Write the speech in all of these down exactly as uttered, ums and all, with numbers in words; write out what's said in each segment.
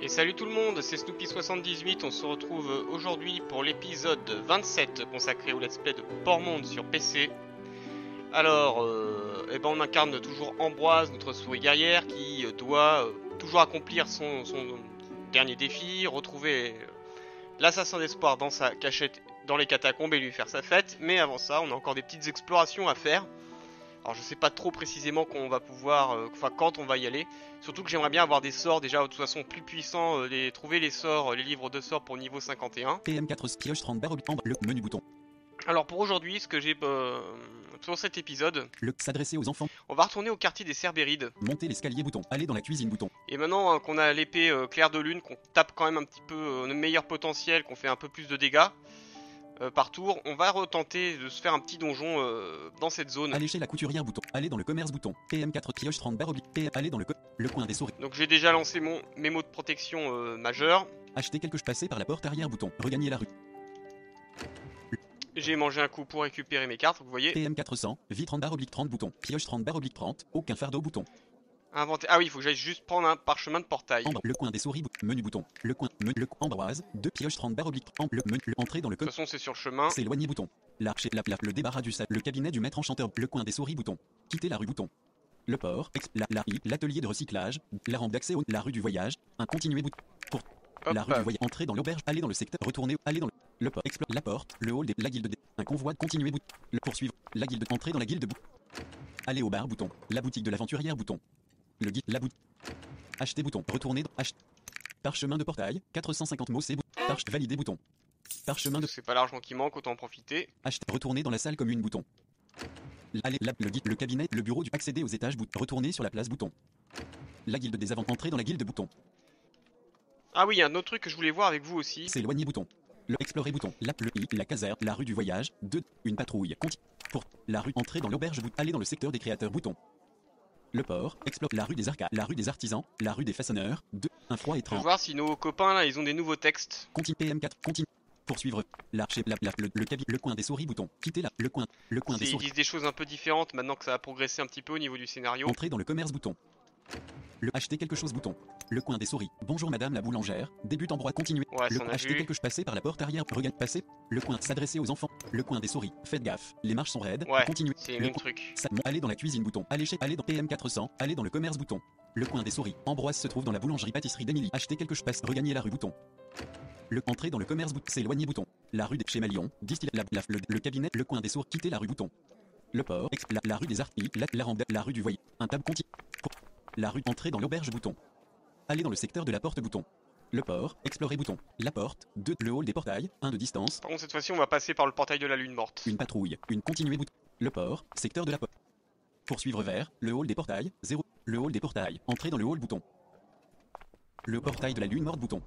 salut tout le monde, c'est Snoopy soixante-dix-huit, on se retrouve aujourd'hui pour l'épisode vingt-sept consacré au let's play de Portmonde sur P C. Alors, euh, eh ben on incarne toujours Ambroise, notre souris guerrière, qui doit euh, toujours accomplir son, son dernier défi, retrouver l'assassin d'espoir dans sa cachette dans les catacombes et lui faire sa fête. Mais avant ça, on a encore des petites explorations à faire. Alors je sais pas trop précisément quand on va pouvoir, euh, enfin quand on va y aller. Surtout que j'aimerais bien avoir des sorts déjà de toute façon plus puissants, euh, les, trouver les sorts, euh, les livres de sorts pour niveau cinquante et un. P M quatre pioche trente barres en bas, le menu bouton. Alors pour aujourd'hui, ce que j'ai euh, sur cet épisode, le s'adresser aux enfants. On va retourner au quartier des Cerbérides. Monter l'escalier bouton, aller dans la cuisine bouton. Et maintenant euh, qu'on a l'épée euh, claire de lune, qu'on tape quand même un petit peu euh, le meilleur potentiel, qu'on fait un peu plus de dégâts Euh, par tour, on va retenter de se faire un petit donjon euh, dans cette zone. Aller chez la couturière bouton, aller dans le commerce bouton, P M quatre pioche trente barres oblique, aller dans le co le coin des souris. Donc j'ai déjà lancé mon mémo de protection euh, majeur. Acheter quelque chose, passer par la porte arrière bouton, regagner la rue. J'ai mangé un coup pour récupérer mes cartes, vous voyez. P M quatre cents, vie trente barres oblique trente bouton, pioche trente barres oblique trente, aucun fardeau bouton. Inventer. Ah oui, il faut que j'aille juste prendre un parchemin de portail. Ambre, le coin des souris, menu bouton, le coin, me, le Ambroise, deux pioche trente barres oblique, en, le menu, entrée dans le De toute façon, c'est sur le chemin. s'éloigner bouton. L'archer, la, la, le débarras du sable, le cabinet du maître enchanteur, le coin des souris bouton. Quitter la rue bouton. Le port, la, la, l'atelier de recyclage, la rampe d'accès au, la rue du voyage, un continué bouton. Pour Hop. la rue du voyage, entrer dans l'auberge, aller dans le secteur, retourner, aller dans le, le port, explore la porte, le hall, des, la guilde, des, un convoi, continuer bouton. Le poursuivre, la guilde, entrer dans la guilde bouton. Aller au bar bouton, la boutique de l'aventurière bouton. Le guide, la boutique. Acheter bouton, retourner, acheter. Parchemin de portail, quatre cent cinquante mots, c'est bouton. Parche, valider bouton. Parchemin de. C'est pas l'argent qui manque, autant en profiter. Acheter, retourner dans la salle commune bouton. Aller, la, le guide, le cabinet, le bureau du accéder aux étages bouton. Retourner sur la place bouton. La guilde des avant, entrer dans la guilde bouton. Ah oui, il y a un autre truc que je voulais voir avec vous aussi. S'éloigner bouton. Le explorer bouton. La, le i, la caserne, la rue du voyage. deux. Une patrouille. Continue. Pour la rue, entrer dans l'auberge bouton. Aller dans le secteur des créateurs bouton. Le port, explore la rue des arcades, la rue des artisans, la rue des façonneurs, deux. Un froid Je étrange. veux voir si nos copains là, ils ont des nouveaux textes. Continue P M quatre, continue. Poursuivre. L'archer, la, la, le, le, cabi, le coin des souris bouton. Quitter la, le coin, le coin des Ils souris. disent des choses un peu différentes maintenant que ça a progressé un petit peu au niveau du scénario. Entrer dans le commerce bouton. Le acheter quelque chose bouton. Le coin des souris. Bonjour madame la boulangère. Débute en droit continuer. Ouais, le ça on a acheter vu. quelque chose passer par la porte arrière. Regagne passer. Le coin s'adresser aux enfants. Le coin des souris. Faites gaffe. Les marches sont raides. Ouais, Continuer. c'est le Le même coin- truc. Ça- aller dans la cuisine bouton. Aller chez. Aller dans P M quatre cents. Aller dans le commerce bouton. Le coin des souris. Ambroise se trouve dans la boulangerie pâtisserie d'Émilie. Acheter quelque chose passe. Regagner la rue bouton. Le entrer dans le commerce bouton. S'éloigner bouton. La rue des chez Malion. Distille la, la- le, le cabinet. Le coin des souris. Quitter la rue bouton. Le port. Ex- la, la rue des artistes. La, la rampe. La rue du voyer. Un table continue. La rue. Entrer dans l'auberge bouton. Aller dans le secteur de la porte bouton. Le port, explorer bouton. La porte, deux. Le hall des portails, un de distance. Par contre, cette fois-ci, on va passer par le portail de la lune morte. Une patrouille, une continuée bouton. Le port, secteur de la porte. Poursuivre vers, le hall des portails, zéro. Le hall des portails, entrer dans le hall bouton. Le portail de la lune morte bouton.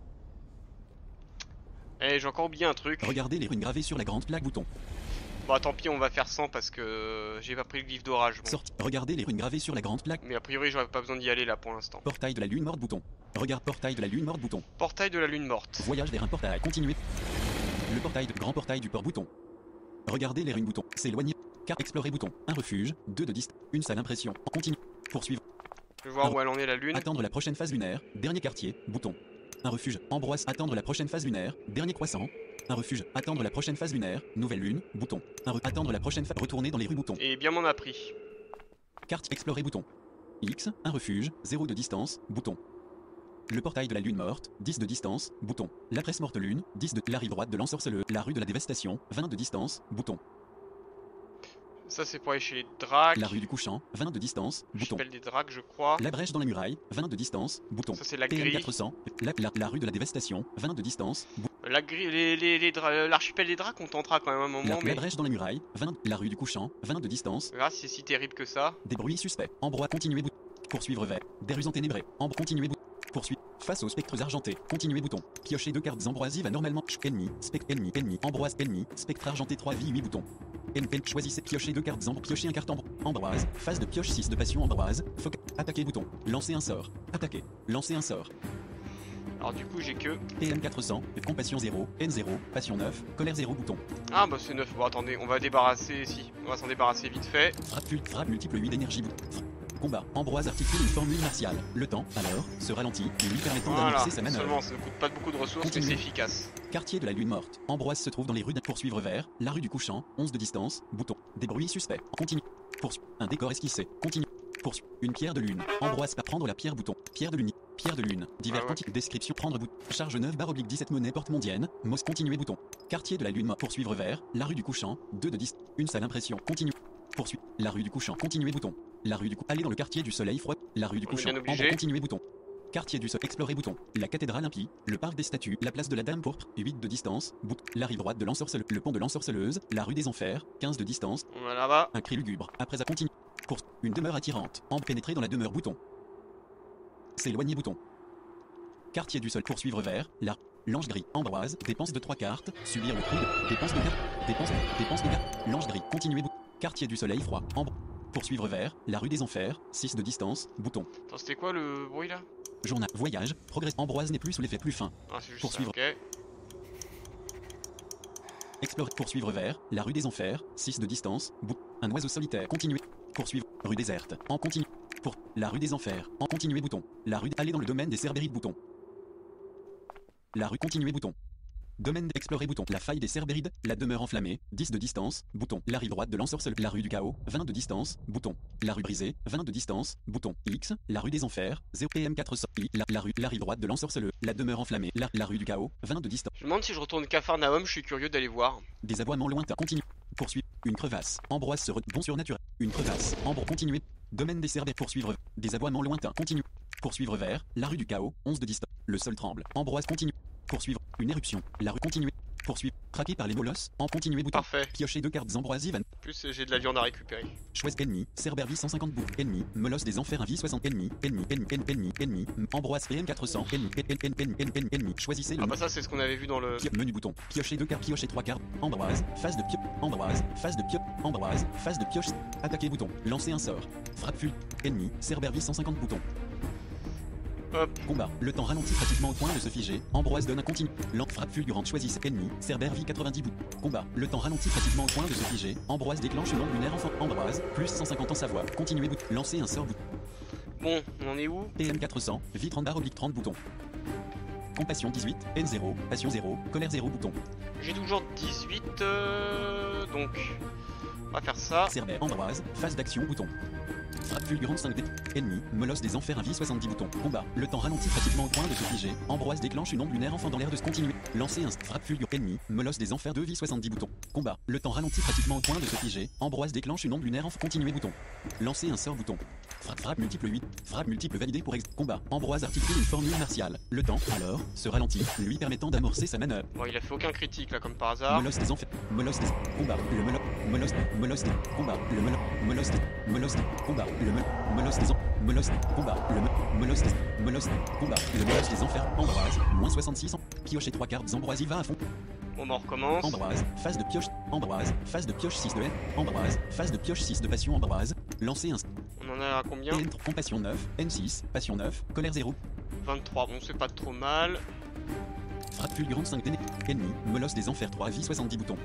Eh, j'ai encore oublié un truc. Regardez les runes gravées sur la grande plaque bouton. Bon, tant pis, on va faire cent parce que j'ai pas pris le glyphe d'orage. Bon. Sortie. Regardez les runes gravées sur la grande plaque. Mais a priori, j'aurais pas besoin d'y aller là pour l'instant. Portail de la lune morte bouton. Regarde portail de la lune morte bouton. Portail de la lune morte. Voyage vers un portail, continuer. Le portail de grand portail du port bouton. Regardez les runes bouton. S'éloigner. Car explorer bouton. Un refuge. deux de distance. Une salle impression. Continue. Poursuivre. Je vais voir où elle en est la lune. Attendre la prochaine phase lunaire. Dernier quartier. Bouton. Un refuge. Ambroise. Attendre la prochaine phase lunaire. Dernier croissant. Un refuge. Attendre la prochaine phase lunaire. Nouvelle lune. Bouton. Un re- Attendre la prochaine phase. Retourner dans les rues. Bouton. Et bien m'en a pris. Carte. Explorer. Bouton. X. Un refuge. zéro de distance. Bouton. Le portail de la lune morte. dix de distance. Bouton. La presse morte lune. dix de la rive droite de l'ensorceleur. La rue de la dévastation. vingt de distance. Bouton. Ça, c'est pour aller chez les dracs. La rue du couchant. vingt de distance. Bouton. J'appelle des dracs, je crois. La brèche dans la muraille. vingt de distance. Bouton. Ça, c'est la P M grille. quatre cents. La, la, la rue de la dévastation. vingt de distance. Bouton. La grille, les, les, les dra- l'archipel des dracs, on tentera quand même un La, moment, la mais brèche dans la muraille, vingt. La rue du couchant, vingt de distance. on verra si c'est si terrible que ça. Des bruits suspects. Ambroise, continuer bouton. Poursuivre vers. Des rues enténébrées. Ambre, continuer bouton. Poursuivre. Face aux spectres argentés. Continuer bouton. Piocher deux cartes ambroisives anormalement. Ch- Ennemi. Spectre. Ennemi. Ennemi. Ambroise. Ennemi. Spectre argenté trois vie huit boutons. N N. Choisissez. Piocher deux cartes ambroise. Piocher un carte ambroise. Ambroise. Phase de pioche six de passion ambroise. Foc. Attaquer bouton. Lancer un sort. Attaquer. Lancer un sort. Alors du coup, j'ai que... P M quatre cents. Compassion zéro. N zéro. Passion neuf. Colère zéro bouton. Ah bah c'est neuf. Bon attendez, on va débarrasser... Si, on va s'en débarrasser vite fait. Frappe, frappe multiple huit d'énergie bouton. Combat. Ambroise articule une formule martiale. Le temps, alors, se ralentit, lui permettant Voilà, d'amorcer sa manœuvre. seulement ça ne coûte pas beaucoup de ressources, Continue. mais c'est efficace. Quartier de la Lune morte. Ambroise se trouve dans les rues d'un poursuivre vers la rue du Couchant, onze de distance, bouton. Des bruits suspects. Continue. Poursuit. Un décor esquissé. Continue. Poursuit. Une pierre de lune. Ambroise par prendre la pierre bouton. Pierre de lune. Pierre de lune. Divers Ah ouais. quantités. Description. Prendre bouton. Charge neuf barre oblique dix-sept monnaie porte mondienne. Mos continuer bouton. Quartier de la Lune morte. Poursuivre vers la rue du Couchant, deux de distance. Une seule impression. Continue. Poursuit. La rue du Couchant. Continuer bouton. La rue du Couchant. Aller dans le quartier du Soleil froid. La rue du On est Couchant. bien obligé. Ambre, continuer bouton. Quartier du Soleil. Explorer bouton. La cathédrale impie. Le parc des statues. La place de la Dame pourpre. huit de distance. Bouton. La rive droite de l'ensorceleuse. Le pont de l'ensorceleuse. La rue des Enfers. quinze de distance. On va là-bas. Un cri lugubre. Après à continue. Pour une demeure attirante. En pénétrer dans la demeure bouton. S'éloigner bouton. Quartier du Sol. Poursuivre vers la l'ange gris. Ambroise. Dépense de trois cartes. Subir le prix de dépense de cartes. Dépense de dépense de cartes. L'ange gris. Continuer bouton. Quartier du Soleil froid. Ambre. Poursuivre vers la rue des Enfers. six de distance. Bouton. Attends, c'était quoi le bruit là? Journal. Voyage. Progrès. Ambroise n'est plus sous l'effet plus fin. Ah, c'est juste Poursuivre. ça, ok. Explorer. Poursuivre vers la rue des Enfers. six de distance. Bout. Un oiseau solitaire. Continuer. Poursuivre. Rue déserte. En continu. Pour la rue des Enfers. En continuer bouton. La rue. Aller dans le domaine des Cerbérides bouton. La rue. Continuer bouton. Domaine d'explorer bouton. La faille des Cerbérides. La demeure enflammée. dix de distance. Bouton. La rive droite de l'ensorceleuse. La rue du chaos. vingt de distance. Bouton. La rue brisée. vingt de distance. Bouton. X. La rue des Enfers. zéro P M quatre cents. I. La, la rue. La rive droite de l'ensorceleuse. La demeure enflammée. La, la rue du chaos. vingt de distance. Je me demande si je retourne Capharnaüm, je suis curieux d'aller voir. Des aboiements lointains. Continue. Poursuit. Une crevasse. Ambroise se re... Bon surnaturel. Une crevasse. Ambre. Continuer. Domaine des Cerbères. Poursuivre. Des aboiements lointains. Continue. Poursuivre vers la rue du chaos. onze de distance. Le sol tremble. Ambroise continue. Poursuivre. Une éruption. La rue. Continuer. Poursuivre. Traqué par les molosses. En continuer bouton. Parfait. Piocher deux cartes ambroisives. En plus, j'ai de la viande à récupérer. Choisis ennemi. Cerbervis cent cinquante bouts. Ennemi. Molosse des enfers un vie soixante. Ennemi. Ennemi. Ennemi. Ennemi. Ennemi. Ambroise P M quatre cents. Ennemi. Ennemi. Ennemi. Ennemi. Ennemi. Choisissez le Ah bah ça, c'est ce qu'on avait vu dans le... Pio- menu bouton. Piocher deux cartes. Piocher trois cartes. Ambroise. Phase de pio. Ambroise. Phase de pio. Ambroise. Phase de pioche. Attaquer bouton. Lancer un sort. Frappe ful. Ennemi. Cerbervis cent cinquante boutons. Hop. Combat. Le temps ralentit pratiquement au point de se figer. Ambroise donne un continu. Lente frappe fulgurante. Choisissez ennemi. Cerbervis quatre-vingt-dix bouts. Combat. Le temps ralentit pratiquement au point de se figer. Ambroise déclenche une onde lunaire enfant. Ambroise. Plus cent cinquante en sa voix. Continuez bout. Lancer un sort bout. Bon, on en est où? P M quatre cents. Vie trente barre oblique trente boutons. Compassion dix-huit. N zéro. Passion zéro. Colère zéro bouton. J'ai toujours dix-huit, euh... donc... On va faire ça. Cerbère. Ambroise. Phase d'action bouton. Frappe fulgurante cinq D. Ennemi. Molosse des enfers un vie soixante-dix boutons. Combat. Le temps ralentit pratiquement au point de se figer. Ambroise déclenche une onde lunaire enfant dans l'air de se continuer. Lancer un frappe fulgurante. Ennemi. Molosse des enfers deux vie soixante-dix boutons. Combat. Le temps ralentit pratiquement au point de se figer. Ambroise déclenche une onde lunaire enfant continuer bouton. Lancer un sort bouton. Frappe frappe multiple huit. Frappe multiple validée pour ex. Combat. Ambroise articule une formule martiale. Le temps, alors, se ralentit, lui permettant d'amorcer sa manœuvre. Bon, il a fait aucun critique là, comme par hasard. Molosse des enfers. Molosse des. Combat. Le molo. Molosse. Molosse des. Combat. Le molo. Molosse des. Molosse des. Combat. Le molo. Molosse des. en- Molosse des. Combat. Le molo. Molosse des. Molosse des. Combat. Le molosse des enfers. Ambroise. Moins soixante-six ans. Piocher trois cartes. Ambroise y va à fond. Bon, bah on recommence. Ambroise. Phase de pioche. Ambroise. Phase de pioche six de haine. Ambroise. Phase de pioche six de passion. Ambroise. Lancer un. On en a à combien? N compassion neuf. N six. Passion neuf. Colère zéro. vingt-trois, bon c'est pas trop mal. Frappe fulgurante cinq d'ennemi. Ennemi. Molosse des enfers trois vie soixante-dix boutons.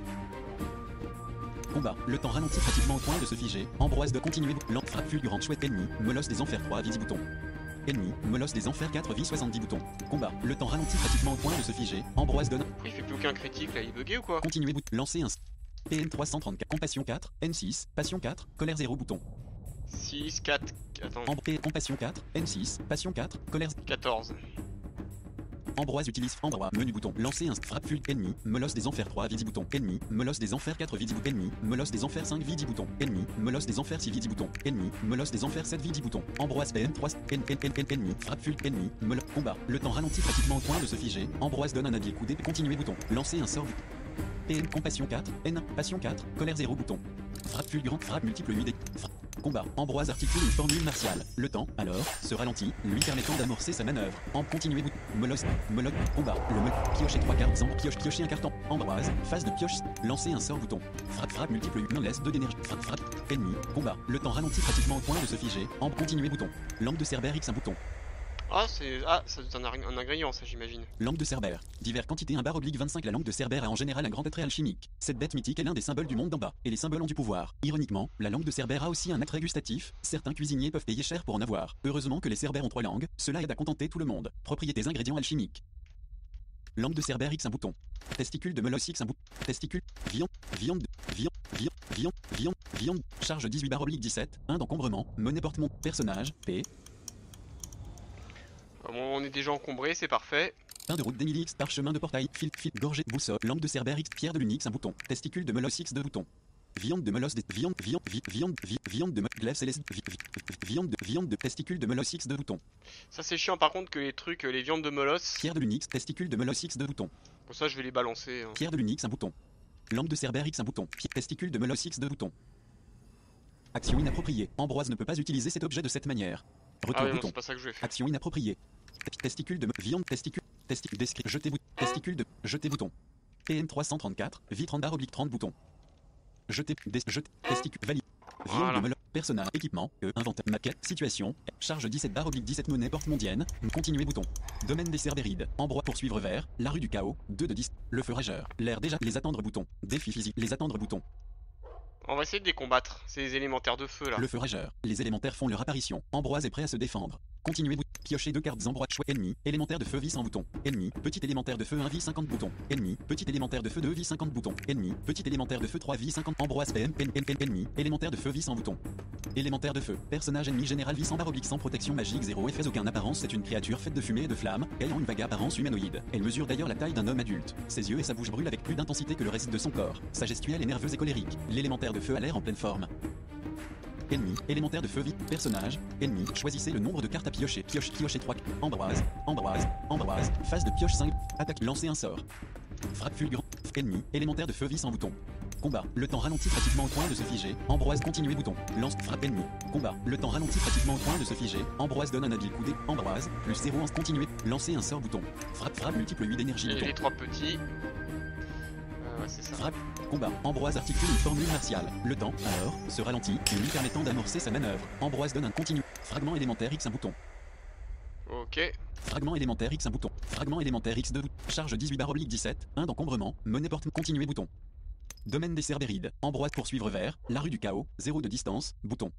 Combat. Le temps ralentit pratiquement au point de se figer. Ambroise de continuer. Lente frappe fulgurante chouette ennemi. Molosse des enfers trois vie dix boutons. Ennemi. Molosse des enfers quatre vie soixante-dix boutons. Combat. Le temps ralentit pratiquement au point de se figer. Ambroise donne. Il fait plus aucun critique là, il est bugué ou quoi? Continuer bout. Lancer un. P N trois cent trente-quatre. Compassion quatre. N six. Passion quatre. Colère zéro bouton. six, quatre, attends, Ambre P. Compassion quatre. N six. Passion quatre. Colère. quatorze. Ambroise utilise Ambroise. Menu bouton. Lancer un frappe ful. Ennemi. Molosse des enfers trois vidi bouton. Ennemi. Molosse des enfers quatre vidi bouton. Ennemi. Molosse des enfers cinq vidi bouton. Ennemi. Molosse des enfers six vidi bouton. Ennemi. Molosse des enfers sept vidi bouton. Ambroise P N trois. N N N N Ennemi. Frappe ful. Ennemi. Molosse. Combat. Le temps ralentit pratiquement au point de se figer. Ambroise donne un habile coup d'épée. Continuer bouton. Lancer un sort. P N Compassion quatre. N. Passion quatre. Colère zéro bouton. Frappe fulgurante. Frappe multiple huit. Frappe. Combat. Ambroise articule une formule martiale. Le temps, alors, se ralentit, lui permettant d'amorcer sa manœuvre. En continuer bout. Molosse. Molosse. Combat. Le me. Piocher trois cartes. Ambre. Pioche. Piocher un carton. Ambroise. Phase de pioche. Lancer un sort bouton. Frappe. Frappe multiple huit. Non laisse deux d'énergie. Frappe. Frappe. Ennemi. Combat. Le temps ralentit pratiquement au point de se figer. Ambre. Continuer bouton. Lampe de Cerbère X un bouton. Ah, c'est ah, ça doit être un, un ingrédient, ça, j'imagine. Langue de Cerbère. Divers quantité un bar oblique vingt-cinq. La langue de Cerbère a en général un grand attrait alchimique. Cette bête mythique est l'un des symboles du monde d'en bas, et les symboles ont du pouvoir. Ironiquement, la langue de Cerbère a aussi un attrait gustatif. Certains cuisiniers peuvent payer cher pour en avoir. Heureusement que les Cerbères ont trois langues, cela aide à contenter tout le monde. Propriétés ingrédients alchimiques. Langue de Cerbère X un bouton. Testicule de Molosse X un bouton. Testicule. Viande. Viande. Viande. Viande. Viande. Viande. Viande. Charge dix-huit bar oblique dix-sept. un d'encombrement. Monnaie porte-monnaie. Personnage. P. Bon, on est déjà encombré, c'est parfait. Pain de route d'Émilie X, parchemin de portail, fil, fil, gorgée, boussole, langue de Cerbère X, pierre de lune X, un bouton, testicule de Molosse X, deux boutons. Viande de Molosse, des viande, viande, vi, viande, vi, viande de glaive céleste, vi, vi, viande de, viande de testicule de Molosse X, deux boutons. Ça c'est chiant par contre que les trucs, les viandes de Molosse. Pierre de lune X, testicule de Molosse X, deux boutons. Pour ça je vais les balancer. Hein. Pierre de lune X, un bouton. Langue de Cerbère X, un bouton. Testicule de Molosse X, deux boutons. Action inappropriée. Ambroise ne peut pas utiliser cet objet de cette manière. Retour Ah oui, bouton. non, c'est pas ça que je vais faire. Action inappropriée. Testicule de viande, testicule, testicule, descrit, jeter bouton, testicule de, jeter bouton. P M trois cent trente-quatre, vie trente bar oblique trente boutons. Jeter, des, jeter, testicule, valide. Viande Voilà. de Molosse, personnage, équipement, E, inventaire, maquette, situation, charge dix-sept bar oblique dix-sept monnaie porte mondienne, continuer bouton. Domaine des Cerbérides, Ambroise poursuivre vers, la rue du chaos, deux de dix, le feu rageur, l'air déjà, les attendre bouton, défi physique, les attendre bouton. On va essayer de les combattre, c'est les élémentaires de feu là. Le feu rageur, les élémentaires font leur apparition, Ambroise est prêt à se défendre. Continuez bouton, piocher deux cartes Ambroise, choix ennemi, élémentaire de feu vie cent boutons, ennemi, petit élémentaire de feu un vie cinquante boutons, ennemi, petit élémentaire de feu deux vie cinquante boutons, ennemi, petit élémentaire de feu trois vie cinquante, Ambroise P M, P M, P M, ennemi, élémentaire de feu vie cent boutons. Élémentaire de feu, personnage ennemi général vie cent barre oblique sans protection magique zéro effets aucun apparence, c'est une créature faite de fumée et de flammes, ayant une vague apparence humanoïde. Elle mesure d'ailleurs la taille d'un homme adulte. Ses yeux et sa bouche brûlent avec plus d'intensité que le reste de son corps. Sa gestuelle est nerveuse et colérique. L'élémentaire de feu a l'air en pleine forme. Ennemi, élémentaire de feu vie, personnage, ennemi, choisissez le nombre de cartes à piocher, pioche, piocher trois, Ambroise, Ambroise, Ambroise, phase de pioche cinq, attaque, lancer un sort. Frappe fulgurant, ennemi, élémentaire de feu vie sans bouton. Combat, le temps ralentit pratiquement au point de se figer, Ambroise continuer bouton, lance, frappe ennemi. Combat, le temps ralentit pratiquement au point de se figer, Ambroise donne un habile coup d'é, Ambroise, plus zéro en continuer, lancer un sort bouton. Frappe, frappe multiple huit d'énergie Et bouton. les trois petits. Euh, ouais, c'est ça. Frappe, combat, Ambroise articule une formule martiale. Le temps, alors, se ralentit, lui permettant d'amorcer sa manœuvre. Ambroise donne un continu. Fragment élémentaire X un bouton. Ok. Fragment élémentaire X un bouton. Fragment élémentaire X deux boutons. Charge dix-huit bar oblique dix-sept, un d'encombrement, monnaie porte continuer bouton. Domaine des Cerbérides, Ambroise poursuivre vers, la rue du chaos, zéro de distance, bouton.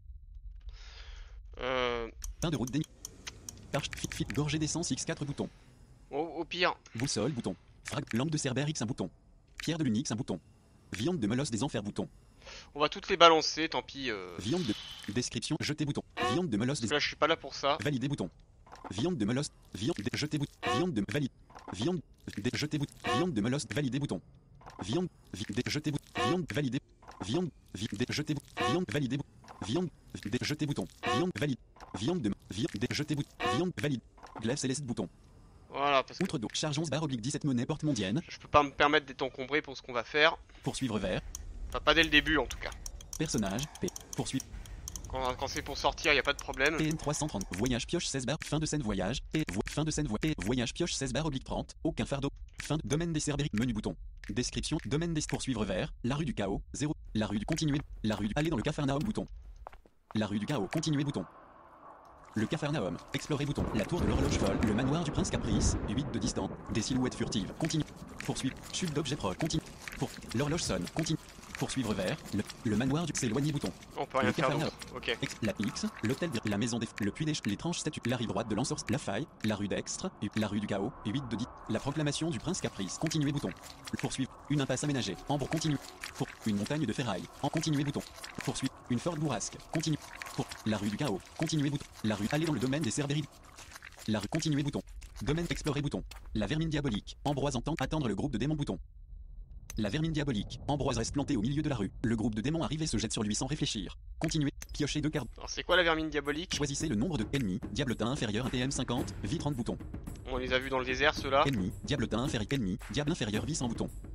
Euh, Pain de route d'émi. Parche, fit, fit, gorgée d'essence X quatre boutons. au, au pire. Boussole bouton. Frag, langue de Cerbère X un bouton. Pierre de lune X un bouton. Viande de Molosse des enfers bouton. On va toutes les balancer, tant pis. Euh... Viande de description jeter bouton. Viande de Molosse des Là je suis pas là pour ça. valider bouton. Viande de Molosse, viande de jeter bouton. Viande de valide. Viande de jeter bouton. Viande de Molosse valider bouton. Viande vi, de jeter bouton. Viande valider. Viande vi, de jeter bouton. Viande valider bouton. Viande de jeter bouton. Viande valide. Viande de viande de jeter bouton. Viande valide. Glaive céleste bouton. Voilà, parce que Outre d'eau. Charge onze barre oblique dix-sept monnaie porte mondienne. je peux pas me permettre d'être encombré pour ce qu'on va faire. Poursuivre vers. Enfin, pas dès le début en tout cas. Personnage. P. Poursuivre. Quand, quand c'est pour sortir, y a pas de problème. P M trois cent trente. Voyage pioche seize barres. Fin de scène voyage. Et vo fin de scène vo et voyage pioche seize barres oblique trente. Aucun fardeau. Fin de domaine des Cerbérides. Menu bouton. Description. Domaine des poursuivre vers. La rue du chaos. zéro. La rue du continuer. La rue du aller dans le Capharnaüm bouton. La rue du chaos. Continuer bouton. Le Capharnaüm. Explorer bouton. La tour de l'horloge folle. Le manoir du prince Caprice. huit de distance. Des silhouettes furtives. Continue. Poursuivre. Chute d'objets proches. Continue. Pour. L'horloge sonne. Continue. Poursuivre vers. Le, le manoir du s'éloigner bouton. On peut rien Le faire Capharnaüm. d'autre. Ok. Ex- La X, l'hôtel, de- la maison des, le puits des, les tranches statues, la rive droite de l'ensorce, la faille, la rue d'Extre, la rue du chaos, huit de dix, la proclamation du prince Caprice, continuer bouton. Poursuivre, une impasse aménagée, Ambre continue. Pour, une montagne de ferraille, en continuer bouton. Poursuivre, une forte bourrasque, continue. Pour, la rue du chaos, continuer bouton. La rue, aller dans le domaine des Cerbérides. La rue, continuer bouton. Domaine, explorer bouton. La vermine diabolique, Ambroise entend attendre le groupe de démons bouton. La vermine diabolique, Ambroise reste planté au milieu de la rue. Le groupe de démons arrive et se jette sur lui sans réfléchir. Continuez, piochez deux cartes. Alors c'est quoi la vermine diabolique? Choisissez le nombre de ennemis, diabletin inférieur un T M cinquante, vie trente boutons. On les a vus dans le désert ceux-là. Ennemi, diabletin inférieur, ennemi, diable inférieur vie cent boutons.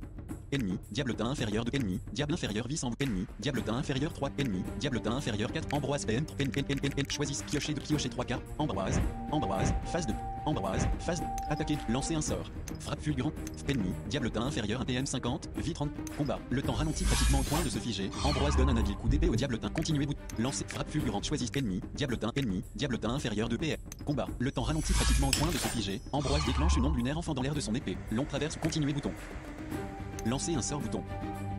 ennemi, diabletin inférieur deux, ennemi, diable inférieur vie cent, ennemi, diabletin inférieur trois, ennemi, diabletin inférieur quatre, Ambroise P M, N, N, N, N, N, choisissez, piocher de piocher trois cartes, Ambroise, Ambroise, phase de, Ambroise, phase de, attaquer, lancer un sort, frappe fulgurante, ennemi, diabletin inférieur un P M cinquante, vie trente, combat, le temps ralentit pratiquement au point de se figer, Ambroise donne un habile coup d'épée au diabletin, continuez bout, lancer, frappe fulgurante, choisissez, ennemi, diabletin, ennemi, diabletin inférieur deux P M, combat, le temps ralentit pratiquement au point de se figer, Ambroise déclenche une onde lunaire enfant dans l'air de son épée, long traverse, continuez bouton, lancer un sort bouton,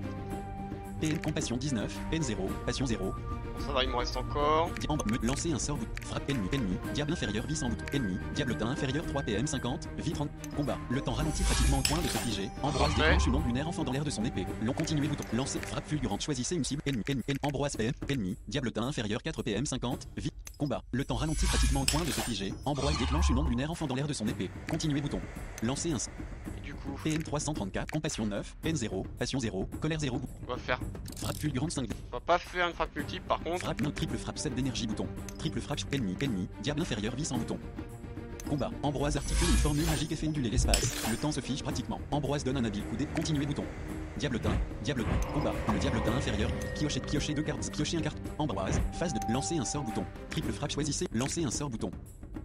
P N compassion dix-neuf, N zéro, passion zéro, Ça va, il me reste encore. Me lancer un sort bout. Frappe ennemi, ennemi, diable inférieur, vie sans bout. Ennemi, diabletin inférieur trois P M cinquante, vie trente. Combat. Le temps ralentit pratiquement au point de se figer. Ambroise Parfait. déclenche une onde lunaire enfant dans l'air de son épée. Long continuez bouton. Lancer. Frappe fulgurante. Choisissez une cible. Ennemi, ennemi, ennemi. Ambroise P M. Ennemi, diabletin inférieur quatre P M cinquante, vie. Combat. Le temps ralentit pratiquement au point de se figer. Ambroise déclenche une onde lunaire enfant dans l'air de son épée. Continuez bouton. Lancer un. Et du coup, P M trois cent trente-quatre, compassion neuf, N zéro, passion zéro, colère zéro. on va faire. Frappe fulgurante cinq. On va pas faire une frappe multiple par contre. Frappe non, triple frappe sept d'énergie bouton. Triple frappe ennemi, ennemi, diable inférieur vie sans bouton. Combat. Ambroise articule une formule magique et fait onduler l'espace. Le temps se fige pratiquement. Ambroise donne un habile coup d'é. Continuez bouton. Diabletin, diabletin, combat. Le diabletin inférieur. Piocher, piocher deux cartes. Piocher un carte. Ambroise. Phase de lancer un sort bouton. Triple frappe choisissez. Lancer un sort bouton.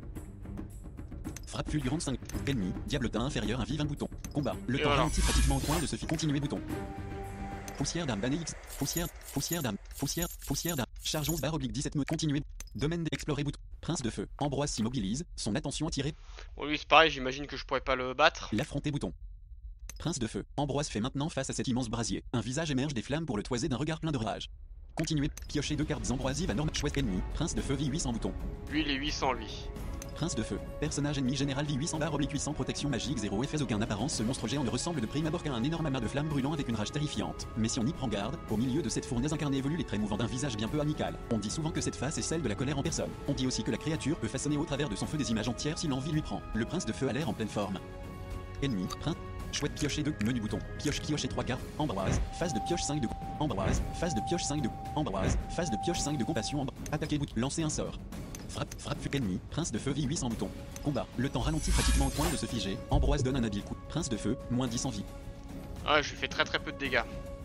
Frappe fulgurante cinq. Ennemi. Diabletin inférieur un vive un bouton. Combat. Le Et temps voilà. ralentit pratiquement au point de se figer. Continuez bouton. Poussière d'âme banné X. Poussière. Poussière d'âme. Poussière. Poussière d'âme. Charge onze barre oblique dix-sept mode. Continuez. Domaine d'explorer bouton. Prince de feu. Ambroise s'immobilise. Son attention attirée. Bon, lui c'est pareil, j'imagine que je pourrais pas le battre. L'affronter bouton. Prince de feu. Ambroise fait maintenant face à cet immense brasier. Un visage émerge des flammes pour le toiser d'un regard plein de rage. Continuez. Piocher deux cartes Ambroisive à norme. Choisis ennemi. Prince de feu vie huit cents bouton. Lui il est huit cents lui. Prince de feu. Personnage ennemi général vie huit cents barre oblique huit cents protection magique zéro effets aucun apparence. Ce monstre géant ne ressemble de prime abord qu'à un énorme amas de flammes brûlant avec une rage terrifiante. Mais si on y prend garde, au milieu de cette fournaise incarnée évoluent les traits mouvants d'un visage bien peu amical. On dit souvent que cette face est celle de la colère en personne. On dit aussi que la créature peut façonner au travers de son feu des images entières si l'envie lui prend. Le prince de feu a l'air en pleine forme. Ennemi, prince. Chouette piocher deux, menu bouton, pioche piocher trois cartes, Ambroise, phase de pioche cinq de Ambroise, phase de pioche cinq de Ambroise, phase de pioche cinq de compassion, Ambroise, attaquer bouton, lancer un sort. Frappe, frappe, fut ennemi, prince de feu vie huit cents boutons. Combat, le temps ralentit pratiquement au point de se figer, Ambroise donne un habile coup, prince de feu, moins dix en vie. Ah, je lui fais très très peu de dégâts.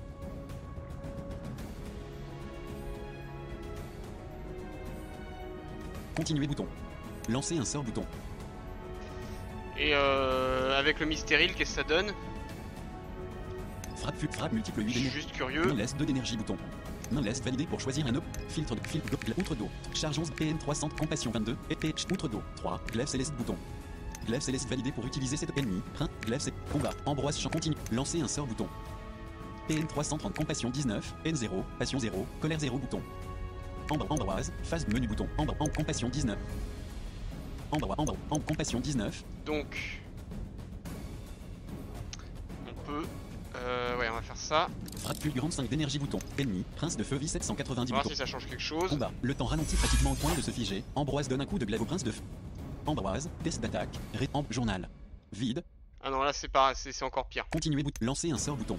Continuez bouton. Lancer un sort bouton. Et euh, avec le mystéril, qu'est-ce que ça donne? Frappe, fut, frappe, multiple Je huit suis d'énergie. juste curieux. Main laisse deux d'énergie bouton. Main laisse validé pour choisir un op. Filtre de filtre d'eau. Outre d'eau. Charge onze P N trois cents. Compassion vingt-deux. Épée. Outre d'eau. trois. Glaive céleste bouton. Glaive céleste validé pour utiliser cet ennemi. Prince. Glaive céleste. Combat. Ambroise champ continue. Lancer un sort bouton. P N trois cent trente. Compassion dix-neuf. N zéro. Passion zéro. Colère zéro bouton. Ambro- Ambroise. Phase menu bouton. Ambro- en compassion dix-neuf. Ambro- Ambro- en compassion dix-neuf. Donc, on peut... Euh, ouais, on va faire ça. Frappe fulgurante cinq d'énergie bouton. Ennemi. Prince de feu vie sept cent quatre-vingt-dix On va voir bouton. si ça change quelque chose. Combat. Le temps ralentit pratiquement au point de se figer. Ambroise donne un coup de glaive au prince de feu. Ambroise. Test d'attaque. Ré. Amb. Journal. Vide. Ah non, là c'est pas, c'est c'est encore pire. Continuez bouton. Lancer un sort bouton.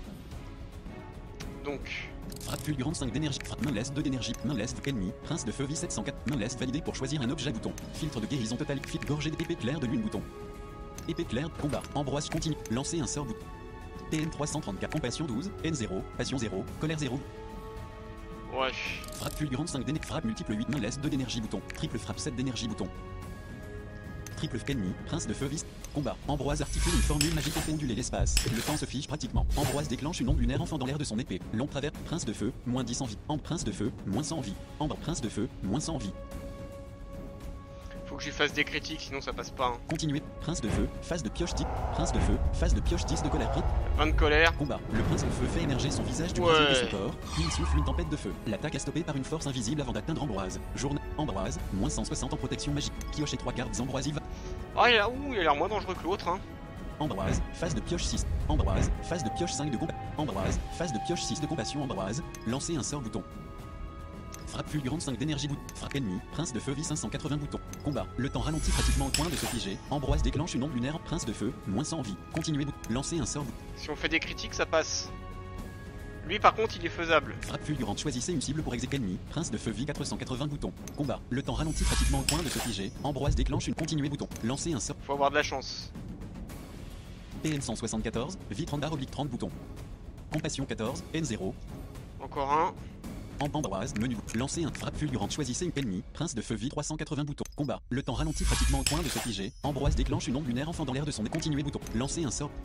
Donc, Frappe fulgurante cinq d'énergie. Frappe main laisse deux d'énergie. Main laisse ennemi. Prince de feu vie sept cent quatre. Main laisse validé pour choisir un objet bouton. Filtre de guérison totale. Filtre gorgée d'épée claire de lune bouton. Épée claire. Combat. Ambroise continue. Lancer un sort bouton. P N trois cent trente-quatre. Compassion douze. N zéro. Passion zéro. Colère zéro. ouais. Frappe fulgurante cinq d'énergie. Frappe multiple huit. Main laisse deux d'énergie bouton. Triple frappe sept d'énergie bouton. Triple ennemi. Prince de feu vis. Combat. Ambroise articule une formule magique et fait onduler l'espace. Le temps se fige pratiquement. Ambroise déclenche une onde lunaire enfant dans l'air de son épée. Long travers. Prince de feu. Moins dix en vie. Ambre. Prince de feu. Moins cent en vie. Ambre. Prince de feu. Moins cent en vie. Faut que j'y fasse des critiques, sinon ça passe pas. Hein. Continuez. Prince de feu. Phase de pioche dix. Prince de feu. Phase de pioche dix de colère. Prince. vingt de colère. Combat. Le prince de feu fait émerger son visage du Ouais. brasier de son corps, puis il souffle une tempête de feu. L'attaque est stoppée par une force invisible avant d'atteindre Ambroise. Journée. Ambroise. Moins cent soixante en protection magique. Piocher trois cartes Ambroisive. Ah, il a, ouh, il a l'air moins dangereux que l'autre. Hein. Ambroise, phase de pioche six. Ambroise, phase de pioche cinq de compassion. Ambroise, phase de pioche six de compassion. Ambroise, lancer un sort bouton. Frappe fulgurante cinq d'énergie bouton. Frappe ennemi, prince de feu vie cinq cent quatre-vingts boutons. Combat, le temps ralentit pratiquement au point de se figer. Ambroise déclenche une onde lunaire. Prince de feu, moins cent vie. Continuez bouton. Lancer un sort bouton. Si on fait des critiques, ça passe. Lui par contre, il est faisable. Frappe fulgurante, choisissez une cible pour exécuter ennemi. Prince de feu vie quatre cent quatre-vingts boutons. Combat, le temps ralentit pratiquement au point de se figer. Ambroise déclenche une continuez bouton. Lancer un sort. Faut avoir de la chance. P M cent soixante-quatorze, vie trente barre oblique trente boutons. Compassion quatorze, N zéro. Encore un. En Ambroise, menu. Lancer un frappe fulgurante. Choisissez une ennemi. Prince de feu vie trois cent quatre-vingts boutons. Combat. Le temps ralentit pratiquement au point de se figer. Ambroise déclenche une onde lunaire enfant dans l'air de son continuer bouton. Lancer un sort.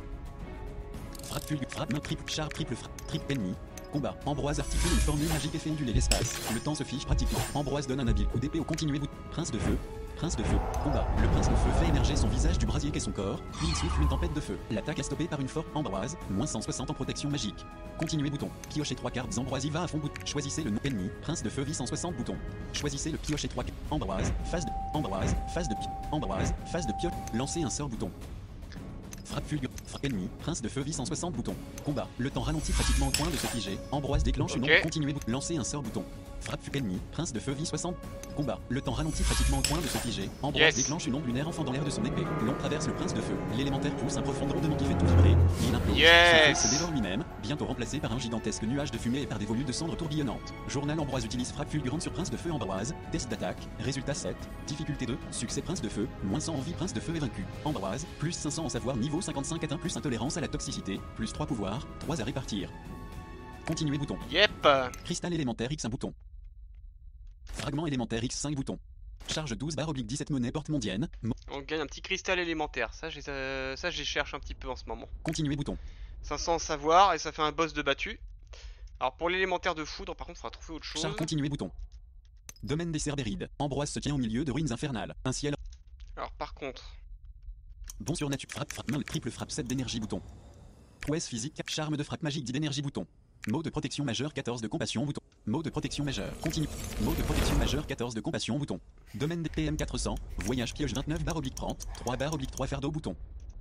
Frappe fulgurante. Frappe main triple. Char triple frappe. Triple ennemi. Combat. Ambroise articule une formule magique et fait onduler l'espace. Le temps se fige pratiquement. Ambroise donne un habile coup d'épée au continuer bouton. Prince de feu. Prince de feu. Combat. Le prince de feu fait émerger son visage du brasier qu'est son corps, puis il souffle une tempête de feu. L'attaque est stoppée par une forte Ambroise, moins cent soixante en protection magique. Continuez bouton. Piocher trois cartes Ambroise y va à fond bouton. Choisissez le nom ennemi. Prince de feu vie cent soixante bouton. Choisissez le piocher trois cartes. Ambroise. Phase de. Ambroise. Phase de. Ambroise. Phase de pioche. Lancez un sort bouton. Frappe fulgurante. Frappe ennemi. Prince de feu vie cent soixante bouton. Combat. Le temps ralentit pratiquement au point de se figer. Ambroise déclenche une Ok. onde. Continuez bouton. Lancez un sort bouton. Frappe fut ennemi. Prince de feu vie soixante. Combat. Le temps ralentit pratiquement au point de se figer. Ambroise Yes. déclenche une onde lunaire enfant dans l'air de son épée. L'onde traverse le prince de feu. L'élémentaire pousse un profond grondement qui fait tout vibrer. Il implose. Yes. Son feu se dévore lui-même, bientôt remplacé par un gigantesque nuage de fumée et par des volutes de cendres tourbillonnantes. Journal Ambroise utilise frappe fulgurante sur prince de feu Ambroise. Test d'attaque. Résultat sept. Difficulté deux. Succès prince de feu. Moins cent en vie prince de feu est vaincu. Ambroise. Plus cinq cents en savoir niveau cinquante-cinq atteint plus intolérance à la toxicité. Plus trois pouvoirs. trois à répartir. Continuez bouton. Yep. Cristal élémentaire X un bouton. Fragment élémentaire X cinq boutons. Charge douze barre oblique dix-sept monnaie porte mondienne. Mo- On gagne un petit cristal élémentaire. Ça, j'ai, euh, ça, j'y cherche un petit peu en ce moment. Continuez bouton. cinq cents savoir et ça fait un boss de battu. Alors pour l'élémentaire de foudre, par contre, il faudra trouver autre chose. Charge continuez bouton. Domaine des Cerbérides. Ambroise se tient au milieu de ruines infernales. Un ciel. Alors par contre, Bon surnature. Frappe frappe main triple frappe sept d'énergie bouton. Prouesse physique. Charme de frappe magique dix d'énergie bouton. Mot de protection majeure quatorze de compassion bouton. Mot de protection majeure. Continue. Mot de protection majeure quatorze de compassion bouton. Domaine des P M quatre cents. Voyage pioche vingt-neuf barre oblique trente. trois barre oblique trois fardeau bouton.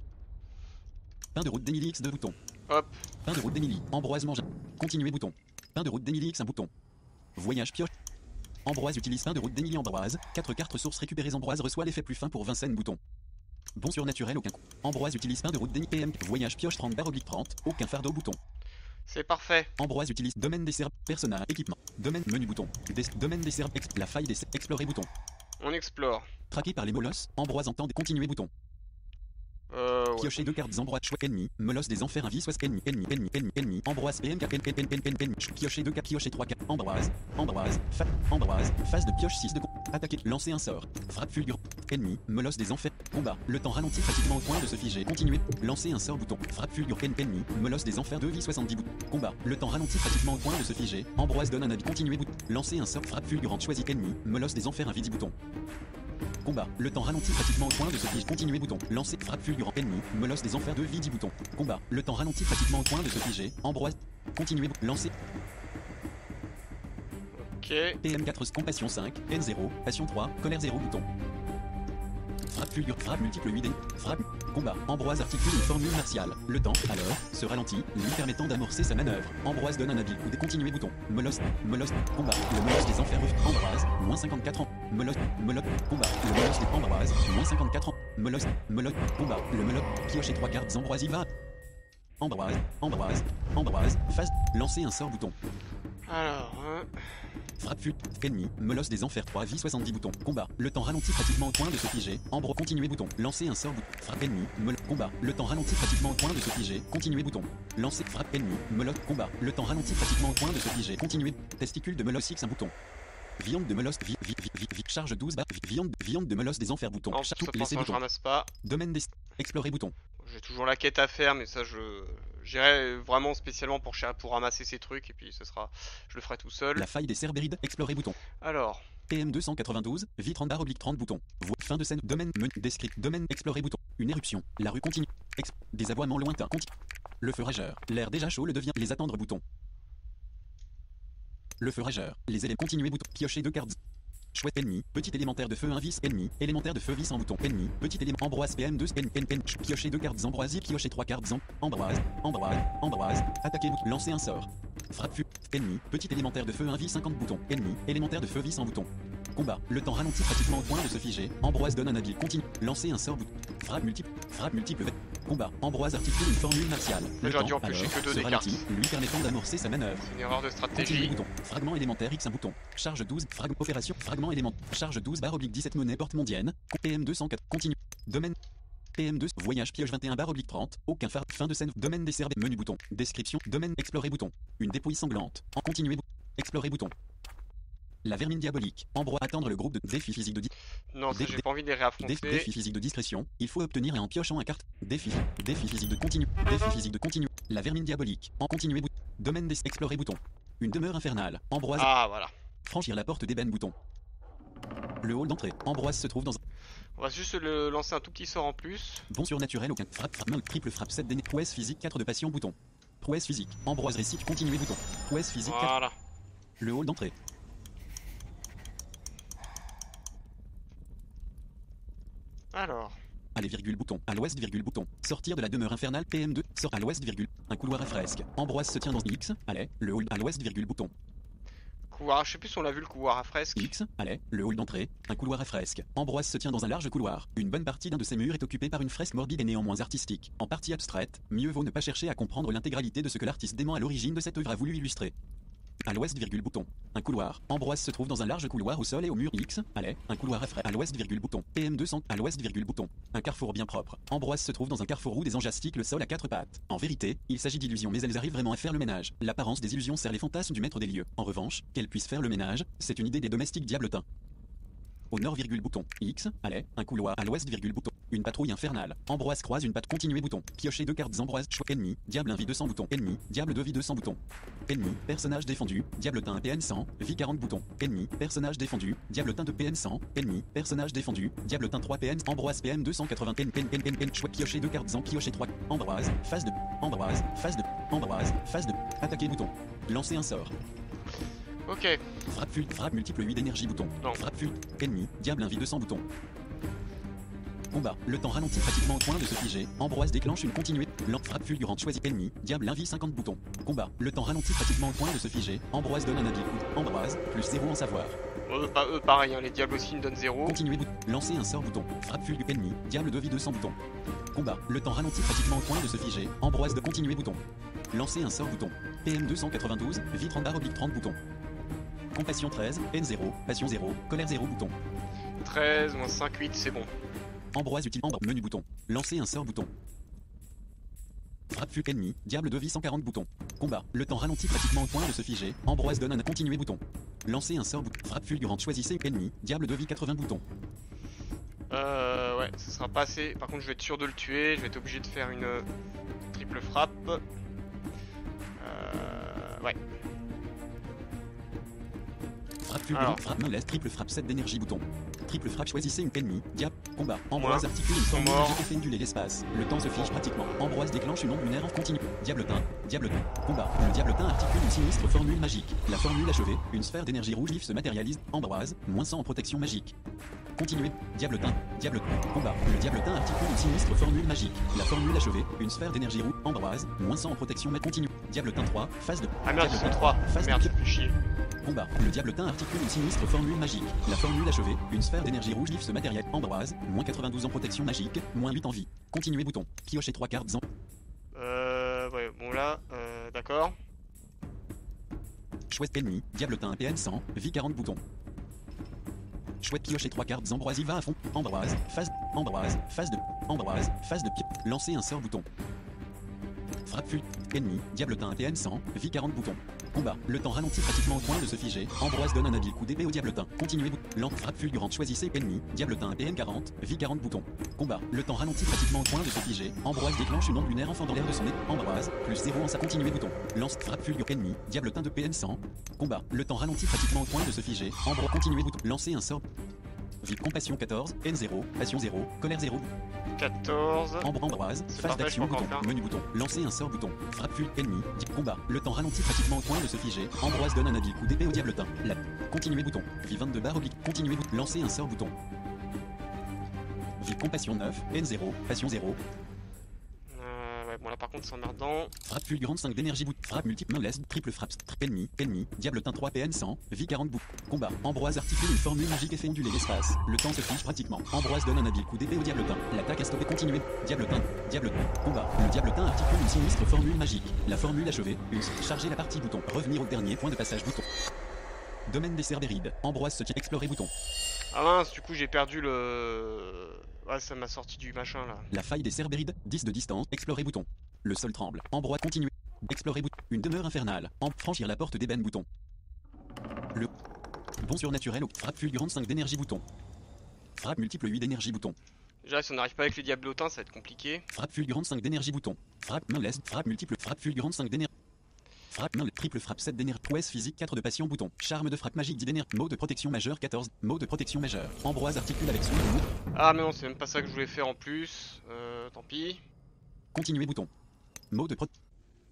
Pain de route d'Emily X deux bouton. hop, Pain de route d'Emily. Ambroise mange. Continuez bouton. Pain de route d'Emily X un bouton. Voyage pioche. Ambroise utilise pain de route d'Emily Ambroise. quatre cartes ressources récupérées. Ambroise reçoit l'effet plus fin pour vingt cents bouton. Bon surnaturel aucun coup. Ambroise utilise pain de route d'Emily P M. Voyage pioche trente barre oblique trente. Aucun fardeau bouton. c'est parfait. Ambroise utilise domaine des serbes, personnage, équipement, domaine, menu bouton, des, domaine des serbes, la faille des serbes, explorer bouton. On explore. Traqué par les molosses, Ambroise entend des continuer bouton. Euh, ouais. Piocher deux cartes Ambroise, choix ennemi, molosse des enfers, un vie, soit ennemi, ennemi, ennemi, ennemi, ennemi, Ambroise, P M, K, N, N, N, N, N, N, piocher deux cartes, piocher trois cartes, Ambroise, Ambroise, fa, Ambroise, phase de pioche six de con, attaquer, lancer un sort, frappe fulgurante, ennemi, molosse des enfers, combat, le temps ralentit pratiquement au point de se figer, continuer, lancer un sort bouton, frappe fulgurante, ennemi, molosse des enfers, deux vie soixante-dix bouton, combat, le temps ralentit pratiquement au point de se figer, Ambroise donne un avis, continuer bouton, lancer un sort, frappe fulgurante, choisit ennemi, molosse des enfers, un vide bouton. Combat. Le temps ralentit pratiquement au point de se figer. Continuer bouton. Lancer. Frappe fulgurant. Ennemi. Molosse des enfers de vie dix boutons. Combat. Le temps ralentit pratiquement au point de se figer. Ambroise. Continuer. Lancer. Ok. P M quatre. Compassion cinq. N zéro. Passion trois. Colère zéro bouton. Frappe fulgurant. Frappe multiple huit. Frappe. Combat. Ambroise articule une formule martiale. Le temps, alors, se ralentit, lui permettant d'amorcer sa manœuvre. Ambroise donne un habile coup de continuer bouton. Molosse. Molosse. Combat. Le molosse des enfers. Ambroise. Moins cinquante-quatre ans. Molosse. Molosse. Combat. Le molosse des Ambroise. Moins cinquante-quatre ans. Molosse. Molosse. Combat. Le molosse. Piocher trois cartes. Ambroise y va. Ambroise. Ambroise. Ambroise. Phase. Lancer un sort bouton. Alors, hein, Frappe fut. Ennemi. Molosse des enfers trois vie soixante-dix boutons. Combat. Le temps ralentit pratiquement au point de se figer. Ambro. Continuer bouton. Lancer un sort bouton. Frappe ennemi. Mol. Combat. Le temps ralentit pratiquement au point de se figer. Continuer bouton. Lancer. Frappe ennemi. Molosse. Combat. Le temps ralentit pratiquement au point de se figer. Continuer. Testicule de Molosse X un bouton. Viande de Molosse. Vi, vi, vi, vi, vi, charge douze barres. Vi- Viande, viande de Molosse des enfers bouton. non, Charge ça, tout pour laisser l'instant, je bouton. ramasse pas. Domaine des. Explorer bouton. J'ai toujours la quête à faire, mais ça, je j'irai vraiment spécialement pour, cher- pour ramasser ces trucs, et puis ce sera, je le ferai tout seul. La faille des Cerbérides. Explorer bouton. Alors, P M deux cent quatre-vingt-douze, vie trente barre oblique trente boutons. Voix, fin de scène, domaine, menu, descript, domaine, explorer bouton. Une éruption, la rue continue. Ex, des aboiements lointains, continue. Le feu rageur, l'air déjà chaud le devient, les attendre bouton. Le feu rageur, les éléments continuer bouton, piocher deux cartes. Chouette ennemi, petit élémentaire de feu un vis, ennemi, élémentaire de feu vis en bouton, ennemi, petit élément Ambroise P M deux, N, N, N, piocher deux cartes Ambroisie, piocher trois cartes Am- Ambroise, Ambroise, Ambroise, attaquer bouton, lancer un sort. Frappe fut, ennemi, petit élémentaire de feu un vis cinquante boutons, ennemi, élémentaire de feu vis en bouton. Combat, le temps ralentit pratiquement au point de se figer, Ambroise donne un habile, continue, lancer un sort bouton. Frappe multiple, frappe multiple, combat, Ambroise articule une formule martiale. Le j'aurais dû temps, en piocher alors, que deux se des ralentit, cartes. lui permettant d'amorcer sa manœuvre. c'est une erreur de Continuer stratégie. bouton. Fragment élémentaire X un bouton. Charge douze. Fragment opération. Fragment élémentaire. Charge douze barre oblique dix-sept monnaie porte mondienne. P M deux cent quatre. Continue. Domaine. P M deux, voyage pioche vingt et un barre oblique trente, aucun phare, fin de scène, domaine des Cerbères, menu bouton, description, domaine, explorer bouton, une dépouille sanglante, en continuer bouton, explorer bouton. La vermine diabolique, Ambroise, attendre le groupe de défi physique de di... Non, ça Dé- j'ai dé- pas envie de les Défi, réaffronter. défi physique de discrétion, il faut obtenir et en piochant un carte. Défi, défi physique de continu, défi physique de continu. La vermine diabolique, en continuer bouton, domaine des explorer bouton. Une demeure infernale, Ambroise, Ah, voilà. franchir la porte d'ébène bouton. Le hall d'entrée, Ambroise se trouve dans un On va juste le lancer un tout petit sort en plus. bon surnaturel, aucun frappe, frappe, main, triple frappe, sept d'aîné, prouesse physique, quatre de passion bouton. Prouesse physique, Ambroise récite, continuer bouton. Prouesse physique, quatre. Voilà. Le hall d'entrée. Alors, Aller virgule bouton, à l'ouest virgule bouton. Sortir de la demeure infernale P M deux, sort à l'ouest virgule. Un couloir à fresque. Ambroise se tient dans X, allez, le hall à l'ouest virgule bouton. couloir, je sais plus si on l'a vu le couloir à fresque. X, allez, le hall d'entrée, un couloir à fresque. Ambroise se tient dans un large couloir. Une bonne partie d'un de ses murs est occupée par une fresque morbide et néanmoins artistique. En partie abstraite, mieux vaut ne pas chercher à comprendre l'intégralité de ce que l'artiste dément à l'origine de cette œuvre a voulu illustrer. À l'ouest virgule bouton. Un couloir. Ambroise se trouve dans un large couloir au sol et au mur X. Allez, un couloir à frais. À l'ouest virgule bouton. P M deux cents. À l'ouest virgule bouton. Un carrefour bien propre. Ambroise se trouve dans un carrefour où des anges astiquent le sol à quatre pattes. En vérité, il s'agit d'illusions mais elles arrivent vraiment à faire le ménage. L'apparence des illusions sert les fantasmes du maître des lieux. En revanche, qu'elles puissent faire le ménage, c'est une idée des domestiques diabletins. Au nord virgule bouton. X, allez, un couloir. À l'ouest virgule bouton. Une patrouille infernale. Ambroise croise une patte. Continuer bouton. Piocher deux cartes Ambroise. Choix ennemi. Diable un vie deux cents bouton. Ennemi. Diable deux vie deux cents bouton. Ennemi. Personnage défendu. Diabletin un P N cent. Vie quarante bouton. Ennemi. Personnage défendu. Diabletin deux P N cent. Ennemi. Personnage défendu. Diabletin trois P N. Ambroise P M deux cent quatre-vingts. Pen pen pen pen pen. Choix piocher deux cartes en. Piocher trois. Ambroise. Phase de. Ambroise. Phase de. Ambroise. Phase de. Attaquer bouton. Lancer un sort. Ok. Frappe fut. Frappe multiple huit d'énergie bouton. Non. Frappe fut. Ennemi. Diable un vie deux cents bouton. Combat. Le temps ralentit pratiquement au point de se figer. Ambroise déclenche une continuée. Lampe frappe fulgurante choisit ennemi. Diable un vie cinquante boutons. Combat. Le temps ralentit pratiquement au point de se figer. Ambroise donne un habile coup. Ambroise, plus zéro en savoir. Eux, pas, eux pareil, hein, les diables aussi me donnent zéro. Continuer bouton. Lancer un sort bouton. Frappe fulgurante ennemi. Diable deux vie deux cents boutons. Combat. Le temps ralentit pratiquement au point de se figer. Ambroise de continuer bouton. Lancer un sort bouton. P M deux cent quatre-vingt-douze. Vie trente barre oblique trente boutons. Compassion treize. N zéro. Passion zéro. Colère zéro bouton. treize, moins cinq, huit, c'est bon. Ambroise utile. Ambroise. Menu bouton. Lancer un sort bouton. Frappe fut ennemi. Diable deux vie cent quarante boutons. Combat. Le temps ralentit pratiquement au point de se figer. Ambroise donne un continuer bouton. Lancer un sort bouton. Frappe fulgurante choisissez ennemi. Diable deux vie quatre-vingts boutons. Euh, ouais, ce sera pas assez. Par contre, je vais être sûr de le tuer. Je vais être obligé de faire une euh, triple frappe. Euh, ouais. Frappe fulgurante. Alors. Frappe main laisse. Triple frappe sept d'énergie bouton. Triple frappe choisissez une ennemi. Diable. Combat. Ambroise Ouais. articule une Ils sont forme morts. magique et fait onduler l'espace. Le temps se fige pratiquement. Ambroise déclenche une onde lunaire en continu. Diabletin. Diabletin. Combat. Le diabletin articule une sinistre formule magique. La formule achevée. Une sphère d'énergie rouge vif se matérialise. Ambroise. Moins cent en protection magique. Continuez. Diabletin. Diabletin. Combat. Le diabletin articule une sinistre formule magique. La formule achevée. Une sphère d'énergie rouge. Ambroise. Moins cent en protection magique. Continue. Diabletin trois. Phase de. Ah merde, ils sont Diabletin trois. Phase Merde, de. ça fait chier. Combat. Le diabletin articule une sinistre formule magique. La formule achevée. Une sphère d'énergie rouge vif se matérialise. Ambroise. Moins quatre-vingt-douze en protection magique. Moins huit en vie. Continuez bouton. Piochez trois cartes en. Euh, ouais, bon là, euh, d'accord. Chouette ennemi. Diabletin P N cent. Vie quarante boutons. Chouette piocher trois cartes. Ambroise y va à fond. Ambroise. Phase. Ambroise. Phase de. Ambroise. Phase de pied. Lancer un sort bouton. Frappe fut. Ennemi. Diabletin P N cent. Vie quarante boutons. Combat. Le temps ralentit pratiquement au point de se figer. Ambroise donne un habile coup d'épée au diabletin. Continuez bouton. Lampe frappe fulgurante choisissez ennemi. Diabletin P N quarante. Vie quarante boutons. Combat. Le temps ralentit pratiquement au point de se figer. Ambroise déclenche une onde lunaire enfant dans l'air de son nez. Ambroise. Plus zéro en sa continuez bouton. Lance frappe fulgurante ennemi. Diabletin de P N cent. Combat. Le temps ralentit pratiquement au point de se figer. Ambroise continuez bouton. Lancer un sort. Vie compassion quatorze. N zéro. Passion zéro. Colère zéro. quatorze. Ambre Ambroise, C'est phase parfait, d'action je peux encore bouton, faire. menu bouton, lancer un sort bouton, frappe fut, ennemi, dit combat, le temps ralentit pratiquement au point de se figer, Ambroise donne un habile coup d'épée au diabletin, la, continuez bouton, vie vingt-deux barre oblique, continuez bouton, lancer un sort bouton, vie compassion neuf, N zéro, passion zéro, Euh, ouais, bon là par contre c'est emmerdant. frappe fulgurante cinq d'énergie bout, frappe multiple main laisse, triple frappe, tri- ennemi, ennemi, diabletin trois P N cent, vie quarante bout, combat, Ambroise articule une formule magique et fait onduler l'espace, le temps se fige pratiquement, Ambroise donne un habile coup d'épée au diabletin, l'attaque a stoppé, continuez, diabletin, diabletin, combat, le diabletin articule une sinistre formule magique, la formule achevée, une, charger la partie bouton, revenir au dernier point de passage bouton. Domaine des Cerbérides, Ambroise se tient, explorer bouton. Ah mince, du coup j'ai perdu le... Ouais, ça m'a sorti du machin là. La faille des Cerbérides, dix de distance, explorer bouton. Le sol tremble. Ambroise, continuer. Explorer bouton. Une demeure infernale. En franchir la porte d'ébène bouton. Le bon surnaturel au frappe fulgurante cinq d'énergie bouton. Frappe multiple huit d'énergie bouton. Déjà si on n'arrive pas avec les diablotins ça va être compliqué. Frappe fulgurante cinq d'énergie bouton. Frappe main laisse. Frappe multiple. Frappe fulgurante cinq d'énergie. Frappe main triple frappe sept d'énergie. Prouesse physique quatre de passion bouton. Charme de frappe magique dix d'énergie. Mot de protection majeure quatorze. Mot de protection majeure. Ambroise articule avec son mot. Ah mais non c'est même pas ça que je voulais faire en plus. Euh, tant pis. Continuer bouton. Mot de protection.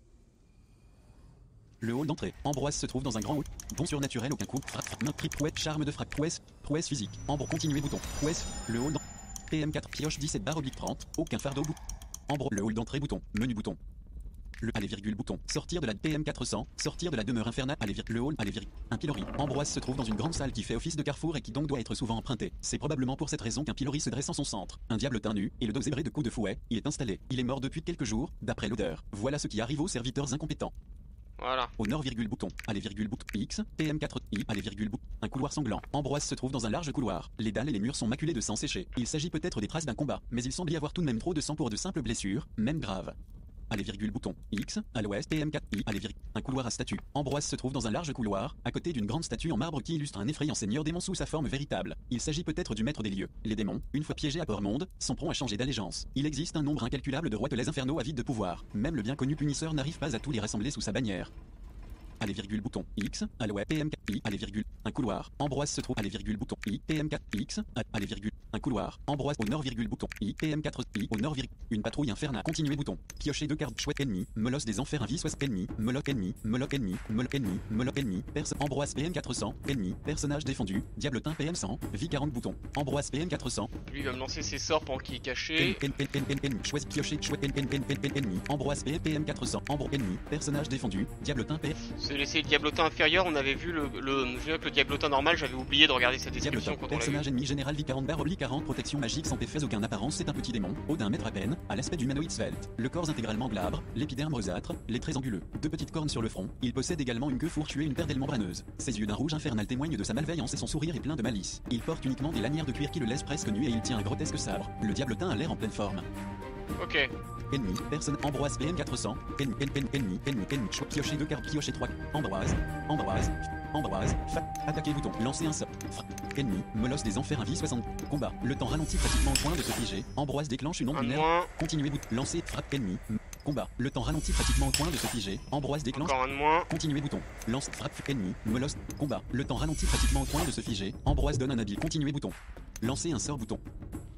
Le hall d'entrée. Ambroise se trouve dans un grand hall. Bon surnaturel, aucun coup. Frappe, frappe, main, triple, prouesse, charme de frappe, prouesse, prouesse physique. Ambre, continuer bouton. Prouesse, le hall d'entrée. P M quatre, pioche dix-sept barre oblique trente. Aucun fardeau bouton. Ambre, le hall d'entrée bouton. Menu bouton. Le aller virgule bouton. Sortir de la P M quatre cents. Sortir de la demeure infernale. Aller virgule. Le hall. Aller virgule. Un pilori. Ambroise se trouve dans une grande salle qui fait office de carrefour et qui donc doit être souvent empruntée. C'est probablement pour cette raison qu'un pilori se dresse en son centre. Un diabletin nu et le dos zébré de coups de fouet. Il est installé. Il est mort depuis quelques jours, d'après l'odeur. Voilà ce qui arrive aux serviteurs incompétents. Voilà. Au nord virgule bouton, allez virgule bouton, X, P M quatre, I, allez virgule bouton, un couloir sanglant. Ambroise se trouve dans un large couloir. Les dalles et les murs sont maculés de sang séché. Il s'agit peut-être des traces d'un combat, mais il semble y avoir tout de même trop de sang pour de simples blessures, même graves. Allez virgule bouton, X, à l'ouest, P M quatre, I, allez virgule, un couloir à statue. Ambroise se trouve dans un large couloir, à côté d'une grande statue en marbre qui illustre un effrayant seigneur démon sous sa forme véritable. Il s'agit peut-être du maître des lieux. Les démons, une fois piégés à Port-Monde, sont prompts à changer d'allégeance. Il existe un nombre incalculable de roitelets infernaux avides de pouvoir. Même le bien connu punisseur n'arrive pas à tous les rassembler sous sa bannière. Allez virgule bouton X, à l'ouest, P M quatre, I, allez virgule, un couloir. Ambroise se trouve, allez virgule bouton I, P M quatre, X, allez virgule, un couloir. Ambroise au nord virgule bouton I, P M quatre, I, au nord virgule, une patrouille infernale. Continuer bouton. Piocher deux cartes chouette ennemi, molosse des enfers, un vie soixante ennemi, moloc ennemi, moloc ennemi, moloc ennemi, moloc ennemi, perse, Ambroise P M quatre cents, ennemi, personnage défendu, diabletin P M cent, vie quarante bouton. Ambroise P M quatre cents. Lui il va me lancer ses sorts pendant qu'il est caché. Ennemi, choisis piocher, chouette ennemi, Ambroise P M quatre cents, Ambroise ennemi, personnage défendu, diabletin P M. C'est laisser le diablotin inférieur, on avait vu le, le, je que le diablotin normal, j'avais oublié de regarder sa description Diablotin, quand on l'a vu. personnage ennemi général vie quarante barre oblique quarante, protection magique sans effets aucun apparence, c'est un petit démon, haut d'un mètre à peine, à l'aspect d'humanoïde svelte, le corps intégralement glabre, l'épiderme rosâtre, les traits anguleux, deux petites cornes sur le front, il possède également une queue fourchue et une paire d'ailes membraneuses. Ses yeux d'un rouge infernal témoignent de sa malveillance et son sourire est plein de malice. Il porte uniquement des lanières de cuir qui le laissent presque nu et il tient un grotesque sabre. Le diablotin a l'air en pleine forme. Ok. Ennemi, personne, Ambroise P M quatre cents, ennemi, ennemi, ennemi, ennemi, ennemi, choix, piocher deux cartes, piocher trois, Ambroise, Ambroise, Ambroise, fa, attaquer bouton, lancer un sort, frappe, ennemi, molosse des enfers, un vie soixante, combat, le temps ralentit pratiquement au point de se figer, Ambroise déclenche une onde Un de lunaire, moins. continuer bouton, lancer, frappe, ennemi, combat, le temps ralentit pratiquement au point de se figer, Ambroise déclenche, Encore un de moins. continuer bouton, lance, frappe, ennemi, molosse, combat, le temps ralentit pratiquement au point de se figer, Ambroise donne un habile, continuer bouton, lancer un sort bouton.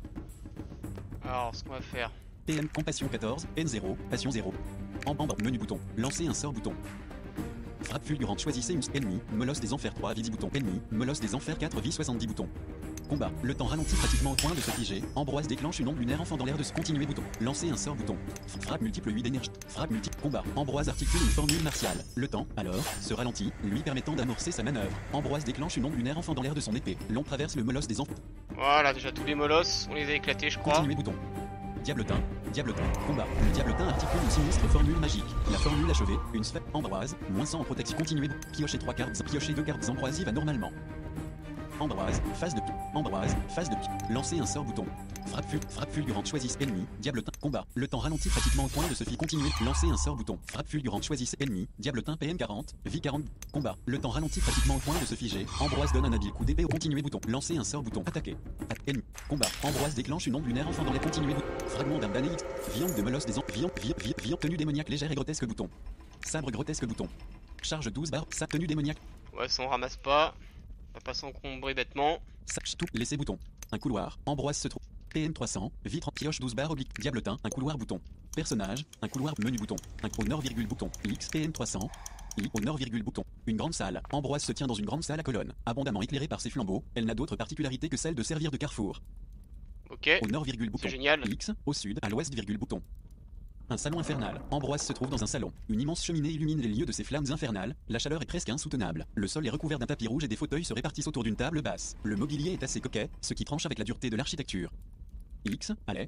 Alors ce qu'on va faire. P M compassion quatorze, N zéro, passion zéro. En bande, menu bouton, lancer un sort bouton. Frappe fulgurante, choisissez une ennemi, molosse des enfers trois, vie dix bouton, ennemi, molosse des enfers quatre, vie soixante-dix bouton. Combat, le temps ralentit pratiquement au point de se figer, Ambroise déclenche une onde lunaire enfant dans l'air de se continuer bouton, lancer un sort bouton. Frappe multiple huit d'énergie, frappe multiple, combat, Ambroise articule une formule martiale. Le temps, alors, se ralentit, lui permettant d'amorcer sa manœuvre. Ambroise déclenche une onde lunaire enfant dans l'air de son épée, l'on traverse le molosse des enfers. Voilà, déjà tous les molosses, on les a éclatés je crois. Continuer bouton. Diabletin, Diabletin, combat. Le Diabletin articule une sinistre formule magique. La formule achevée, une sphère, Ambroise, moins cent en protection. Continuer, piocher trois cartes, piocher deux cartes, Ambroise y va normalement. Ambroise, phase de pi, Ambroise, phase de pi, lancer un sort bouton. Frappe, ful, frappe fulgurante, choisissez ennemi, diabletin, combat. Le temps ralentit pratiquement au point de se figer. Continuer, lancer un sort bouton. Frappe fulgurante, choisissez ennemi, diabletin P M quarante, vie quarante, combat. Le temps ralentit pratiquement au point de se figer. Ambroise donne un habile coup d'épée au continuer bouton. Lancer un sort bouton. Attaquer. Attaque, ennemi, combat. Ambroise déclenche une onde lunaire enfant dans les continuer bouton. Fragment d'un damné X. Viande de molosse des ans. Viande, viande, viande, viande, tenue démoniaque légère et grotesque bouton. Sabre grotesque bouton. Charge douze barres, sa tenue démoniaque. Ouais, ça on ramasse pas. On va pas s'encombrer bêtement. Sache tout, laissez bouton. Un couloir, Ambroise se trouve. P M trois cents, vitre, pioche douze barres oblique, diabletin, un couloir bouton. Personnage, un couloir, menu bouton. Un au nord virgule bouton, X, P M trois cents. I, au nord virgule bouton. Une grande salle. Ambroise se tient dans une grande salle à colonnes. Abondamment éclairée par ses flambeaux, elle n'a d'autre particularité que celle de servir de carrefour. Ok. Au nord virgule bouton. C'est génial. X, au sud, à l'ouest virgule bouton. Un salon infernal. Ambroise se trouve dans un salon. Une immense cheminée illumine les lieux de ces flammes infernales. La chaleur est presque insoutenable. Le sol est recouvert d'un tapis rouge et des fauteuils se répartissent autour d'une table basse. Le mobilier est assez coquet, ce qui tranche avec la dureté de l'architecture. X, allez, une,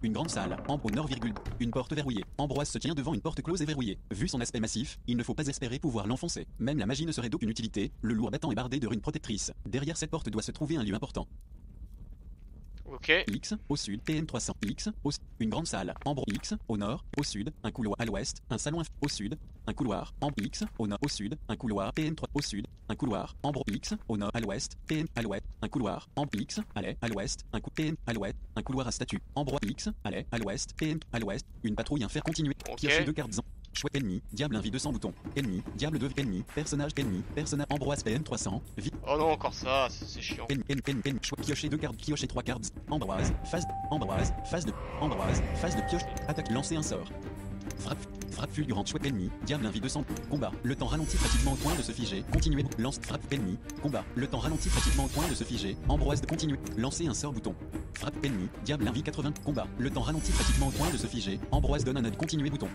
Une grande salle, en au nord, virgule, une porte verrouillée. Ambroise se tient devant une porte close et verrouillée. Vu son aspect massif, il ne faut pas espérer pouvoir l'enfoncer. Même la magie ne serait d'aucune utilité, le lourd battant est bardé de runes protectrices. Derrière cette porte doit se trouver un lieu important. Ok. X, au sud, P M trois cents. X, au une grande salle, Ambro X, au nord, au sud, un couloir à l'ouest, un salon inf au sud, un couloir, en X, au nord, au sud, un couloir, P M trois, au sud, un couloir, Ambro X, au nord, à l'ouest, P M, à l'ouest, un couloir, en X, à l'est, à l'ouest, un coup, P M, à l'ouest, un couloir à statue, Ambro X, à l'est, à l'ouest, P M, à l'ouest, une patrouille à faire continuer, Ok. piocher deux cartes en. Chouette ennemi, diable un vie deux cents boutons, ennemi, diable deux ennemi, personnage ennemi, personnage Ambroise P M trois cents, vie. Oh non, encore ça, c'est c'est chiant. Pen, pen, pen, pen, choix, piocher deux cartes, piocher trois cartes, Ambroise, phase, Ambroise, phase de, Ambroise, phase de pioche, attaque, lancer un sort. Frappe, frappe fulgurante, chouette ennemi, diable un vie deux cents, combat, le temps ralentit pratiquement au point de se figer, continuer, lance, frappe ennemi, combat, le temps ralentit pratiquement au point de se figer, Ambroise de continuer, lancer un sort bouton. Frappe ennemi, diable un vie quatre-vingts, combat, le temps ralentit pratiquement au point de se figer, Ambroise donne un aide, continuer bouton.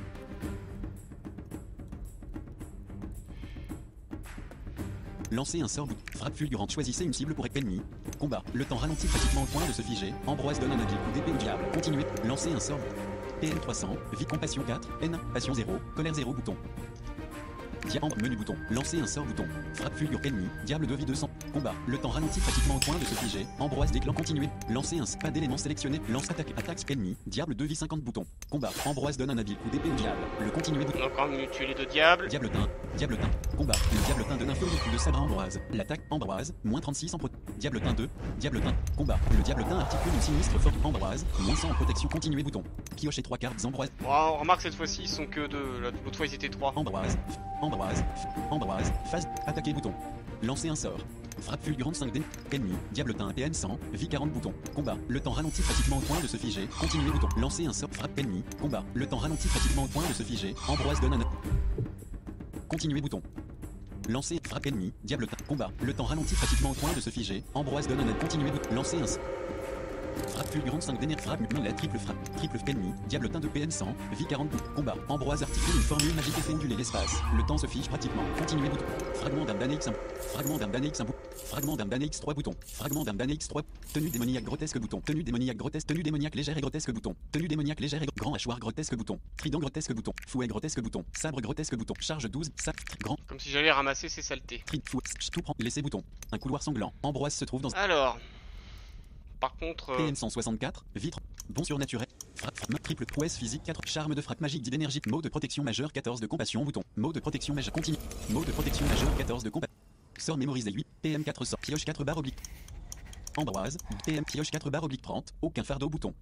Lancez un sort bout. Frappe fulgurante. Choisissez une cible pour ennemi. Combat. Le temps ralentit pratiquement au point de se figer. Ambroise donne un habile coup d'épée au diable. Continuez. Lancez un sort. P M trois cents. Vie compassion quatre. N. Passion zéro. Colère zéro bouton. Diamant menu bouton. Lancez un sort bouton. Frappe fulgure ennemi. Diable de vie deux cents. Combat. Le temps ralentit pratiquement au point de se figer. Ambroise déclenche. Continuez. Lancez un pas d'élément sélectionné. Lance attaque. Attaque ennemi. Diable de vie cinquante bouton. Combat. Ambroise donne un habile coup d'épée au diable. Le continuez bouton. On a encore mieux tuer les deux diables. Diabletin, Diabletin, combat, le Diabletin donne un furieux coup de sabre à Ambroise. L'attaque, Ambroise, moins trente-six en pro... Diabletin deux, Diabletin, combat, le Diabletin articule une sinistre forte Ambroise, moins cent en protection, continuez bouton. Piocher trois cartes Ambroise, Bon, on remarque cette fois-ci, ils sont que deux. L'autre fois, ils étaient trois. Ambroise, Ambroise, Ambroise, phase, attaquer bouton. Lancer un sort. Frappe fulgurante cinq D, ennemi, Diabletin P M cent, vie quarante bouton. Combat, le temps ralentit pratiquement au point de se figer, continuez bouton. Lancer un sort, frappe ennemi, combat, le temps ralentit pratiquement au point de se figer, Ambroise donne un... Continuez bouton. Lancer, frappe ennemi, Diabletin, combat, le temps ralentit pratiquement au point de se figer, Ambroise donne un aide, continuez bouton. Lancer un... Frappe fulgurante cinq d'énergie, frappe mulette, triple frappe, triple ennemi, Diabletin de P M cent, vie quarante bouton. Combat, Ambroise articule une formule magique et fait onduler l'espace. Le temps se fige pratiquement. Continuez bouton. Fragment d'âme d'Annex un Fragment d'âme d'Annex un bouton. Fragment d'âme d'Annex trois boutons. Fragment d'âme d'Annex trois. Tenue démoniaque grotesque bouton. Tenue démoniaque grotesque. Tenue démoniaque légère et grotesque bouton. Tenue démoniaque légère et grand hachoir grotesque bouton. Trident grotesque bouton. Fouet grotesque bouton. Sabre grotesque bouton. Charge douze. Sac grand. Comme si j'allais ramasser ces saletés. Tri fouet. Tout prend. Laissez bouton. Un couloir sanglant. Ambroise se trouve dans. Alors. Par contre. P Euh... M cent soixante-quatre. Vitre. Bon surnaturel. Frappe, frappe, triple prouesse physique quatre. Charme de frappe magique dix d'énergie. Mot de protection majeur quatorze de compassion bouton. Mot de protection majeur continue. Mot de protection majeur quatorze de compassion. Sort mémorisé huit. P M quatre cents. Pioche quatre barre oblique. Ambroise. P M pioche quatre barre oblique trente. Aucun fardeau bouton.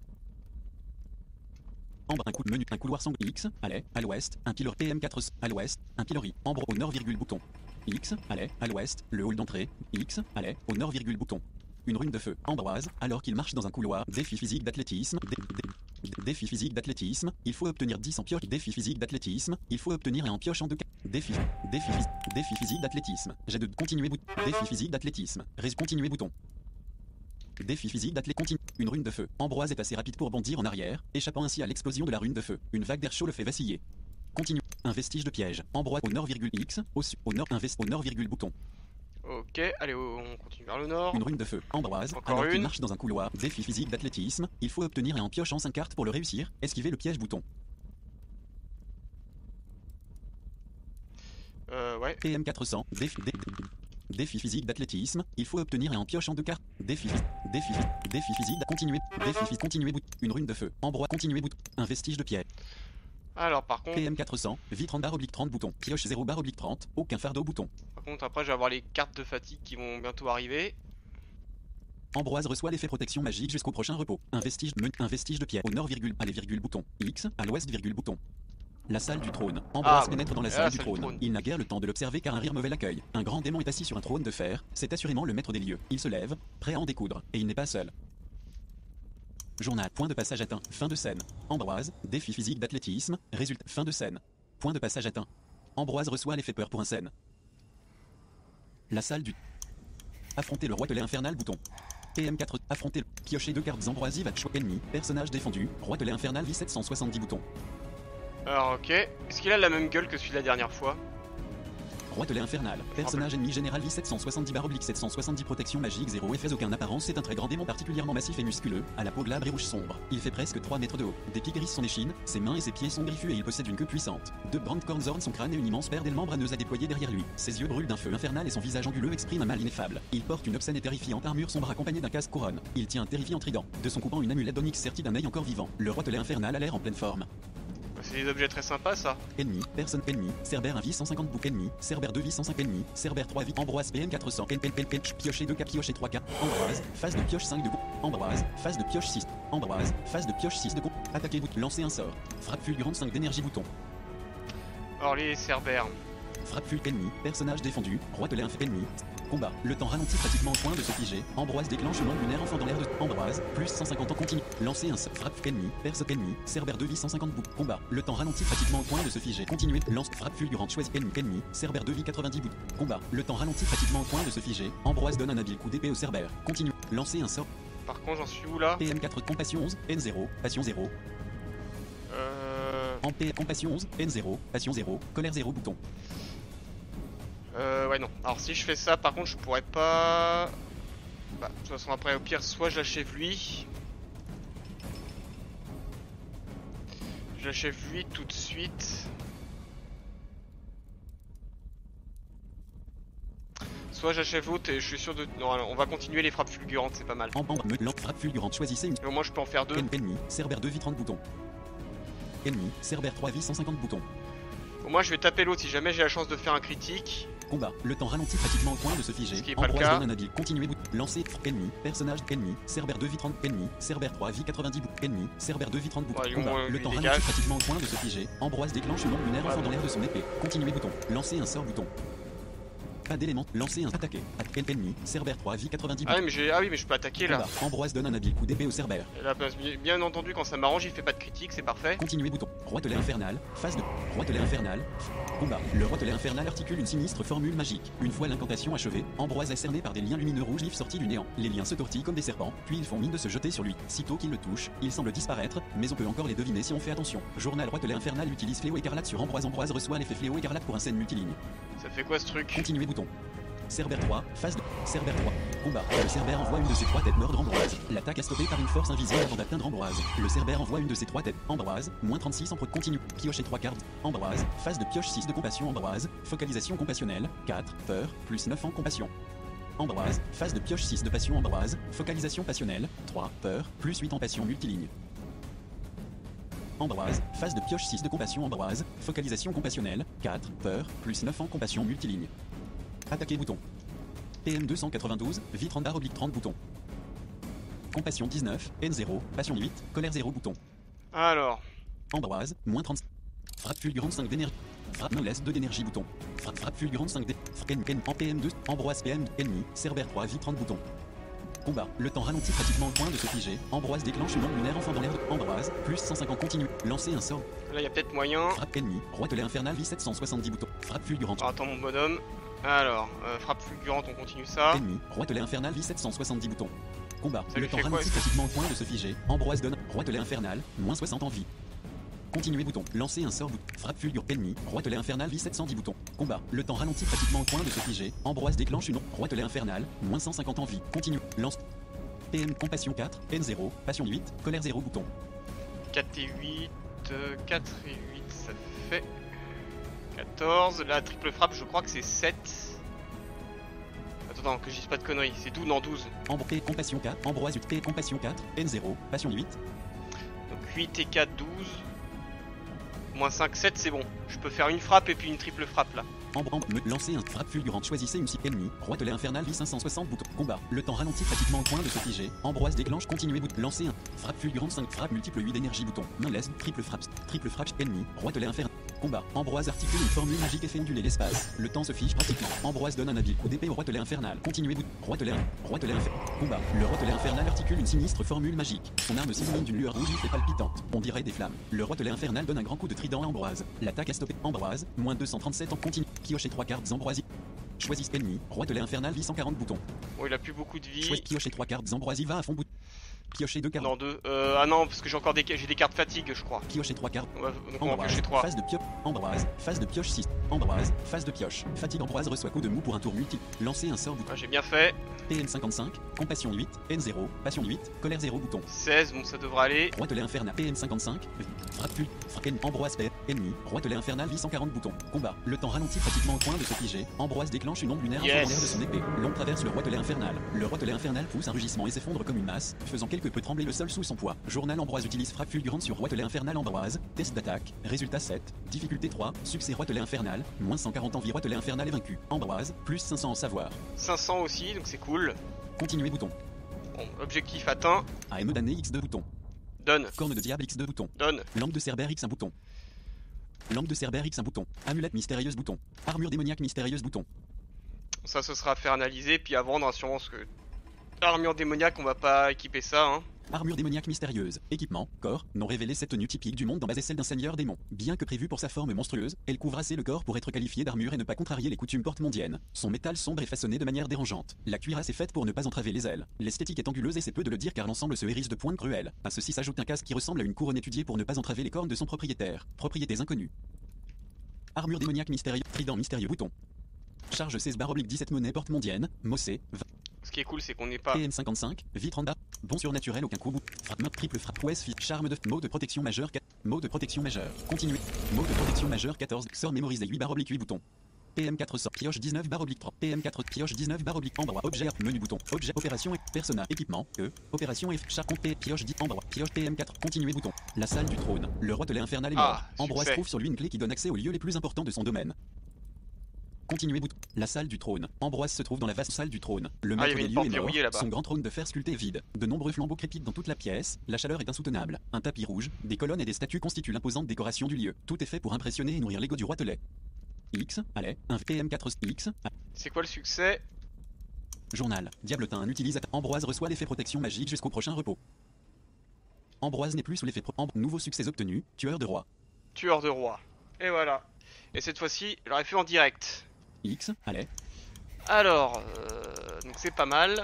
Ambre un coup de menu. Un couloir sangle X. À l'est. À l'ouest. Un pilori. P M quatre cents. À l'ouest. Un pilori. Ambre au nord virgule bouton. X. À l'est. À l'ouest. Le hall d'entrée. X. À l'est. Au nord virgule bouton. Une rune de feu. Ambroise, alors qu'il marche dans un couloir. Défi physique d'athlétisme. Dé, dé, défi physique d'athlétisme. Il faut obtenir dix en pioche. Défi physique d'athlétisme. Il faut obtenir un en pioche en deux cas. Défi. Défi, défi physique d'athlétisme. J'ai de continuer bouton. Défi physique d'athlétisme. Reste continuer bouton. Défi physique d'athlétisme. Une rune de feu. Ambroise est assez rapide pour bondir en arrière, échappant ainsi à l'explosion de la rune de feu. Une vague d'air chaud le fait vaciller. Continue. Un vestige de piège. Ambroise au nord virgule X. Au sud. Au nord. Un vest. Au nord virgule bouton. Ok, allez, on continue vers le nord. Une rune de feu. Ambroise, encore alors qu'il une. marche dans un couloir. Défi physique d'athlétisme. Il faut obtenir un en piochant cinq cartes pour le réussir. Esquiver le piège bouton. Euh, ouais. P M quatre cents. Défi, dé, dé, défi physique d'athlétisme. Il faut obtenir un en piochant deux cartes. Défi, défi, défi physique. Continuer. Défi physique. Continuer bouton. Une rune de feu. Ambroise. Continuer bouton. Un vestige de piège. Alors, par contre. P M quatre cents. Vie trente barre oblique trente bouton. Pioche zéro barre oblique trente. Aucun fardeau bouton. Par contre, après, je vais avoir les cartes de fatigue qui vont bientôt arriver. Ambroise reçoit l'effet protection magique jusqu'au prochain repos. Un vestige, un vestige de piège. Au nord virgule, allez virgule bouton. X, à l'ouest virgule bouton. La salle du trône. Ambroise ah, pénètre dans la la salle, salle du, trône. du trône. Il n'a guère le temps de l'observer car un rire mauvais l'accueille. Un grand démon est assis sur un trône de fer. C'est assurément le maître des lieux. Il se lève, prêt à en découdre. Et il n'est pas seul. Journal. Point de passage atteint. Fin de scène. Ambroise. Défi physique d'athlétisme. Résultat. Fin de scène. Point de passage atteint. Ambroise reçoit l'effet peur pour un scène. La salle du... Affronter le roitelet infernal bouton. P M quatre. Affronter le... Piocher deux cartes Ambroisive à choix ennemi. Personnage défendu. Roitelet infernal vie sept cent soixante-dix boutons. Alors, ok. Est-ce qu'il a la même gueule que celui de la dernière fois? Roitelet infernal. Personnage ennemi général vie sept cent soixante-dix barre oblique sept cent soixante-dix protection magique zéro effets aucun apparence. C'est un très grand démon particulièrement massif et musculeux, à la peau glabre et rouge sombre. Il fait presque trois mètres de haut. Des pieds grises sont échines, ses mains et ses pieds sont griffus et il possède une queue puissante. Deux grandes cornes ornent son crâne et une immense paire d'ailes membraneuses à déployer derrière lui. Ses yeux brûlent d'un feu infernal et son visage anguleux exprime un mal ineffable. Il porte une obscène et terrifiante armure sombre accompagnée d'un casque couronne. Il tient un terrifiant trident, de son coupant une amulette d'onyx sertie d'un œil encore vivant. Le Roitelet infernal a l'air en pleine forme. C'est des objets très sympas ça. Ennemi, personne ennemi, Cerbère un vie cent cinquante bouc ennemi, Cerbère deux vie cent cinq ennemi, Cerbère trois vie, Ambroise P M quatre cents, Pen Pen Pen Pen, piocher deux K, piocher trois K, Ambroise, phase de pioche cinq de bouc, Ambroise, phase de pioche six, Ambroise, phase de pioche six de coup, attaquer bouton, lancer un sort, frappe fulgurante cinq d'énergie bouton. Alors les Cerbères. Frappe fulg ennemi, personnage défendu, Roitelet inf ennemi. Combat, le temps ralentit pratiquement au point de se figer. Ambroise déclenche une onde lunaire enfant dans l'air de Ambroise, plus cent cinquante ans continue. Lancer un frappe ennemi, perce ennemi, Cerbère deux vie cent cinquante bouts. Combat, le temps ralentit pratiquement au point de se figer. Continuer, lance frappe fulgurante choisit ennemi, ennemi, Cerbère deux vie quatre-vingt-dix bouts. Combat, le temps ralentit pratiquement au point de se figer. Ambroise donne un habile coup d'épée au Cerbère. Continue, lancer un sort. Par contre j'en suis où là? P M quatre, compassion onze, N zéro, passion zéro. Euh... En P, compassion onze, N zéro, passion zéro, colère zéro bouton. Euh, ouais non, alors si je fais ça par contre je pourrais pas... Bah de toute façon après au pire soit je l'achève lui. Je l'achève lui tout de suite. Soit j'achève l'autre et je suis sûr de... Non alors, on va continuer les frappes fulgurantes, c'est pas mal. En bande, me frappe fulgurante, choisissez une... Et au moins je peux en faire deux. Ennemi, Cerbère deux vie trente boutons. Ennemi, Cerbère trois vie cent cinquante boutons. Au moins je vais taper l'autre si jamais j'ai la chance de faire un critique. Combat, le temps ralentit pratiquement au point de se figer. Ce qui est pas le Ambroise cas. donne un habile, continuez bout, lancer, ennemi, personnage, ennemi, Cerbère deux vie trente, ennemi, Cerbère trois vie quatre-vingt-dix bouts, ennemi, Cerbère deux vie trente bouts, Ouais, combat, on, le lui temps dégage. ralentit pratiquement au point de se figer. Ambroise déclenche une onde lunaire Ouais, enfant bon. dans l'air de son épée. Continuez bouton, lancer un sort bouton. Pas d'élément, lancer un attaquer. Attaquer ennemi, Cerbère trois vie quatre-vingt-dix Ah bouts. oui mais j'ai... Ah oui mais je peux attaquer là. Combat, Ambroise donne un habile coup d'épée au Cerbère. Et là, bien entendu quand ça m'arrange il fait pas de critique, c'est parfait. Continuez bouton. Roitelet infernal. Phase de Roitelet infernal. Combat. Le Roitelet infernal articule une sinistre formule magique. Une fois l'incantation achevée, Ambroise est cerné par des liens lumineux rouges vifs sortis du néant. Les liens se tortillent comme des serpents, puis ils font mine de se jeter sur lui. Sitôt qu'il le touche, il semble disparaître, mais on peut encore les deviner si on fait attention. Journal Roitelet infernal utilise Fléau écarlate sur Ambroise. Ambroise reçoit l'effet Fléau écarlate pour un scène multiligne. Ça fait quoi ce truc? Continuez bouton. Cerbère trois, phase de Cerbère trois. Combat. Le Cerbère envoie une de ses trois têtes mordre Ambroise. L'attaque est stoppée par une force invisible avant d'atteindre Ambroise. Le Cerbère envoie une de ses trois têtes. Ambroise, moins trente-six en pro continue. Piocher trois cartes. Ambroise, phase de pioche six de compassion Ambroise. Focalisation compassionnelle, quatre, peur, plus neuf en compassion. Ambroise, phase de pioche six de passion Ambroise. Focalisation passionnelle, trois, peur, plus huit en passion multiligne. Ambroise, phase de pioche six de compassion Ambroise. Focalisation compassionnelle, quatre, peur, plus neuf en compassion multiligne. Attaquer bouton. P M deux cent quatre-vingt-douze, vie trente barre oblique trente bouton. Compassion dix-neuf, N zéro, passion huit, colère zéro bouton. Alors, Ambroise, moins trente. Frappe fulgurante cinq d'énergie. Frappe noblesse deux d'énergie bouton. Frappe, frappe fulgurante cinq d. Ken, Ken, en P M deux, Ambroise P M, ennemi, Cerbère trois, vie trente bouton. Combat, le temps ralentit pratiquement au point de se figer. Ambroise déclenche une onde lunaire enfant dans l'air de Ambroise, plus cent cinquante continue. Lancer un sort. là il y a peut-être moyen. Frappe ennemi, Roitelet infernal vie sept cent soixante-dix boutons. Frappe fulgurante. Alors, attends mon bonhomme. Alors, euh, frappe fulgurante, on continue ça. Ennemi, Roitelet infernal vie sept cent soixante-dix boutons. Combat, Ça le lui temps fait quoi, ralentit ça pratiquement au point de se figer. Ambroise donne Roitelet infernal, moins soixante en vie. Continuez bouton, lancer un sort bouton. Frappe fulgure ennemi, Roitelet infernal vie sept cent dix boutons. Combat, le temps ralentit pratiquement au point de se figer. Ambroise déclenche une onde. Roitelet infernal, moins cent cinquante en vie. Continue, lance. P M compassion quatre, N zéro, passion huit, colère zéro bouton. quatre et huit, euh, quatre et huit, ça fait quatorze. La triple frappe, je crois que c'est sept. Attends, attends, que je dise pas de conneries. C'est douze, non douze. Ambro P compassion quatre, Ambroise huit, P compassion quatre, N zéro, passion huit. Donc huit et quatre, douze. Moins cinq, sept, c'est bon. Je peux faire une frappe et puis une triple frappe là. Ambre, ambre, me lancer un frappe fulgurante. Choisissez une cible ennemie. Roitelet infernal vie cinq cent soixante bouton. Combat. Le temps ralentit pratiquement au point de se figer. Ambroise déclenche. Continuez bouton. Lancer un frappe fulgurante cinq frappe multiple huit d'énergie bouton. Main laisse. Triple frappe. Triple frappe ennemi. Roitelet infernal. Combat. Ambroise articule une formule magique et fait onduler l'espace. Le temps se fige pratiquement. Ambroise donne un habile coup d'épée au Roitelet infernal. Continuez bouton. Roitelet. Roitelet infernal. Combat. Le Roitelet infernal articule une sinistre formule magique. Son arme s'illumine d'une lueur rouge et palpitante. On dirait des flammes. Le Roitelet infernal donne un grand coup de trident à Ambroise. L'attaque est stoppée. Ambroise. moins deux cent trente-sept en continu. Piocher trois cartes Ambroisie. Choisissez ennemi. Roitelet infernal vie cent quarante boutons. Bon, il a plus beaucoup de vie. Choisis piocher trois cartes Ambroisie va à fond bout. Piochez deux cartes. Non, deux. Euh, ah non, parce que j'ai encore des, j'ai des cartes fatigue, je crois. Piochez trois cartes. On va, donc on va Ambroise, piocher trois. phase de pioche. Ambroise, phase de pioche six. Ambroise, phase de pioche. Fatigue Ambroise reçoit coup de mou pour un tour multi. Lancez un sort bouton. Ah, j'ai bien fait. P M cinquante-cinq, compassion huit, N zéro, passion huit, colère zéro bouton. seize, bon ça devrait aller. Roitelet infernal, P M cinquante-cinq, frappe pul, frappe N, Ambroise paix, ennemi, Roitelet infernal huit cent quarante boutons. Combat, le temps ralentit pratiquement au point de se figer. Ambroise déclenche une onde lunaire Yes. infernale de son épée. L'onde traverse le Roitelet infernal. Le Roitelet infernal pousse un rugissement et s'effondre comme une masse, faisant quelque peu trembler le sol sous son poids. Journal Ambroise utilise frappe fulgurante sur Roitelet infernal Ambroise. Test d'attaque, résultat sept, difficulté trois, succès Roitelet infernal, moins cent quarante envie Roitelet infernal est vaincu. Ambroise, plus cinq cents en savoir. cinq cents aussi, donc c'est cool. Continuer bouton. Bon, objectif atteint. A M d'année X deux bouton. Donne, Corne de diable X deux bouton. donne. Lampe de Cerbère X un bouton. Lampe de Cerbère X un bouton. Amulette mystérieuse bouton. Armure démoniaque mystérieuse bouton. Ça, ce sera à faire analyser, puis à vendre, assurance que... Armure démoniaque, on va pas équiper ça, hein. Armure démoniaque mystérieuse. Équipement, corps, non révélé. Cette tenue typique du monde dans base est celle d'un seigneur démon. Bien que prévue pour sa forme monstrueuse, elle couvre assez le corps pour être qualifiée d'armure et ne pas contrarier les coutumes porte-mondiennes. Son métal sombre est façonné de manière dérangeante. La cuirasse est faite pour ne pas entraver les ailes. L'esthétique est anguleuse et c'est peu de le dire car l'ensemble se hérisse de pointes cruelles. À ceci s'ajoute un casque qui ressemble à une couronne étudiée pour ne pas entraver les cornes de son propriétaire. Propriétés inconnues. Armure démoniaque mystérieuse. Trident mystérieux bouton. Charge seize barre oblique dix-sept monnaie porte-mondienne. Mossé. Ce qui est cool, c'est qu'on n'est pas... P M cinquante-cinq, vitre en bas, bon surnaturel aucun coup bout, frappe main, triple frappe, ouest fit, charme de, mot de protection majeur, quatre, mot de protection majeur, continuer, mot de protection majeur quatorze, sort mémorisé huit barre oblique huit boutons. P M quatre cents, pioche dix-neuf barre oblique trois, P M quatre, pioche dix-neuf barre oblique endroit, objet, menu bouton, objet, opération et persona, équipement, E, opération F, char compte P, pioche dix, endroit, pioche P M quatre, continuer bouton, la salle du trône, le Roitelet infernal est mort, Ah, Ambroise succès. trouve sur lui une clé qui donne accès aux lieux les plus importants de son domaine. Continuer bouton. La salle du trône. Ambroise se trouve dans la vaste salle du trône. Le Ah, il y maître avait des une lieux porte est mort. verrouillée là-bas. Son grand trône de fer sculpté est vide. De nombreux flambeaux crépitent dans toute la pièce. La chaleur est insoutenable. Un tapis rouge, des colonnes et des statues constituent l'imposante décoration du lieu. Tout est fait pour impressionner et nourrir l'ego du Roitelet. X, allez, un P M quatre X, C'est quoi le succès? journal. Diabletin utilise. Ambroise reçoit l'effet protection magique jusqu'au prochain repos. Ambroise n'est plus sous l'effet pro. Amb- Nouveau succès obtenu. Tueur de roi. Tueur de roi. Et voilà. Et cette fois-ci, je l'aurais fait en direct. X, allez. Alors, euh, donc c'est pas mal.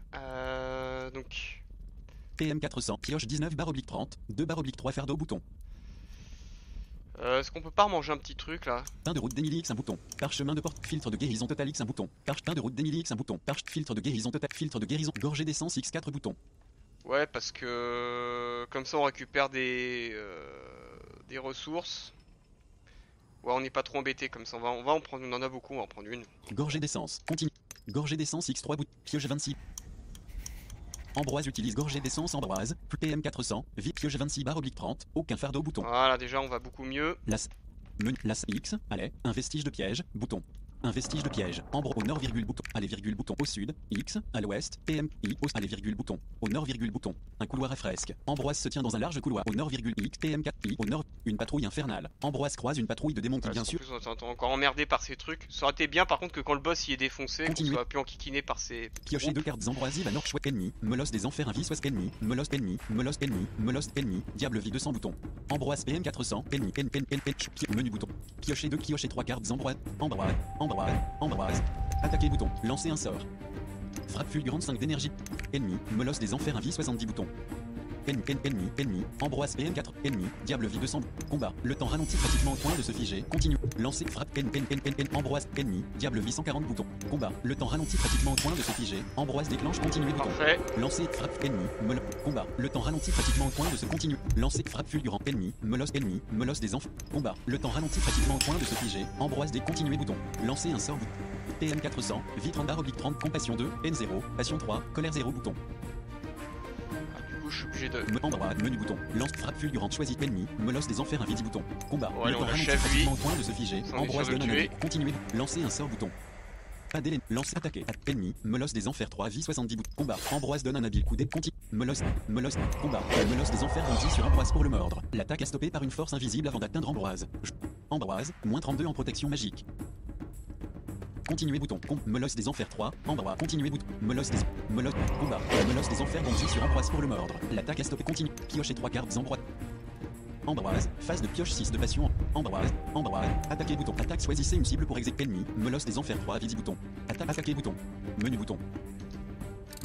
Euh, donc, P M quatre cents, pioche dix-neuf barre oblique trente, deux barre oblique trois fardeau bouton. euh, est-ce qu'on peut pas remanger un petit truc là? Pain de route d'Emily X un bouton. Parchemin de porte. Filtre de guérison total X un bouton. Parche pain de route d'Emily X un bouton. Parche filtre de guérison total. Filtre de guérison. Gorgée d'essence X quatre boutons. Ouais, parce que comme ça on récupère des euh, des ressources. Ouais, on n'est pas trop embêté comme ça. On va, on va en prendre. On en a beaucoup. On va en prendre une. Gorgée d'essence. Continue. Gorgée d'essence X trois boutons. Pioche vingt-six. Ambroise utilise gorgée d'essence Ambroise. P M quatre cents. Vie pioche vingt-six barre oblique trente. Aucun fardeau bouton. Voilà, déjà on va beaucoup mieux. Las. Menu. Las X. Allez. Un vestige de piège. Bouton. Un vestige de piège. Ambre au nord virgule bouton. Allez virgule bouton. Au sud. X. À l'ouest. P M. I. Au. Allez virgule bouton. Au nord virgule bouton. Un couloir à fresque. Ambroise se tient dans un large couloir. Au nord virgule X. P M quatre. I. Au nord. Une patrouille infernale. Ambroise croise une patrouille de démons qui Ouais, bien parce qu'en sûr. plus, on est encore emmerdé par ces trucs. Ça aurait été bien par contre que quand le boss y est défoncé, qu'on Continuez. soit plus enquiquiné par ces. Piocher groupes. deux cartes Ambroisie va nord chouette ennemi, Molosse des enfers invis soit ennemi, Molosse ennemi, Molosse ennemi, Molosse ennemi, Diable vie deux cents boutons. Ambroise P M quatre cents, ennemi, pen pen pen pen, pi- menu bouton. Piocher deux, piocher trois cartes Ambroise, Ambroise, Ambroise, Ambroise. Attaquer bouton, lancer un sort. Frappe fulgurante cinq d'énergie. Ennemi, Molosse des enfers invis soixante-dix boutons. Ennemi, en- ennemi, ennemi, Ambroise P M quatre, ennemi, Diable vie deux cents, combat, le temps ralentit pratiquement au point de se figer, continue, lancer, frappe, pen, pen, pen, pen, pen, Ambroise, ennemi, Diable vie cent quarante boutons, combat, le temps ralentit pratiquement au point de se figer, Ambroise déclenche, continue bouton, Parfait. lancer, frappe, ennemi, molo, combat, le temps ralentit pratiquement au point de se continuer, lancer, frappe fulgurant, ennemi, molosse, ennemi, molosse des enfants, combat, le temps ralentit pratiquement au point de se figer, Ambroise des continuer bouton, lancer un sort bouton, P M quatre cents, vitre en barre oblique trente, compassion deux, N zéro, passion trois, colère zéro bouton. Ah, du coup, je suis obligé de. Me- Endroit, menu bouton. Lance frappe fulgurante choisie ennemi. Molosse des enfers invidi bouton. Combat. Ouais, le on temps l'achève, ralentit lui. pratiquement au point de se figer. On est Ambroise sûr de donne un le avis. tuer. Continuer. Lancer un sort bouton. Pas délai. Lance attaquer. At- ennemi. Molosse des enfers trois vie soixante-dix bouton. Combat. Ambroise donne un habile coup d'épée. Continue. Molosse. Molosse. Combat. Molosse des enfers bondit sur Ambroise pour le mordre. L'attaque est stoppée par une force invisible avant d'atteindre Ambroise. Je- Ambroise. Moins trente-deux en protection magique. Continuer bouton. Com Molosse des enfers trois. Ambroise. Continuer bouton. Molosse des Molosse. Combat. Molosse des enfers bondit sur Ambroise pour le mordre. L'attaque est stoppée. Continue. Piocher trois cartes Ambroise. Ambroise. Phase de pioche six de passion. Ambroise. Ambroise. Attaquer bouton. Attaque. Choisissez une cible pour exécuter ennemi. Molosse des enfers trois. Vidi bouton. Attaque. Attaquer bouton. Menu bouton.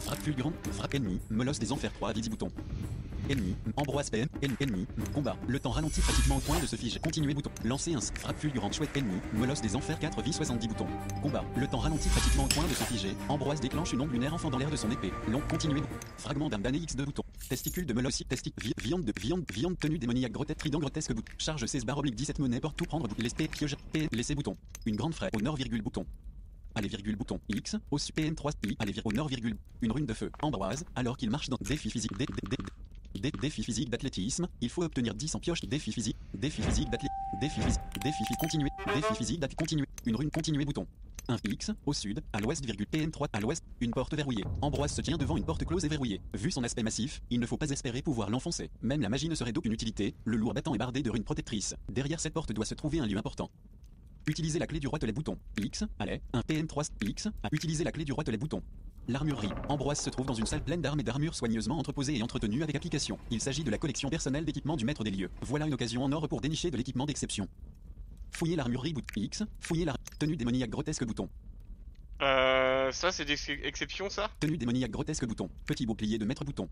Frappe fulgurante. Frappe ennemi. Molosse des enfers trois à dix boutons. Ennemi. Ambroise P M. Ennemi. Combat. Le temps ralentit pratiquement au point de se figer. Continuer bouton. Lancer un frappe fulgurante chouette ennemi. Molosse des enfers quatre vie soixante-dix boutons. Combat. Le temps ralentit pratiquement au point de se figer. Ambroise déclenche une ombre lunaire enfant dans l'air de son épée. Long. Continuer bouton. Fragment d'âme d'année X deux boutons. Testicule de Molossi. Testic. Vi viande de viande. Viande tenue démoniaque grotesque. Trident grotesque bouton. Charge seize barre oblique dix-sept monnaie porte tout prendre bouton. L'esprit pioche. P. Laisser bouton. Une grande fraise. Au nord virgule bouton. Allez virgule bouton X au P N trois I allez au nord virgule une rune de feu Ambroise alors qu'il marche dans défi physique dé, dé, dé, dé, défi physique d'athlétisme il faut obtenir dix en pioche défi physique défi physique d'athlétisme défi physique défi physique continuer défi physique d'athlétisme continuer une rune continuer bouton un X au sud à l'ouest virgule P N trois à l'ouest une porte verrouillée Ambroise se tient devant une porte close et verrouillée vu son aspect massif il ne faut pas espérer pouvoir l'enfoncer même la magie ne serait d'aucune utilité le lourd battant est bardé de runes protectrices derrière cette porte doit se trouver un lieu important. Utiliser la clé du roitelet bouton. X, allez, un P N trois X, à utiliser la clé du roitelet bouton. L'armurerie. Ambroise se trouve dans une salle pleine d'armes et d'armures soigneusement entreposées et entretenues avec application. Il s'agit de la collection personnelle d'équipements du maître des lieux. Voilà une occasion en or pour dénicher de l'équipement d'exception. Fouiller l'armurerie bouton. X, fouiller la tenue démoniaque grotesque bouton. Euh, ça c'est des exceptions ça? Tenue démoniaque grotesque bouton. Petit bouclier de maître bouton.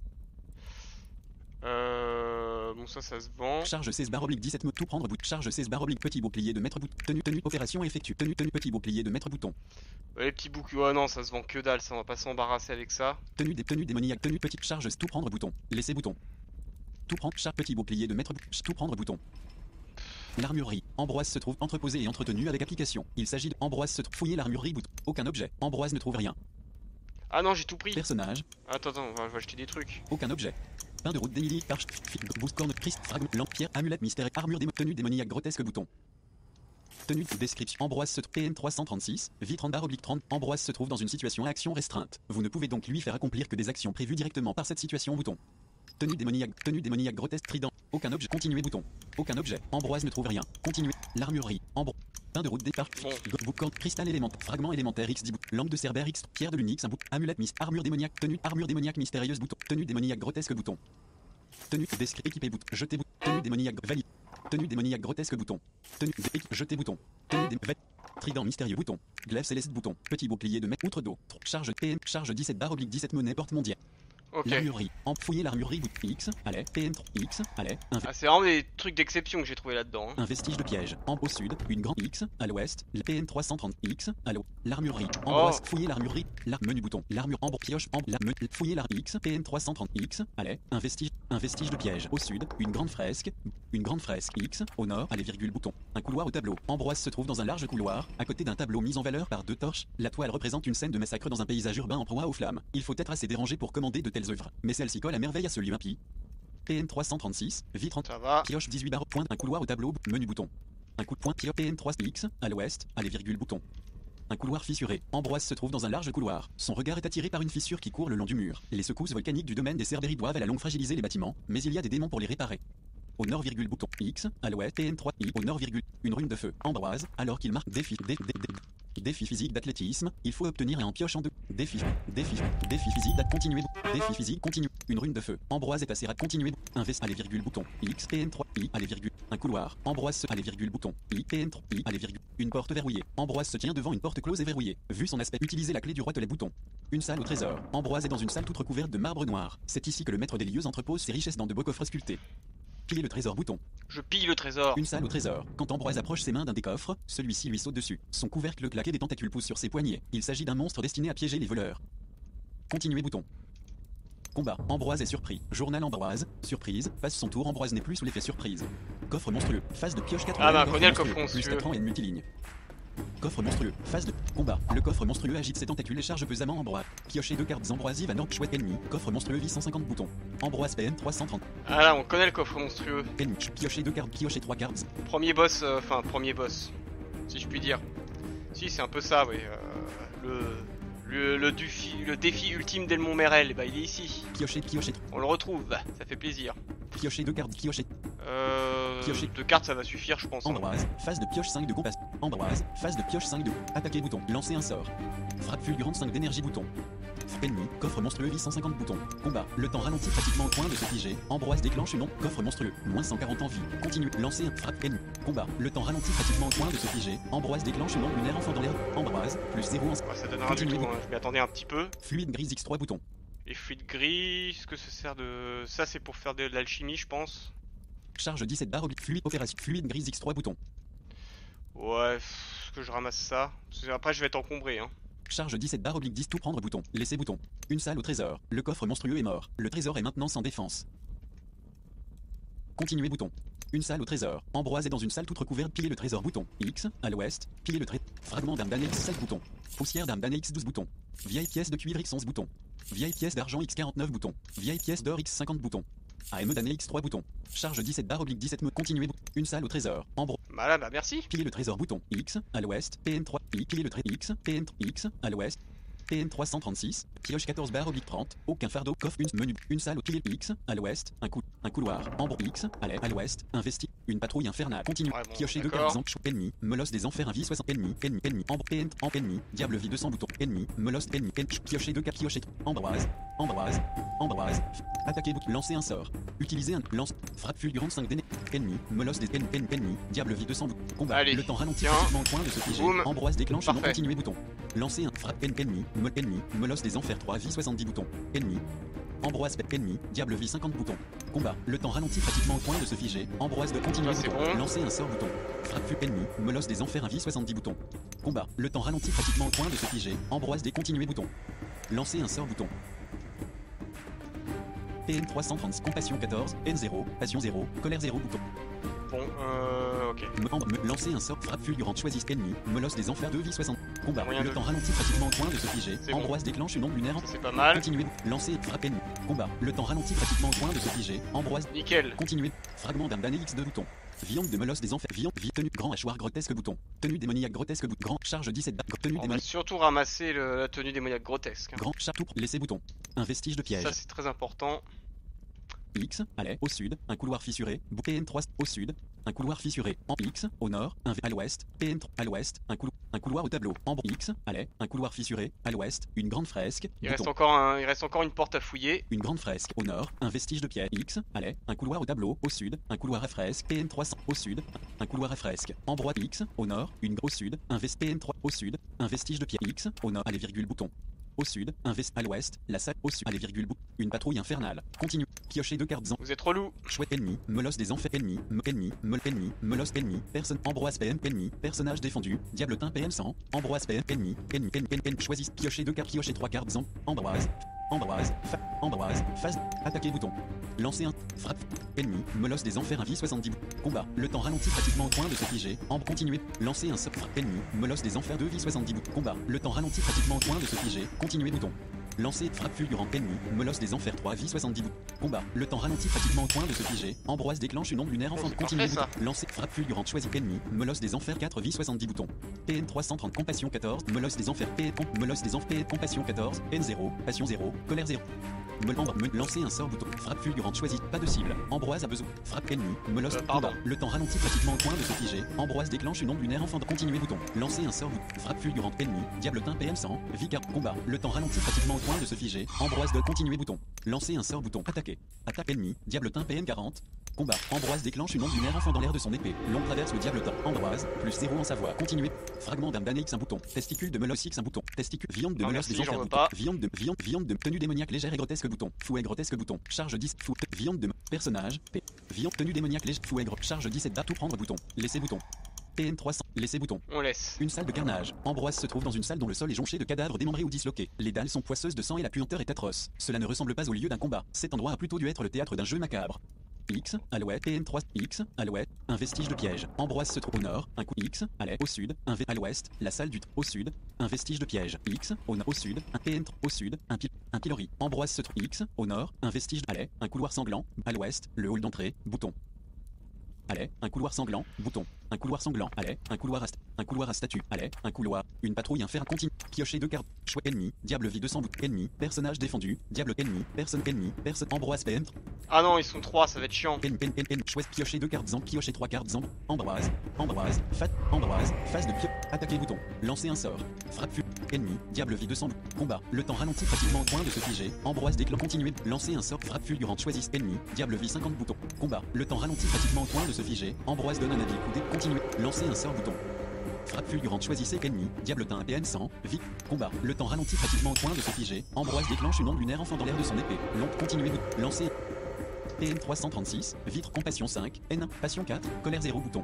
Euh... Bon ça ça se vend. Charge seize barre oblique dix-sept tout prendre bout. Charge seize barre oblique petit bouclier de maître bouton. Tenue tenue opération effectue. Tenue tenue petit bouclier de maître bouton. Ouais, les petits boucliers, oh non ça se vend que dalle, ça on va pas s'embarrasser avec ça. Tenue des tenues démoniaques. Tenue petite charge tout prendre bouton. Laisser bouton. Tout prendre charge petit bouclier de maître bouton. Tout prendre bouton. L'armurerie. Ambroise se trouve entreposée et entretenue avec application. Il s'agit de Ambroise se trouve fouiller l'armurerie bouton. Aucun objet. Ambroise ne trouve rien. Ah non j'ai tout pris. Personnage. Attends attends, on va acheter des trucs. Aucun objet. Pain de route d'Emily, Arch, Boost Corne, Christ, Fragment, Lampe, Pierre, Amulette, Mystère, Armure, démo, tenue démoniaque, grotesque bouton. Tenue de description. Ambroise se trouve P N trois cent trente-six, vie trente barre oblique trente. Ambroise se trouve dans une situation à action restreinte. Vous ne pouvez donc lui faire accomplir que des actions prévues directement par cette situation bouton. Tenue démoniaque, tenue démoniaque, grotesque, trident. Aucun objet. Continuer bouton. Aucun objet. Ambroise ne trouve rien. Continuer. L'armurerie. Ambroise. Pain de route départ. Bon. Boucan, cristal élémentaire. Fragment élémentaire X dix bout. Lampe de Cerbère X. Pierre de l'Unix un bout. Amulette Miss. Armure démoniaque. Tenue. Armure démoniaque mystérieuse bouton. Tenue démoniaque grotesque bouton. Tenue descrit équipé bouton. Jeter bouton. Tenue démoniaque valide. Tenue démoniaque grotesque bouton. Tenue jeter bouton. Tenue dé trident mystérieux bouton. Glaive céleste bouton. Petit bouclier de mètre outre d'eau. Charge P M. Charge dix-sept barre oblique dix-sept monnaie porte mondiale. Ok. L'armurerie. Fouiller l'armurerie bouton. X. Allez. P N trois X. Allez. Un ah, c'est vraiment des trucs d'exception que j'ai trouvé là-dedans. Hein. Un vestige de piège. En au sud. Une grande X. À l'ouest. Le P N trois cent trente X. À l'eau. L'armurerie. Ambroise. Oh. Fouiller l'armurerie. La menu bouton. L'armure. En pioche. En la menu. Fouiller l'armurerie. X. P N trois cent trente X. Allez. Un vestige. Un vestige de piège. Au sud. Une grande fresque. Une grande fresque. X. Au nord. Allez virgule bouton. Un couloir au tableau. Ambroise se trouve dans un large couloir. À côté d'un tableau mis en valeur par deux torches. La toile représente une scène de massacre dans un paysage urbain en proie aux flammes. Il faut être assez dérangé pour commander de telles œuvres. Mais celle-ci colle à merveille à ce lieu impie. P N trois cent trente-six, vie trente, ça va. Pioche dix-huit barres, point, un couloir au tableau, menu bouton. Un coup de poing, P N trois X, à l'ouest, allez virgule bouton. Un couloir fissuré. Ambroise se trouve dans un large couloir. Son regard est attiré par une fissure qui court le long du mur. Les secousses volcaniques du domaine des Cerbéri doivent à la longue fragiliser les bâtiments, mais il y a des démons pour les réparer. Au nord virgule bouton X, à l'ouest, P N trois I, au nord virgule, une rune de feu. Ambroise, alors qu'il marque défi, défi, défi, défi physique d'athlétisme, il faut obtenir un en pioche en deux. Défi, défi, défi physique d'athlétisme, continuer, défi physique, continue, une rune de feu. Ambroise est assez rapide, continuer, invest, allez virgule bouton, X, P N trois I, allez virgule, un couloir. Ambroise se, allez virgule bouton, I, P N trois I, allez virgule, une porte verrouillée. Ambroise se tient devant une porte close et verrouillée. Vu son aspect, utilisez la clé du roitelet bouton. Une salle au trésor. Ambroise est dans une salle toute recouverte de marbre noir. C'est ici que le maître des lieux entrepose ses richesses dans de beaux coffres sculptés. Piller le trésor bouton. Je pille le trésor. Une salle au trésor. Quand Ambroise approche ses mains d'un des coffres, celui-ci lui saute dessus. Son couvercle claqué des tentacules pousse sur ses poignets. Il s'agit d'un monstre destiné à piéger les voleurs. Continuer bouton. Combat. Ambroise est surpris. Journal Ambroise. Surprise. Passe son tour. Ambroise n'est plus sous l'effet surprise. Coffre monstrueux. Phase de pioche quatre. Ah bah, connais le coffre monstrueux. Plus quatre ans et une multiligne. Coffre monstrueux. Phase de combat. Le coffre monstrueux agite ses tentacules et charge pesamment Ambroise. Piocher deux cartes Ambroisive à Nord chouette ennemi. Coffre monstrueux vit cent cinquante boutons. Ambroise P N trois cent trente. Ah là, on connaît le coffre monstrueux. Ennemi. Piocher deux cartes. Piocher trois cartes. Premier boss, enfin euh, premier boss, si je puis dire. Si, c'est un peu ça, oui. Euh, le, le, le, défi, le défi ultime d'Elmont Merel, bah il est ici. Piocher, piocher. On le retrouve, bah, ça fait plaisir. Piocher deux cartes. Piocher. Euh... Piocher. Deux cartes, ça va suffire, je pense. Ambroise, hein. phase de pioche cinq de compass. Ambroise, phase de pioche cinq de attaquer bouton. Lancer un sort. Frappe fulgurante cinq d'énergie bouton. Ennemi, coffre monstrueux vie cent cinquante boutons. Combat, le temps ralentit pratiquement au point de se figer. Ambroise déclenche une ombre, coffre monstrueux, moins cent quarante en vie. Continue, lancer un frappe ennemi. Combat, le temps ralentit pratiquement au point de se figer. Ambroise déclenche une ombre lunaire enfant dans l'air. Ambroise, plus zéro en... Ouais, ça donne rien du tout, hein. Je m'y attendais un petit peu. Fluide grise X trois boutons. Les fluides gris, est-ce que ça sert de... Ça c'est pour faire de l'alchimie je pense. Charge dix-sept barre oblique fluide opération fluide grise X trois bouton. Ouais, est-ce que je ramasse ça? Parce que après je vais être encombré hein. Charge dix-sept barre oblique dix tout prendre bouton. Laisser bouton. Une salle au trésor. Le coffre monstrueux est mort. Le trésor est maintenant sans défense. Continuer bouton. Une salle au trésor. Ambroise est dans une salle toute recouverte. Piller le trésor bouton. X à l'ouest. Piller le trésor. Fragment d'arme d'année X sept bouton. Poussière d'arme d'année X douze bouton. Vieille pièce de cuivre X onze bouton. Vieille pièce d'argent X quarante-neuf bouton. Vieille pièce d'or X cinquante bouton. A M d'année X trois bouton. Charge dix-sept barre oblique dix-sept me continuer bouton. Une salle au trésor. Ambro. Bah là bah merci. Piller le trésor bouton. X à l'ouest. P N trois. Piller le trésor X. P N X à l'ouest. P N trois cent trente-six, pioche quatorze barre oblique trente, aucun fardeau, coffre, une menu, une salle au pilier X, à l'ouest, un, cou un couloir, ambre X, à l'est, à l'ouest, investi, une patrouille infernale, continue, Ouais, bon, piocher deux d'accord. cartes, ennemi, molosse des enfers, un vie soixante, ennemi, ennemi, ennemi, ambre, P N, en ennemi, diable vie deux cents boutons, ennemi, molosse, ennemi, ennemi, piocher deux cartes, piocher, ambroise, ambroise, ambroise, attaquer, bouton, lancer un sort, utiliser un, lance, frappe fulgurante cinq d'ennemi, ennemi, molosse des ennemis, ennemi, ennemi, diable vie deux cents boutons, combat, Allez, le temps ralenti, tiens. pratiquement point de se figer, Boum. ambroise déclenche, non Parfait. continuer bouton, lancer un, frappe, ennemi, me, ennemi, molosse des enfers trois vie soixante-dix boutons. Ennemi. Ambroise ennemi. Diable vie cinquante boutons. Combat. Le temps ralentit pratiquement au point de se figer. Ambroise de continuer Ça, c'est bouton. bon. Lancer un sort bouton. Frappe fut ennemi. Molosse des enfers un vie soixante-dix boutons. Combat. Le temps ralentit pratiquement au point de se figer. Ambroise des continuer bouton. Lancer un sort bouton. P N trois cent trente. Compassion quatorze. N zéro. Passion zéro. Colère zéro bouton. Bon, euh... ok. Me, ambre, me, lancer un sort frappe fulgurante choisisse ennemi. Molosse des enfers deux vie soixante. Combat. Moyen Le de- temps ralentit pratiquement au point de se figer. C'est bon. Ambroise déclenche une onde lunaire. Ça c'est pas mal. Continuer. Lancer. Frappe ennemi. Combat. Le temps ralentit pratiquement au point de se figer. Ambroise. Nickel. Continuer. Fragment d'âme d'année X deux boutons. Viande de molosse des enfers. Viande. Vie. Tenue. Grand hachoir grotesque bouton. Tenue démoniaque grotesque bouton. Grand. Charge dix-sept barres. Tenue On va démoniaque. surtout ramasser le- la tenue démoniaque grotesque. hein. Grand. Charge tout. Laisser bouton. Un vestige de piège. Ça c'est très important. X, à l'est, au sud, un couloir fissuré, P N trois, au sud, un couloir fissuré, en X, au nord, un V à l'ouest, P N trois, à l'ouest, un, couloir, un couloir au tableau, en X, à l'est, un couloir fissuré, à l'ouest, une grande fresque, Il bouton. reste encore un... Il reste encore une porte à fouiller. Une grande fresque, au nord, un vestige de pierre, X, à l'est, un couloir au tableau, au sud, un couloir à fresque, P N trois cents, au sud, un couloir à fresque, en droite X, au nord, une au sud, un vest P N trois, au sud, un vestige de pierre, X, au nord, allez virgule bouton. Au sud, un vest à l'ouest, la salle, au sud, allez virgule bouton. Une patrouille infernale, continue, piocher deux cartes en. Vous êtes relou. Chouette ennemi, molosse des enfers ennemi, me ennemi, mol ennemi, molosse ennemi, personne, Ambroise P M ennemi, personnage défendu, Diabletin P M cent, Ambroise P M ennemi, ennemi, ennemi, ennemi, choisis, piocher deux cartes, piocher trois cartes en, Ambroise, Ambroise, fa, Ambroise, phase, attaquer bouton, lancer un, frappe, ennemi, molosse des enfers un vie soixante-dix, combat, le temps ralentit pratiquement au point de se figer, en continuer, lancer un sort, frappe, ennemi, molosse des enfers deux vie soixante-dix, combat, le temps ralentit pratiquement au point de se figer, continuer bouton. Lancer, frappe fulgurante ennemi, molosse des enfers trois vie soixante-dix bout. Combat, le temps ralentit pratiquement au point de se figer. Ambroise déclenche une onde lunaire enfant. c'est Continue parfait, bouton. Lancer, frappe fulgurante choisit ennemi, molosse des enfers quatre vie soixante-dix boutons. P N trois cent trente compassion quatorze, molosse des enfers P N, molosse des enfers P N, compassion quatorze, N zéro, passion zéro, colère zéro. Me, ambre, me, lancer un sort bouton. Frappe fulgurante choisit, pas de cible. Ambroise a besoin. Frappe ennemi, molosse, Euh, pardon. combat. Le temps ralentit pratiquement au point de se figer. Ambroise déclenche une onde lunaire enfant. Continuer bouton. Lancer un sort bouton. Frappe fulgurante ennemi, Diabletin P M cent, Vicar, combat. Le temps ralentit pratiquement au point de se figer. Ambroise de continuer bouton. Lancer un sort bouton. Attaquer. Attaque ennemi, Diabletin P M quarante. Combat. Ambroise déclenche une onde lunaire enfant dans l'air de son épée. L'on traverse le diabletin. Ambroise, plus zéro en savoir. Continuer. Fragment d'âme d'année X un bouton. Testicule de molosse X un bouton. Testicule. Viande de Non, molosse merci, des enfers j'en veux bouton. pas. Viande de viande, viande de tenue démoniaque légère et grotesque bouton. Fouet grotesque bouton. Charge dix. Fou. Viande de personnage. P. Viande tenue démoniaque légère. Fouet gros. Charge dix-sept barre tout prendre bouton. Laisser bouton. P N trois cents. Laisser bouton. On laisse. Une salle de carnage. Ambroise se trouve dans une salle dont le sol est jonché de cadavres démembrés ou disloqués. Les dalles sont poisseuses de sang et la puanteur est atroce. Cela ne ressemble pas au lieu d'un combat. Cet endroit a plutôt dû être le théâtre d'un jeu macabre. X, à l'ouest, P N trois, X, à l'ouest, un vestige de piège. Ambroise se trouve au nord, un coup X, à l'est, au sud, un V à l'ouest, la salle du au sud, un vestige de piège. X, au nord, au sud, un P N trois, au sud, un pil, un pilori. Ambroise se trouve X, au nord, un vestige à l'est, un couloir sanglant, à l'ouest, le hall d'entrée, bouton. Allez, un couloir sanglant, bouton. Un couloir sanglant, allez, un couloir à, st- un couloir à statue, allez, un couloir, une patrouille infernale continue, piocher deux cartes, chouette ennemi, diable vie deux cents bout, ennemi, personnage défendu, diable ennemi, personne ennemi, personne, Ambroise P M, Ah non, ils sont trois, ça va être chiant. pen, pen, pen, pen, chouette, piocher deux cartes en, piocher trois cartes en, Ambroise, Ambroise, fat, Ambroise, phase de pio, attaquer bouton, lancer un sort, frappe fu, ennemi, diable vie deux cents bout, combat, le temps ralentit pratiquement au point de se figer, Ambroise déclenche, continuer, lancer un sort, frappe fulgurante, choisisse ennemi, diable vie cinquante boutons, combat, le temps ralentit pratiquement au point de se figer, Ambroise donne un avis coudé, continuer, lancer un sort bouton. Frappe fulgurante, choisissez ennemi. Diabletin, P M cent. Vite. Combat. Le temps ralentit pratiquement au point de se figer. Ambroise déclenche une onde lunaire enfant dans l'air de son épée. Long. Continuez de lancer. P M trois cent trente-six. Vitre. Compassion cinq. N. Passion quatre. Colère zéro. Bouton.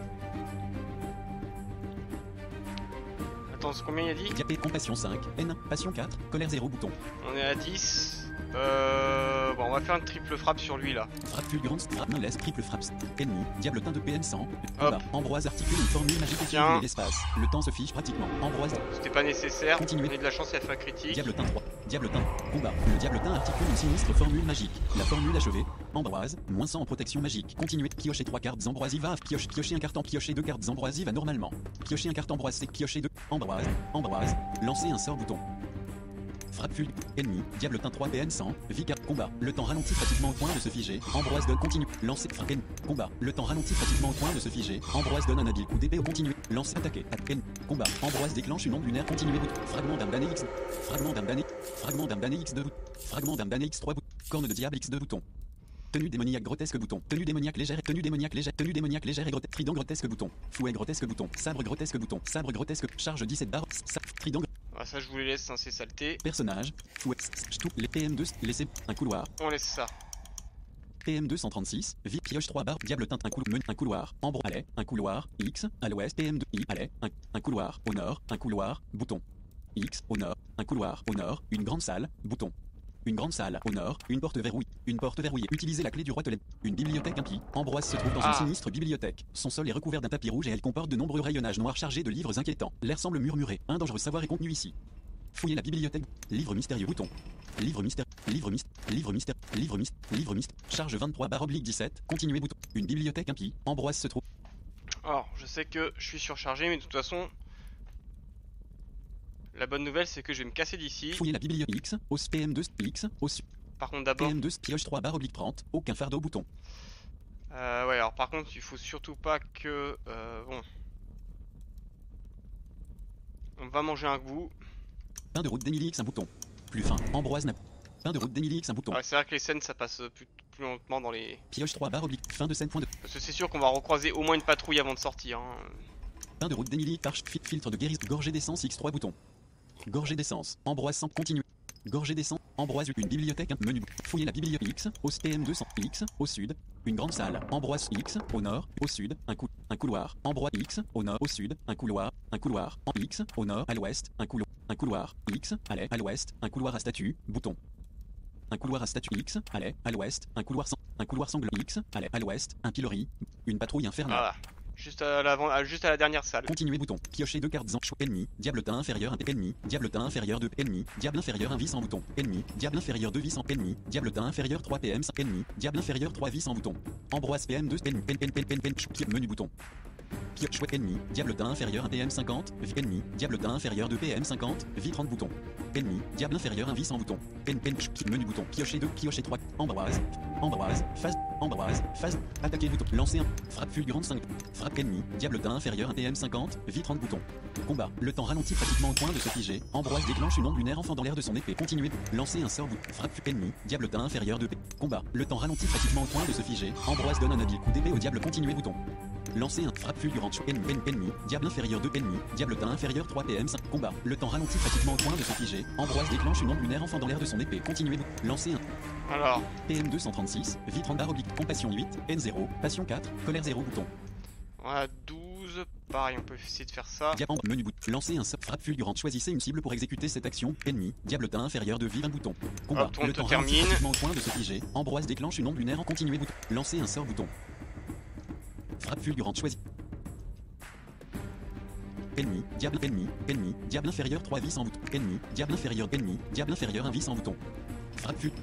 Attends, combien il a dit? Diapé. Compassion cinq. N. Passion quatre. Colère zéro. Bouton. On est à dix. Euh... Bon, on va faire une triple frappe sur lui là. Frappe fulgurante, frappe non laisse, triple frappe. Ennemi, diabletin de P M cent. Combat. Ambroise articule une formule magique et Tiens. l'espace. Le temps se fiche pratiquement. Ambroise. C'était pas nécessaire. Continuez. On a eu de la chance, il a fait un critique. Diabletin trois. Diabletin. Combat. Le diabletin articule une sinistre formule magique. La formule achevée. Ambroise. Moins cent en protection magique. Continuez. Piocher trois cartes ambroisives. Va. Pioche. Piocher un carton. Piocher deux cartes ambroisives. Va normalement. Piocher un carton ambroise. C'est piocher deux. Ambroise. Ambroise. Lancer un sort bouton. Frappe fulg. Ennemi. Diabletin trois P M cent. Vicar. Combat. Le temps ralentit pratiquement au point de se figer. Ambroise donne. Continue. Lancer. Frappe. Ennemi. Combat. Le temps ralentit pratiquement au point de se figer. Ambroise donne un habile coup d'épée au continuer. Lancer. Attaquer. Attaquer. Combat. Ambroise déclenche une onde lunaire. Continuer. Bout. Fragment d'âme damné X. Fragment d'âme damné. Fragment d'âme damné X deux. Fragment d'âme damné X trois. Corne de diable X deux bouton. Tenue démoniaque grotesque bouton. Tenue démoniaque légère. Tenue démoniaque légère. Tenue démoniaque légère et grotesque. Trident grotesque bouton. Fouet grotesque bouton. Sabre grotesque bouton. Sabre grotesque. Charge dix-sept barres. Trident. Ah, ça je vous les laisse, hein, c'est saleté. Personnage. Fouet. Tout. Les P M deux. Laissez. Un couloir. On laisse ça. P M deux cent trente-six. Vie. Pioche trois barres. Diabletin. Un couloir. Un couloir. Ambre. Allais. Un couloir. X. À l'ouest. P M deux. I. Allais. Un, un couloir. Au nord. Un couloir. Bouton. X. Au nord. Un couloir. Au nord. Une grande salle. Bouton. Une grande salle, au nord, une porte verrouillée, une porte verrouillée. Utilisez la clé du roi Tolède. Une bibliothèque impie. Ambroise se trouve dans Ah. une sinistre bibliothèque. Son sol est recouvert d'un tapis rouge et elle comporte de nombreux rayonnages noirs chargés de livres inquiétants. L'air semble murmurer. Un dangereux savoir est contenu ici. Fouillez la bibliothèque. Livre mystérieux bouton. Livre mystère. Livre mystère. Livre mystère. Livre mystère. Livre mystère. Charge vingt-trois barre oblique dix-sept. Continuez bouton. Une bibliothèque impie. Ambroise se trouve. Alors, je sais que je suis surchargé, mais de toute façon, la bonne nouvelle c'est que je vais me casser d'ici. Fouillez la bibliothèque X. Au P M deux X. Au Par contre, P d'abord. M deux pioche trois barre oblique trente. Aucun fardeau bouton. Euh, ouais, alors par contre, il faut surtout pas que. Euh, bon. On va manger un goût. Pain de route d'Emily X un bouton. Plus fin. Ambroise n'a. Pain de route d'Emily X un bouton. Ah, c'est vrai que les scènes ça passe plus, plus lentement dans les. Pioche trois barre oblique. Fin de scène point de. Parce que c'est sûr qu'on va recroiser au moins une patrouille avant de sortir. Hein. Pain de route d'Emily Parche. Filtre de guérison. Gorgée d'essence X trois bouton. Gorgée d'essence. Ambroise sans continue. Gorgée d'essence. Ambroise. Une bibliothèque. Un menu. Fouillez la bibliothèque X. Au P M deux cents X. Au sud. Une grande salle. Ambroise X. Au nord. Au sud. Un, cou un couloir. Ambroise X. Au nord. Au sud. Un couloir. Un couloir. En X. Au nord. À l'ouest. Un couloir. Un couloir. X. À l'est. À l'ouest. Un couloir à statue. Bouton. Un couloir à statue X. À l'est. À l'ouest. Un couloir sans. Un couloir sanglant X. À l'est. À l'ouest. Un pilori. Une patrouille infernale. Voilà. Juste à l'avant, à- juste à la dernière salle. Continuez bouton. Piocher deux cartes en choix. Ennemi. Diabletin inférieur un ennemi. Diabletin inférieur deux ennemi. Diable inférieur un vis en bouton. Ennemi. Diable inférieur deux vis en ennemi. Diabletin inférieur trois P M cinq ennemi. Diable inférieur trois vis en bouton. Ambroise P M deux ennemi. Pen pen pen pen pen. Chou- Menu bouton. Pioche chouette ennemi. Diabletin inférieur un P M cinquante. Ennemi. Diabletin inférieur deux P M cinquante. Vie trente bouton. Ennemi. Diable inférieur un vis en bouton. Pen pen. chou- Menu bouton. Piocher deux. Piocher trois. Ambroise. Ambroise. Phase. Ambroise. Phase. Attaquer bouton. Lancer un. Frappe fulgurante cinq. Frappe ennemi. Diabletin inférieur un P M cinquante. Vie trente bouton. Combat. Le temps ralentit pratiquement au point de se figer. Ambroise déclenche une onde lunaire enfant dans l'air de son épée. Continuez. Lancer un sort bout. Frappe ennemi. Diabletin inférieur deux P. Combat. Le temps ralentit pratiquement au point de se figer. Ambroise donne un habile coup d'épée au diable. Continuez bouton. Lancer un frappe fulgurante ennemi, ennemi, ennemi, diable inférieur deux ennemi, diabletin inférieur trois P M cinq. Combat. Le temps ralentit pratiquement au point de se figer. Ambroise déclenche une onde lunaire enfant dans l'air de son épée. Continuez. Lancer un Alors, P M deux cent trente-six, vie trente barre oblique, compassion huit, N zéro, passion quatre, colère zéro bouton. on a douze. Pareil, on peut essayer de faire ça. Diamant, menu bout. Lancer un sort frappe fulgurante. Choisissez une cible pour exécuter cette action. Ennemi, diabletin inférieur de vie un bouton. Combat. Hop, on Le te temps termine. ralentit pratiquement au point de se figer. Ambroise déclenche une onde lunaire en continuer bouton. Lancer un sort bouton. Frappe fulgurante choisie. Ennemi, diable, ennemi, ennemi, diable inférieur trois vis en bouton. Ennemi, diable inférieur, ennemi, diable inférieur un vis en bouton. Frappe ful,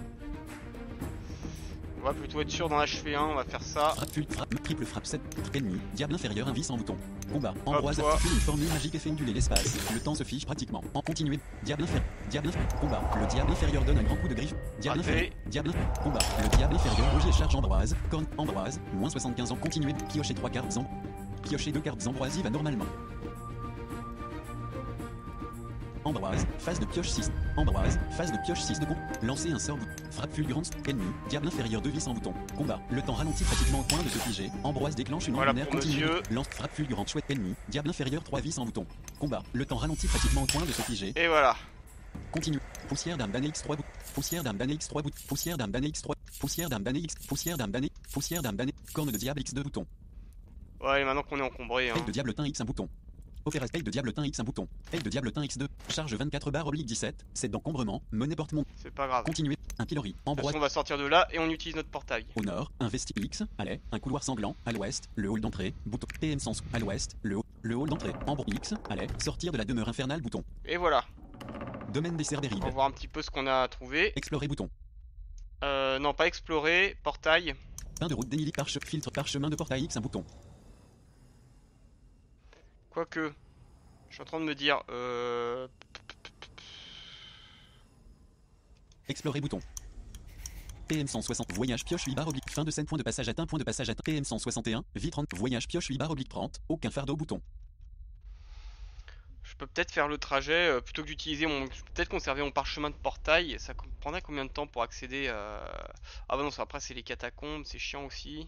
On va plutôt être sûr d'en achever un, on va faire ça. frappe ful, frappe, triple frappe sept. Ennemi, diable inférieur un vis en bouton. Combat, Ambroise toi. articule une formule magique et fait onduler l'espace. Le temps se fiche pratiquement. En continuer. Diable inférieur, diable inférieur, combat. Le diable inférieur donne un grand coup de griffe. Diable Raté. inférieur, diable inférieur, combat. Le diable inférieur Roger charge Ambroise. Corne, Ambroise, moins soixante-quinze ans. Continuez. Piocher trois cartes en. Piocher deux cartes ambroisives à normalement. Ambroise, phase de pioche six. Ambroise, phase de pioche six de con. Lancer un sort bouton. Frappe fulgurante, ennemi, diable inférieur deux vis en bouton. Combat, le temps ralentit pratiquement au point de se figer. Ambroise déclenche une onde Voilà lunaire pour continue. monsieur. Lance frappe fulgurante, chouette ennemi, diable inférieur trois vis en bouton. Combat, le temps ralentit pratiquement au point de se figer. Et voilà. Continue. Poussière d'âme d'année X trois bout. Poussière d'âme d'année X trois bout. Poussière d'âme d'année X trois. Poussière d'âme d'année X. Poussière d'âme d'année. Poussière d'âme d'année. Corne de diable X deux boutons. Ouais, maintenant qu'on est encombré. Hein. Aile de diabletin X un bouton. Opération Aile de diabletin X un bouton. Aile de diabletin X deux. Charge vingt-quatre barre oblique dix-sept. C'est d'encombrement. Monnaie porte-monde. C'est pas grave. Continuer. Un pilori. De toute Ambroise. façon, on va sortir de là et on utilise notre portail. Au nord, un vestibule X, allez, un couloir sanglant, à l'ouest, le hall d'entrée, bouton, P M cent, à l'ouest, le hall, le hall d'entrée, Ambre X, allez, sortir de la demeure infernale, bouton, Et voilà. domaine des cerfs des On va rides, voir un petit peu ce qu'on a trouvé. explorer, bouton, Euh, non, pas explorer. Portail. pain de route dénili, parche, filtre, parchemin de portail X, un bouton, Quoique. Je suis en train de me dire. Euh... explorer, bouton, P M cent soixante, voyage pioche huit barre oblique, fin de scène, point de passage atteint, point de passage atteint, P M cent soixante et un, vie trente, voyage pioche huit barre oblique trente, aucun fardeau, bouton, Je peux peut-être faire le trajet euh, plutôt que d'utiliser mon. Je peux peut-être conserver mon parchemin de portail. Ça co- prendrait combien de temps pour accéder à. Ah bah non, ça, après c'est les catacombes, c'est chiant aussi.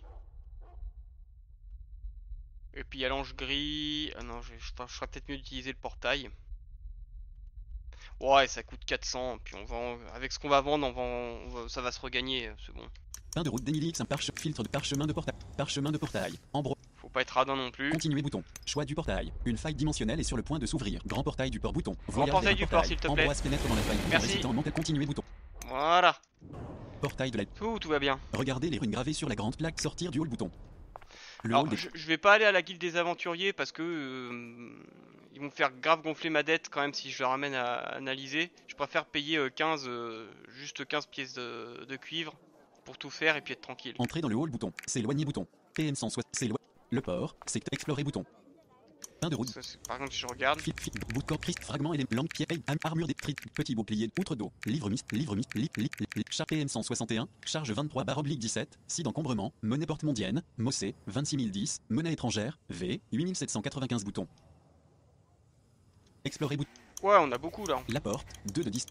Et puis il y a l'ange gris. Ah non, je, je, je ferais peut-être mieux d'utiliser le portail. Ouais, ça coûte quatre cents. Puis on vend. Avec ce qu'on va vendre, on va, on va- ça va se regagner, euh, c'est bon. pain de route dénili X, un parche, filtre de parchemin de portail, parchemin de portail, Ambro, Faut pas être radin non plus. continuer, bouton, choix du portail, une faille dimensionnelle est sur le point de s'ouvrir, grand portail du port, bouton, Grand voyage portail vers un du port, s'il te plaît. Ambroise pénètre dans la faille, Merci. récitant, manque à continuer, bouton, Voilà. portail de la. Tout, tout va bien. Regardez les runes gravées sur la grande plaque, sortir du hall, bouton. Le Alors, hall des. je, je vais pas aller à la guilde des aventuriers parce que euh, ils vont me faire grave gonfler ma dette quand même si je le ramène à analyser. Je préfère payer euh, quinze, euh, juste quinze pièces de, de cuivre pour tout faire et puis être tranquille. Entrer dans le hall, bouton, s'éloigner, bouton, P M cent soixante, s'éloigner, le port, secteur, explorer, bouton. Pain de route, Ça, c'est- par exemple, si je regarde, fil, fil, bout de corps, Christ, fragment et des langues, pierre, âme, armure des tri, petit bouclier, outre d'eau, livre mist, livre mist, li, li, li, li, charge P M cent soixante et un, charge vingt-trois barre oblique dix-sept, si d'encombrement, monnaie porte mondienne, Mossé, vingt-six mille dix, monnaie étrangère, V, huit mille sept cent quatre-vingt-quinze boutons. Explorer, bouton, ouais, on a beaucoup là. la porte, deux de dix.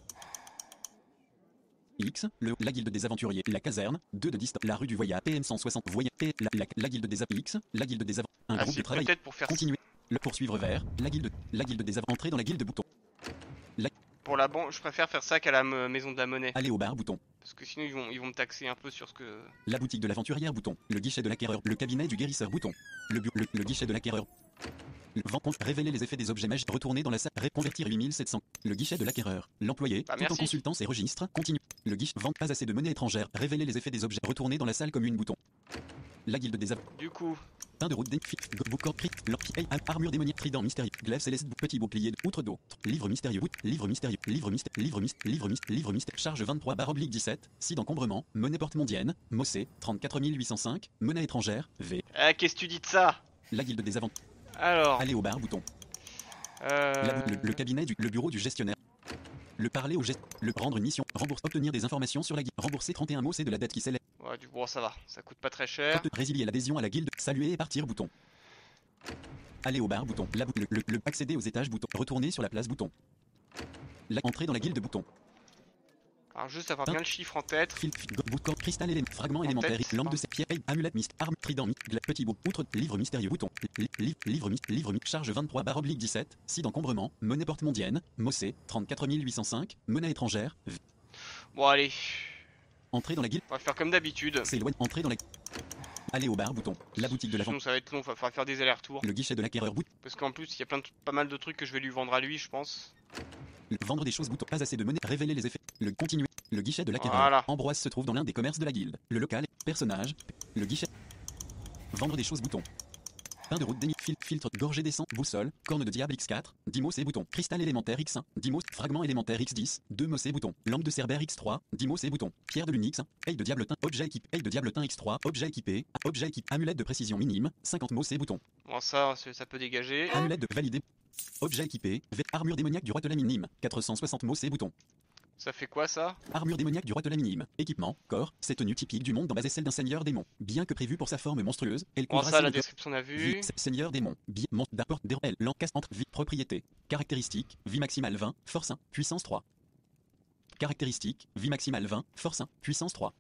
X, le, la guilde des aventuriers, la caserne, deux de distance, la rue du voyage, P M cent soixante, voyage, P, la, la, la guilde des av- X, la guilde des aventuriers, un Ah, groupe de c'est travail, peut-être pour faire continuer, le poursuivre vers, la guilde, la guilde des av- entrer dans la guilde, bouton, pour la banque. Je préfère faire ça qu'à la m- maison de la monnaie aller au bar, bouton, parce que sinon ils vont, ils vont me taxer un peu sur ce que. la boutique de l'aventurière, bouton, le guichet de l'acquéreur, le cabinet du guérisseur, bouton, le, bu- le, le guichet de l'acquéreur, le vent, compte, révéler les effets des objets magiques, retourner dans la salle, reconvertir huit mille sept cents, le guichet de l'acquéreur, l'employé, Bah, tout en merci. consultant ses registres, continue, le guichet, vente pas assez de monnaie étrangère, révéler les effets des objets, retourner dans la salle commune, bouton, la guilde des av- Du coup, pain de route des fit, boucan, crit, l'orpi, armure démoniaque, trident mystérieux, glaive céleste, petit bouclier, outre d'eau, livre mystérieux, bout, livre mystérieux, livre mystérieux, livre mystérieux, livre mystérieux, livre mystérieux, charge vingt-trois barre oblique dix-sept, si d'encombrement, monnaie porte mondienne, Mossé, trente-quatre mille huit cent cinq, monnaie étrangère, V, ah, qu'est-ce que tu dis de ça? la guilde des aventuriers, Alors, aller au bar, bouton, euh... la bou- le, le cabinet du, le bureau du gestionnaire, le parler au gest, le rendre une mission, rembourser, obtenir des informations sur la guilde, rembourser trente et un mots, c'est de la dette qui s'élève, ouais, du bon, ça va, ça coûte pas très cher. résilier l'adhésion à la guilde, saluer et partir, bouton. Aller au bar, bouton. La bou- le, le, le- accéder aux étages, bouton. Retourner sur la place, bouton. La, entrer dans la guilde, bouton. Alors juste avoir bien le chiffre en tête. Fil, fil, go- bout de corps, cristal élément, fragment En élémentaire, tête, langue hein. de ces pierres, amulette mist, arme, trident, myst, gla- petit bout, outre, livre mystérieux, bouton. Li, li- livre mist, livre mist, charge vingt-trois barre oblique dix-sept, si d'encombrement, monnaie porte mondienne, Mossé, trente-quatre mille huit cent cinq, monnaie étrangère, v- Bon allez, entrer dans la guilde, on va faire comme d'habitude. s'éloigner, entrer dans la aller au bar, bouton. La boutique de la Sinon vente, ça va être long, il va falloir faire des allers-retours. le guichet de l'acquéreur, bouton. Parce qu'en plus, il y a plein de, pas mal de trucs que je vais lui vendre à lui, je pense. Le- vendre des choses, bouton. Pas assez de monnaie, révéler les effets. Le continuer. Le guichet de l'acquéreur. Voilà. Ambroise se trouve dans l'un des commerces de la guilde. Le local, personnage, le guichet. Vendre des choses, bouton. Pain de route, déni, fil, filtre, gorgée d'essence, boussole, corne de diable X quatre, Dimos et bouton. Cristal élémentaire X un, Dimos, fragment élémentaire X dix, deux Moss et bouton. Lampe de Cerbère X trois, Dimos et bouton. Pierre de lune X un, Aile de diabletin, objet équipé, Aile de diabletin X trois, objet équipé, objet équipé, amulette de précision minime, cinquante Moss et bouton. Bon ça, c'est- ça peut dégager. Amulette de validé. Objet équipé, V, armure démoniaque du roi de la minime, quatre cent soixante Moss et bouton. Ça fait quoi ça? Armure démoniaque du roi de la minime. Équipement, corps, cette tenue typique du monde dans base est celle d'un seigneur démon. Bien que prévue pour sa forme monstrueuse, elle Bon, couvre ça, assez la le corps. description on a vu. Vie, seigneur démon. Bien, monstre d'apporte des L, l'encastre entre vie, propriété. Caractéristiques, vie maximale vingt, force un, puissance trois. Caractéristiques, vie maximale vingt, force un, puissance trois.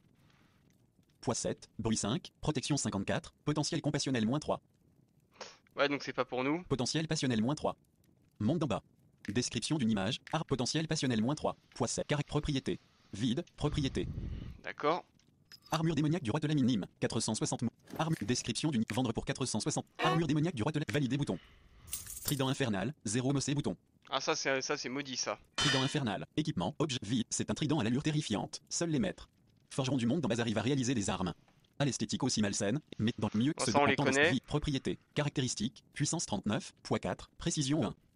Poids sept, bruit cinq, protection cinquante-quatre, potentiel compassionnel moins trois. Ouais, donc c'est pas pour nous. Potentiel passionnel moins trois. Monde d'en bas. Description d'une image, art potentiel passionnel moins trois. Poids sept, caractère propriété. Vide, propriété. D'accord. Armure démoniaque du roi de la minime, quatre cent soixante mots. Armure, description d'une vendre pour quatre cent soixante. Armure démoniaque du roi de la valider bouton. Trident infernal, zéro mossé bouton. Ah, ça, c'est ça, c'est maudit ça. Trident infernal, équipement, objet, vie, c'est un trident à l'allure terrifiante. Seuls les maîtres. Forgerons du monde dans base arrivent à réaliser des armes. À l'esthétique aussi malsaine, mais dans le mieux Bon, se ça, on les entend dans connaît. vie, propriété, caractéristiques, puissance trente-neuf, poids quatre, précision un.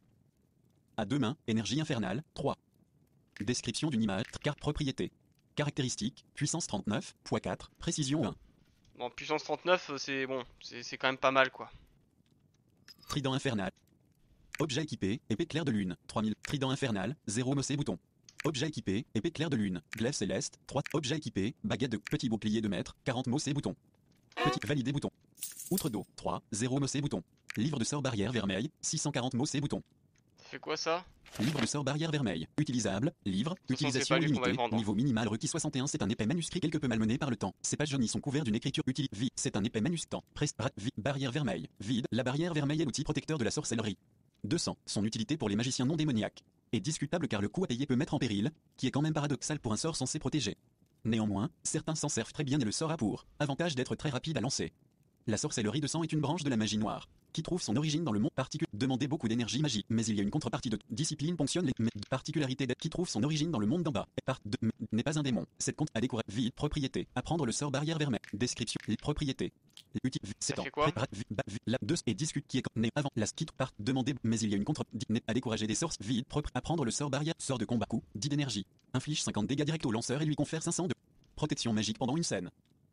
À deux mains, énergie infernale, trois. Description d'une image, carte propriété. Caractéristiques, puissance trente-neuf, poids quatre, précision un. Bon, puissance trente-neuf, c'est bon, c'est c'est quand même pas mal quoi. Trident infernal. Objet équipé, épée claire de lune, trois mille. Trident infernal, zéro mossé bouton. Objet équipé, épée claire de lune, glaive céleste, trois. Objet équipé, baguette de petit bouclier de mètre, quarante mossé bouton. Petit validé bouton. Outre d'eau, trois, zéro mossé bouton. Livre de sort barrière vermeille, six cent quarante mossé bouton. Ça fait quoi ça? Livre de sort barrière vermeille. Utilisable. Livre. c'est Utilisation pas lui qu'on va le limitée. vendre. Niveau minimal requis soixante et un. C'est un épais manuscrit quelque peu malmené par le temps. Ces pages jaunies sont couvertes d'une écriture utile. Vie. C'est un épais manuscrit. Prest. Vie. Barrière vermeille. Vide. La barrière vermeille est l'outil protecteur de la sorcellerie. deux cents. Son utilité pour les magiciens non démoniaques est discutable car le coût à payer peut mettre en péril, qui est quand même paradoxal pour un sort censé protéger. Néanmoins, certains s'en servent très bien et le sort a pour avantage d'être très rapide à lancer. La sorcellerie de sang est une branche de la magie noire, qui trouve son origine dans le monde particulier. Demander beaucoup d'énergie magique, mais il y a une contrepartie de discipline ponctionne les mais, particularités d'être qui trouve son origine dans le monde d'en bas. Part de n'est pas un démon. Cette compte à découvrir. Vide, propriété. Apprendre le sort barrière vermeille. Description. Les propriétés. Uti, c'est fait quoi? La deux et discute qui est né avant la skit part. Demander, mais il y a une contre n'est à décourager des sorts. Vide, propre. Apprendre le sort barrière. Sort de combat. Coup. dix d'énergie. Inflige cinquante dégâts directs au lanceur et lui confère cinq cents de protection magique pendant une scène.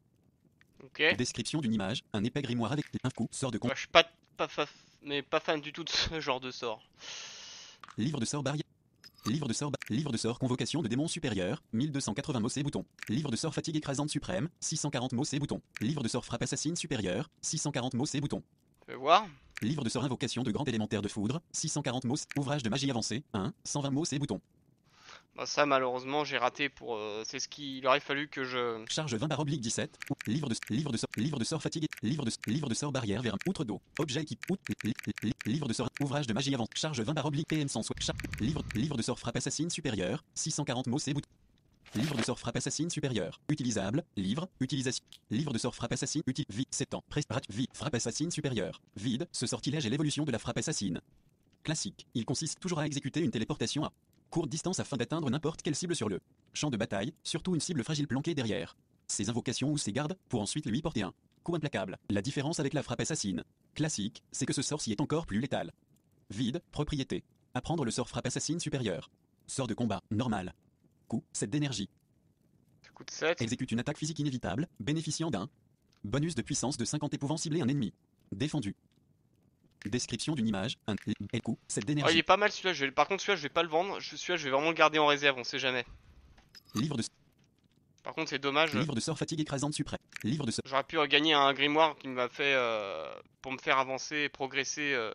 Ok. Description d'une image, un épais grimoire avec un coup, sort de combat. Bah, je suis pas, pas, fa- mais pas fan du tout de ce genre de sort. Livre de sort barrière. Livre de sort, ba- livre de sort convocation de démons supérieurs, mille deux cent quatre-vingts mots c'est bouton. Livre de sort fatigue écrasante suprême, six cent quarante mots c'est bouton. Livre de sort frappe assassine supérieure, six cent quarante mots c'est bouton. Tu veux voir? Livre de sort invocation de grand élémentaire de foudre, six cent quarante mots, ouvrage de magie avancée, un, cent vingt mots c'est bouton. Bah ça malheureusement j'ai raté pour... euh, c'est ce qu'il aurait fallu que je... Charge vingt barre oblique dix-sept, ou- livre de livre de sort livre de sort fatigue, livre de livre de sort barrière vers outre d'eau, objet équipe, out, li- li- li- livre de sort ouvrage de magie avancée, charge vingt barre oblique P M cent soixante, char- livre livre de sort frappe assassine supérieure, six cent quarante mots c'est bouton. Livre de sort frappe assassine supérieure. Utilisable. Livre. Utilisation. Livre de sort frappe assassine. Util. Vie. sept ans. Prest. Rat. Vie. Frappe assassine supérieure. Vide. Ce sortilège est l'évolution de la frappe assassine. Classique. Il consiste toujours à exécuter une téléportation à courte distance afin d'atteindre n'importe quelle cible sur le champ de bataille, surtout une cible fragile planquée derrière ses invocations ou ses gardes, pour ensuite lui porter un coup implacable. La différence avec la frappe assassine classique, c'est que ce sort-ci est encore plus létal. Vide. Propriété. Apprendre le sort frappe assassine supérieure. Sort de combat. Normal. Coup, sept d'énergie. Ça coûte sept. Exécute une attaque physique inévitable, bénéficiant d'un bonus de puissance de cinquante et pouvant cibler un ennemi. Défendu. Description d'une image, un et coup, sept Oh, il d'énergie. est pas mal celui-là, je vais... par contre celui-là je vais pas le vendre, Je- celui-là je vais vraiment le garder en réserve, on sait jamais. Livre de Par contre c'est dommage, livre de sort fatigue écrasante suprême. Livre de sort j'aurais pu euh, gagner un grimoire qui m'a fait... euh, pour me faire avancer et progresser euh,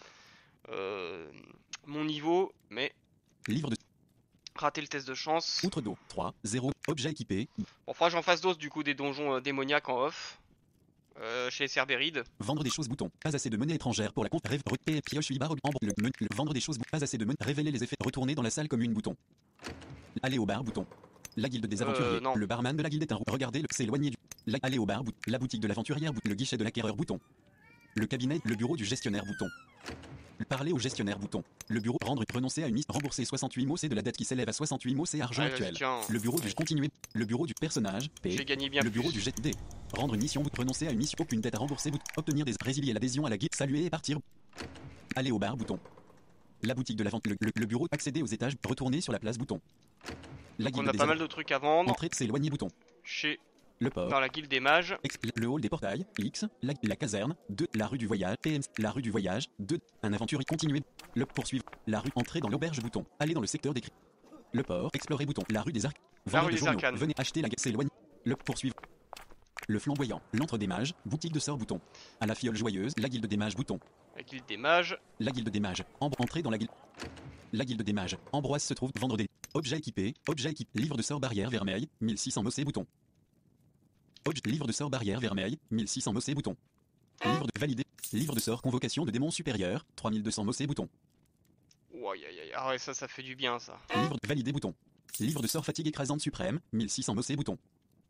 euh, mon niveau, mais livre de rater le test de chance. outre d'eau. trois, zéro, objet équipé, Bon, faudra que j'en fasse d'autres du coup des donjons euh, démoniaques en off. Euh, chez Cerberide. vendre des choses bouton. Pas assez de monnaie étrangère pour la compte. Rêve rep- pioche huit barres en le, menu- le vendre des choses bouton. Pas assez de monnaie. Révéler les effets. Retourner dans la salle commune bouton. Aller au bar bouton. La guilde des aventuriers. Euh, non. Le barman de la guilde est un roux. Regardez le s'éloigner du. La, aller au bar bouton. La boutique de l'aventurière bouton. Le guichet de l'acquéreur bouton. Le cabinet. Le bureau du gestionnaire bouton. Parler au gestionnaire bouton. Le bureau rendre renoncer à une mise. Rembourser soixante-huit mots c'est de la dette qui s'élève à soixante-huit mots c'est argent Ouais, vas-y, actuel. tiens. Le bureau du continuer. Le bureau du personnage. P. J'ai gagné bien Le plus. bureau du jet D. Rendre une mission, renoncer à une mission, aucune dette à rembourser, bout- obtenir des résilier l'adhésion à la guide, saluer et partir. Aller au bar bouton. La boutique de la vente, le, le- le bureau, accéder aux étages, retourner sur la place bouton. La Donc on guilde a des pas av- mal de trucs à vendre. Entrée, s'éloigner bouton. Chez... Le port. Dans la guilde des mages. Ex- le hall des portails, X, la, la caserne, deux, la rue du voyage, P M, la rue du voyage, deux, un aventurier continuer, le poursuivre, la rue, entrer dans l'auberge bouton, aller dans le secteur décrit. Le port, explorer bouton. La rue des Arcs. La Vendeur rue de des journaux. Arcanes. Venez acheter la guerre. S'éloigne. Le poursuivre. Le flamboyant. L'antre des mages. Boutique de sort bouton. À la fiole joyeuse. La guilde des mages bouton. La guilde des mages. La guilde des mages. Ambre. Entrée dans la guilde. La guilde des mages. Ambroise se trouve. Vendre des objets équipés. Objets équipés. Livre de sort barrière vermeille. mille six cents mossé bouton. Objet. Livre de sort barrière vermeille. mille six cents mossé bouton. Livre de validé. Livre de sort convocation de démons supérieurs. trois mille deux cents mossé bouton. Ouah, aïe, aïe, aïe. Ah ouais, ça, ça fait du bien, ça. Livre de validé bouton. Livre de sort fatigue écrasante suprême. mille six cents mossé bouton.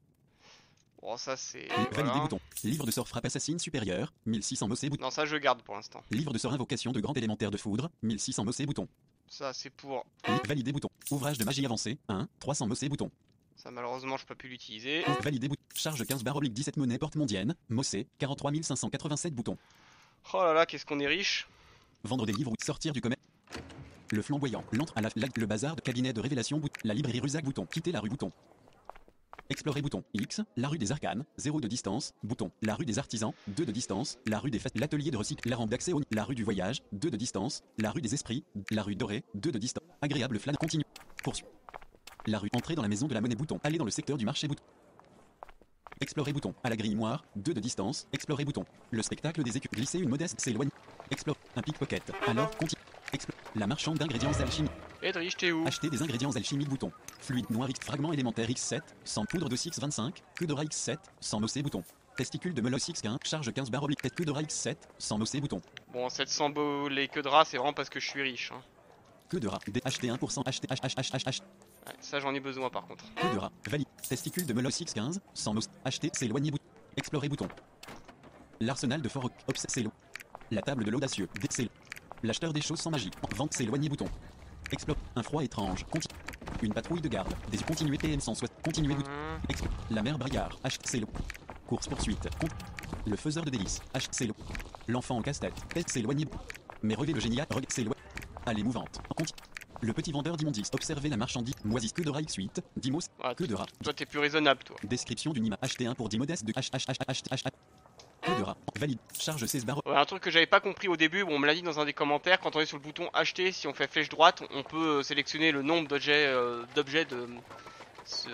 Oh, ça, c'est... Validé voilà. bouton. Livre de sort frappe assassine supérieure. mille six cents mossé bouton. Non, ça, je garde pour l'instant. Livre de sort invocation de grand élémentaire de foudre. mille six cents mossé bouton. Ça, c'est pour... Li- Validé bouton. Ouvrage de magie avancée. un. trois cents mossé bouton. Ça, malheureusement, je peux plus l'utiliser. Validé bouton. Charge quinze barre oblique dix-sept monnaie porte mondienne. Mossé. quarante-trois mille cinq cent quatre-vingt-sept boutons. Oh là là, qu'est-ce qu'on est riche. Vendre des livres ou sortir du commerce. Le flamboyant. L'entre à la, la- le bazar de cabinet de révélation bout. La librairie Rusac bouton. Quitter la rue bouton. Explorer bouton. X. La rue des Arcanes. zéro de distance. Bouton. La rue des Artisans. deux de distance. La rue des fêtes. L'atelier de recycle. La rampe d'accès au. La rue du voyage. deux de distance. La rue des esprits. La rue dorée. deux de distance. Agréable flâne continue. Poursuit. La rue. Entrer dans la maison de la monnaie bouton. Aller dans le secteur du marché bouton. Explorer bouton. À la grille moire. deux de distance. Explorer bouton. Le spectacle des écus. Glisser une modeste. S'éloigne. Explore. Un pickpocket. Alors continue. Explore. La marchande d'ingrédients alchimiques. Edrich, t'es où? Acheter des ingrédients alchimiques bouton. Fluide noir X. Fragment élémentaire X sept. Sans poudre de X vingt-cinq. Queue d'ora X sept. Sans mossé bouton. Testicule de Melos X quinze. Charge quinze barre oblique. Tête queue d'ora X sept. Sans mossé bouton. Bon, sept cents beaux les queues de rat, c'est vraiment parce que je suis riche. Hein. Queue de rat. D- Acheter un pour cent. Acheter H H H H H. Ouais, ça, j'en ai besoin, par contre. Queue de rat. Valide. Testicule de Melos X quinze. Sans mossé. Acheter. S'éloigner bouton. Explorer bouton. L'arsenal de Fort Obs. C'est l'eau. La table de l'audacieux. D- C'est l'acheteur des choses sans magie. Vente. S'éloigner bouton. Explore. Un froid étrange. Continue. Une patrouille de garde. Des continuer P M cent soixante. Continuer bouton. Hum, Exp- La mère Braillard. H. C'est l'eau. Course poursuite. Con- Le faiseur de délices. H. C'est l'eau. L'enfant en casse-tête. Test s'éloigner. Mais revêt le génial. Reg. C'est l'eau. Allée mouvante. Continue. Le petit vendeur d'immondices. Observez la marchandise. Moisis. Queue de rat X huit. Dimos. ouais, Queue de rat. toi, t'es plus raisonnable, toi. Description d'une image. Acheter un pour dix modeste de H. H. H. H. H. H. Queue de rat. Valide. Charge seize barres. Ouais, un truc que j'avais pas compris au début, bon, on me l'a dit dans un des commentaires, quand on est sur le bouton acheter, si on fait flèche droite, on peut euh, sélectionner le nombre d'objets euh, d'objets de... ce-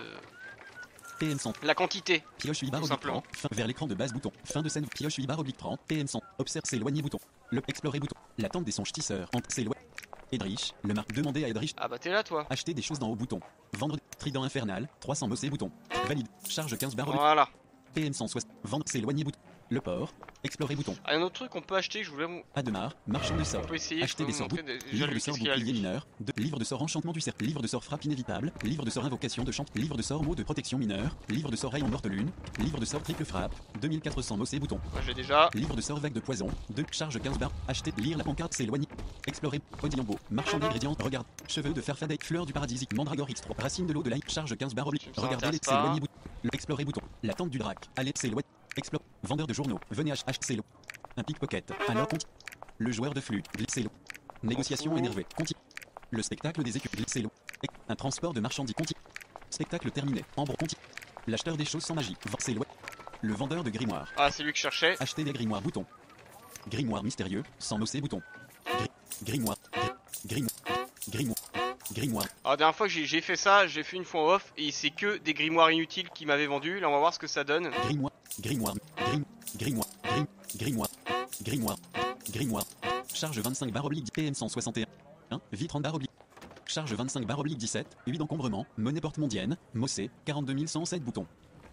P M cent. la quantité. Pioche huit barres Tout oblique simplement. trente. Fin vers l'écran de base bouton. Fin de scène. Pioche huit barres oblique trente. P M cent. Observe s'éloigner bouton. Le explorer bouton. L'attente des songes tisseurs. Entre s'éloigner. Edrich. Le marque. Demander à Edrich. Ah bah t'es là, toi. Acheter des choses d'en haut bouton. Vendre. Trident infernal. trois cents mossé bouton. Valide. Charge quinze barres oblique. Voilà. P M cent soixante. Vendre. S'éloigner bouton. Le port. Explorer bouton. Ah, un autre truc qu'on peut acheter, je voulais vous... Ademar. Marchand de sort. On peut essayer, je Acheter peux des vous sorts montrer des... déjà Livre lui, de sort qu'est-ce qu'il a bouclier lui. mineur. De... Livre de sort enchantement du cercle. Livre de sort frappe inévitable. Livre de sort invocation de champ. Livre de sort mot de protection mineur. Livre de sort rayon morte lune. Livre de sort triple frappe. deux mille quatre cents mossé bouton. Moi j'ai déjà... Livre de sort vague de poison. deux. Charge quinze barres. Acheter. Lire la pancarte. S'éloigner. Explorer. Odiambo. Marchand d'ingrédients. Regarde. Cheveux de farfadet. Fleur du paradis. Mandragore X trois. Racine de l'eau de l'ail. Charge quinze barres oblique. Ça Regardez les. m'intéresse pas. S'éloigner bouton. Le explorer bouton. La tente du drac. Allez. S'éloigner. Explore. Vendeur de journaux. Venez acheter. C'est l'eau. Un pickpocket. Alors continue. Le joueur de flûte. C'est l'eau. Négociation fout. énervée. Continue. Le spectacle des écus. C'est l'eau. Un transport de marchandises. Continue. Spectacle terminé. Ambre. Continue. L'acheteur des choses sans magie. C'est l'eau. Le vendeur de grimoire. Ah, c'est lui que je cherchais. Acheter des grimoires bouton. Grimoire mystérieux, sans mossé bouton. Gri- grimoire. Gri- grimoire. Grimoire. Grimoire. Alors, la dernière fois que j'ai j'ai fait ça, j'ai fait une fois en off, et c'est que des grimoires inutiles qui m'avaient vendu. Là, on va voir ce que ça donne. Grimoire. Grimoire. Grim. Grimoire. Grim. Grimoire. Grimoire. Grimoire. Charge vingt-cinq barre oblique P M cent soixante et un. Vitre en barre oblique. Charge vingt-cinq barre oblique dix-sept. huit d'encombrement. Monnaie porte mondienne. Mossé. quarante-deux mille cent sept boutons.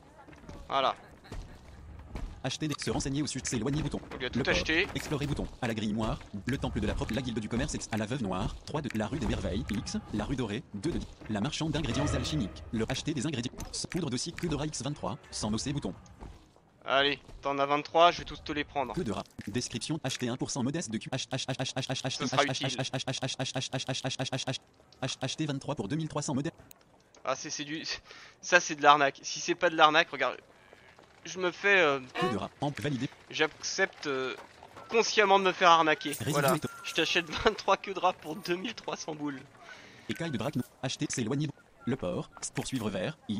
Voilà. Acheter des. Se renseigner au sujet. S'éloigner bouton. On lui a tout Le port. acheté. Explorer bouton. À la grille moire. Le temple de la propre. La guilde du commerce. Ex- à la veuve noire. trois de la rue des merveilles. X. La rue dorée. deux de la marchande d'ingrédients alchimiques. Le acheter des ingrédients. Poudre de cycle. Queue d'ora X vingt-trois. Sans mossé bouton. Allez, t'en as vingt-trois, je vais tous te les prendre. Queue de rat. Description. Acheter un pour cent modeste de Q. H H H H H H H Ça sera utile. H H H H H H H H H H H H acheter vingt-trois pour deux mille trois cents modèles. Ah, c'est c'est du... Ça, c'est de l'arnaque. Si c'est pas de l'arnaque, regarde. Je me fais... euh, Queue de rat. Amp validé. J'accepte euh, consciemment de me faire arnaquer. Résidu Voilà. éto- Je t'achète vingt-trois queues de rat pour deux mille trois cents boules. Écaille de drac. Acheter. S'éloigner. Le port. Poursuivre vers. I.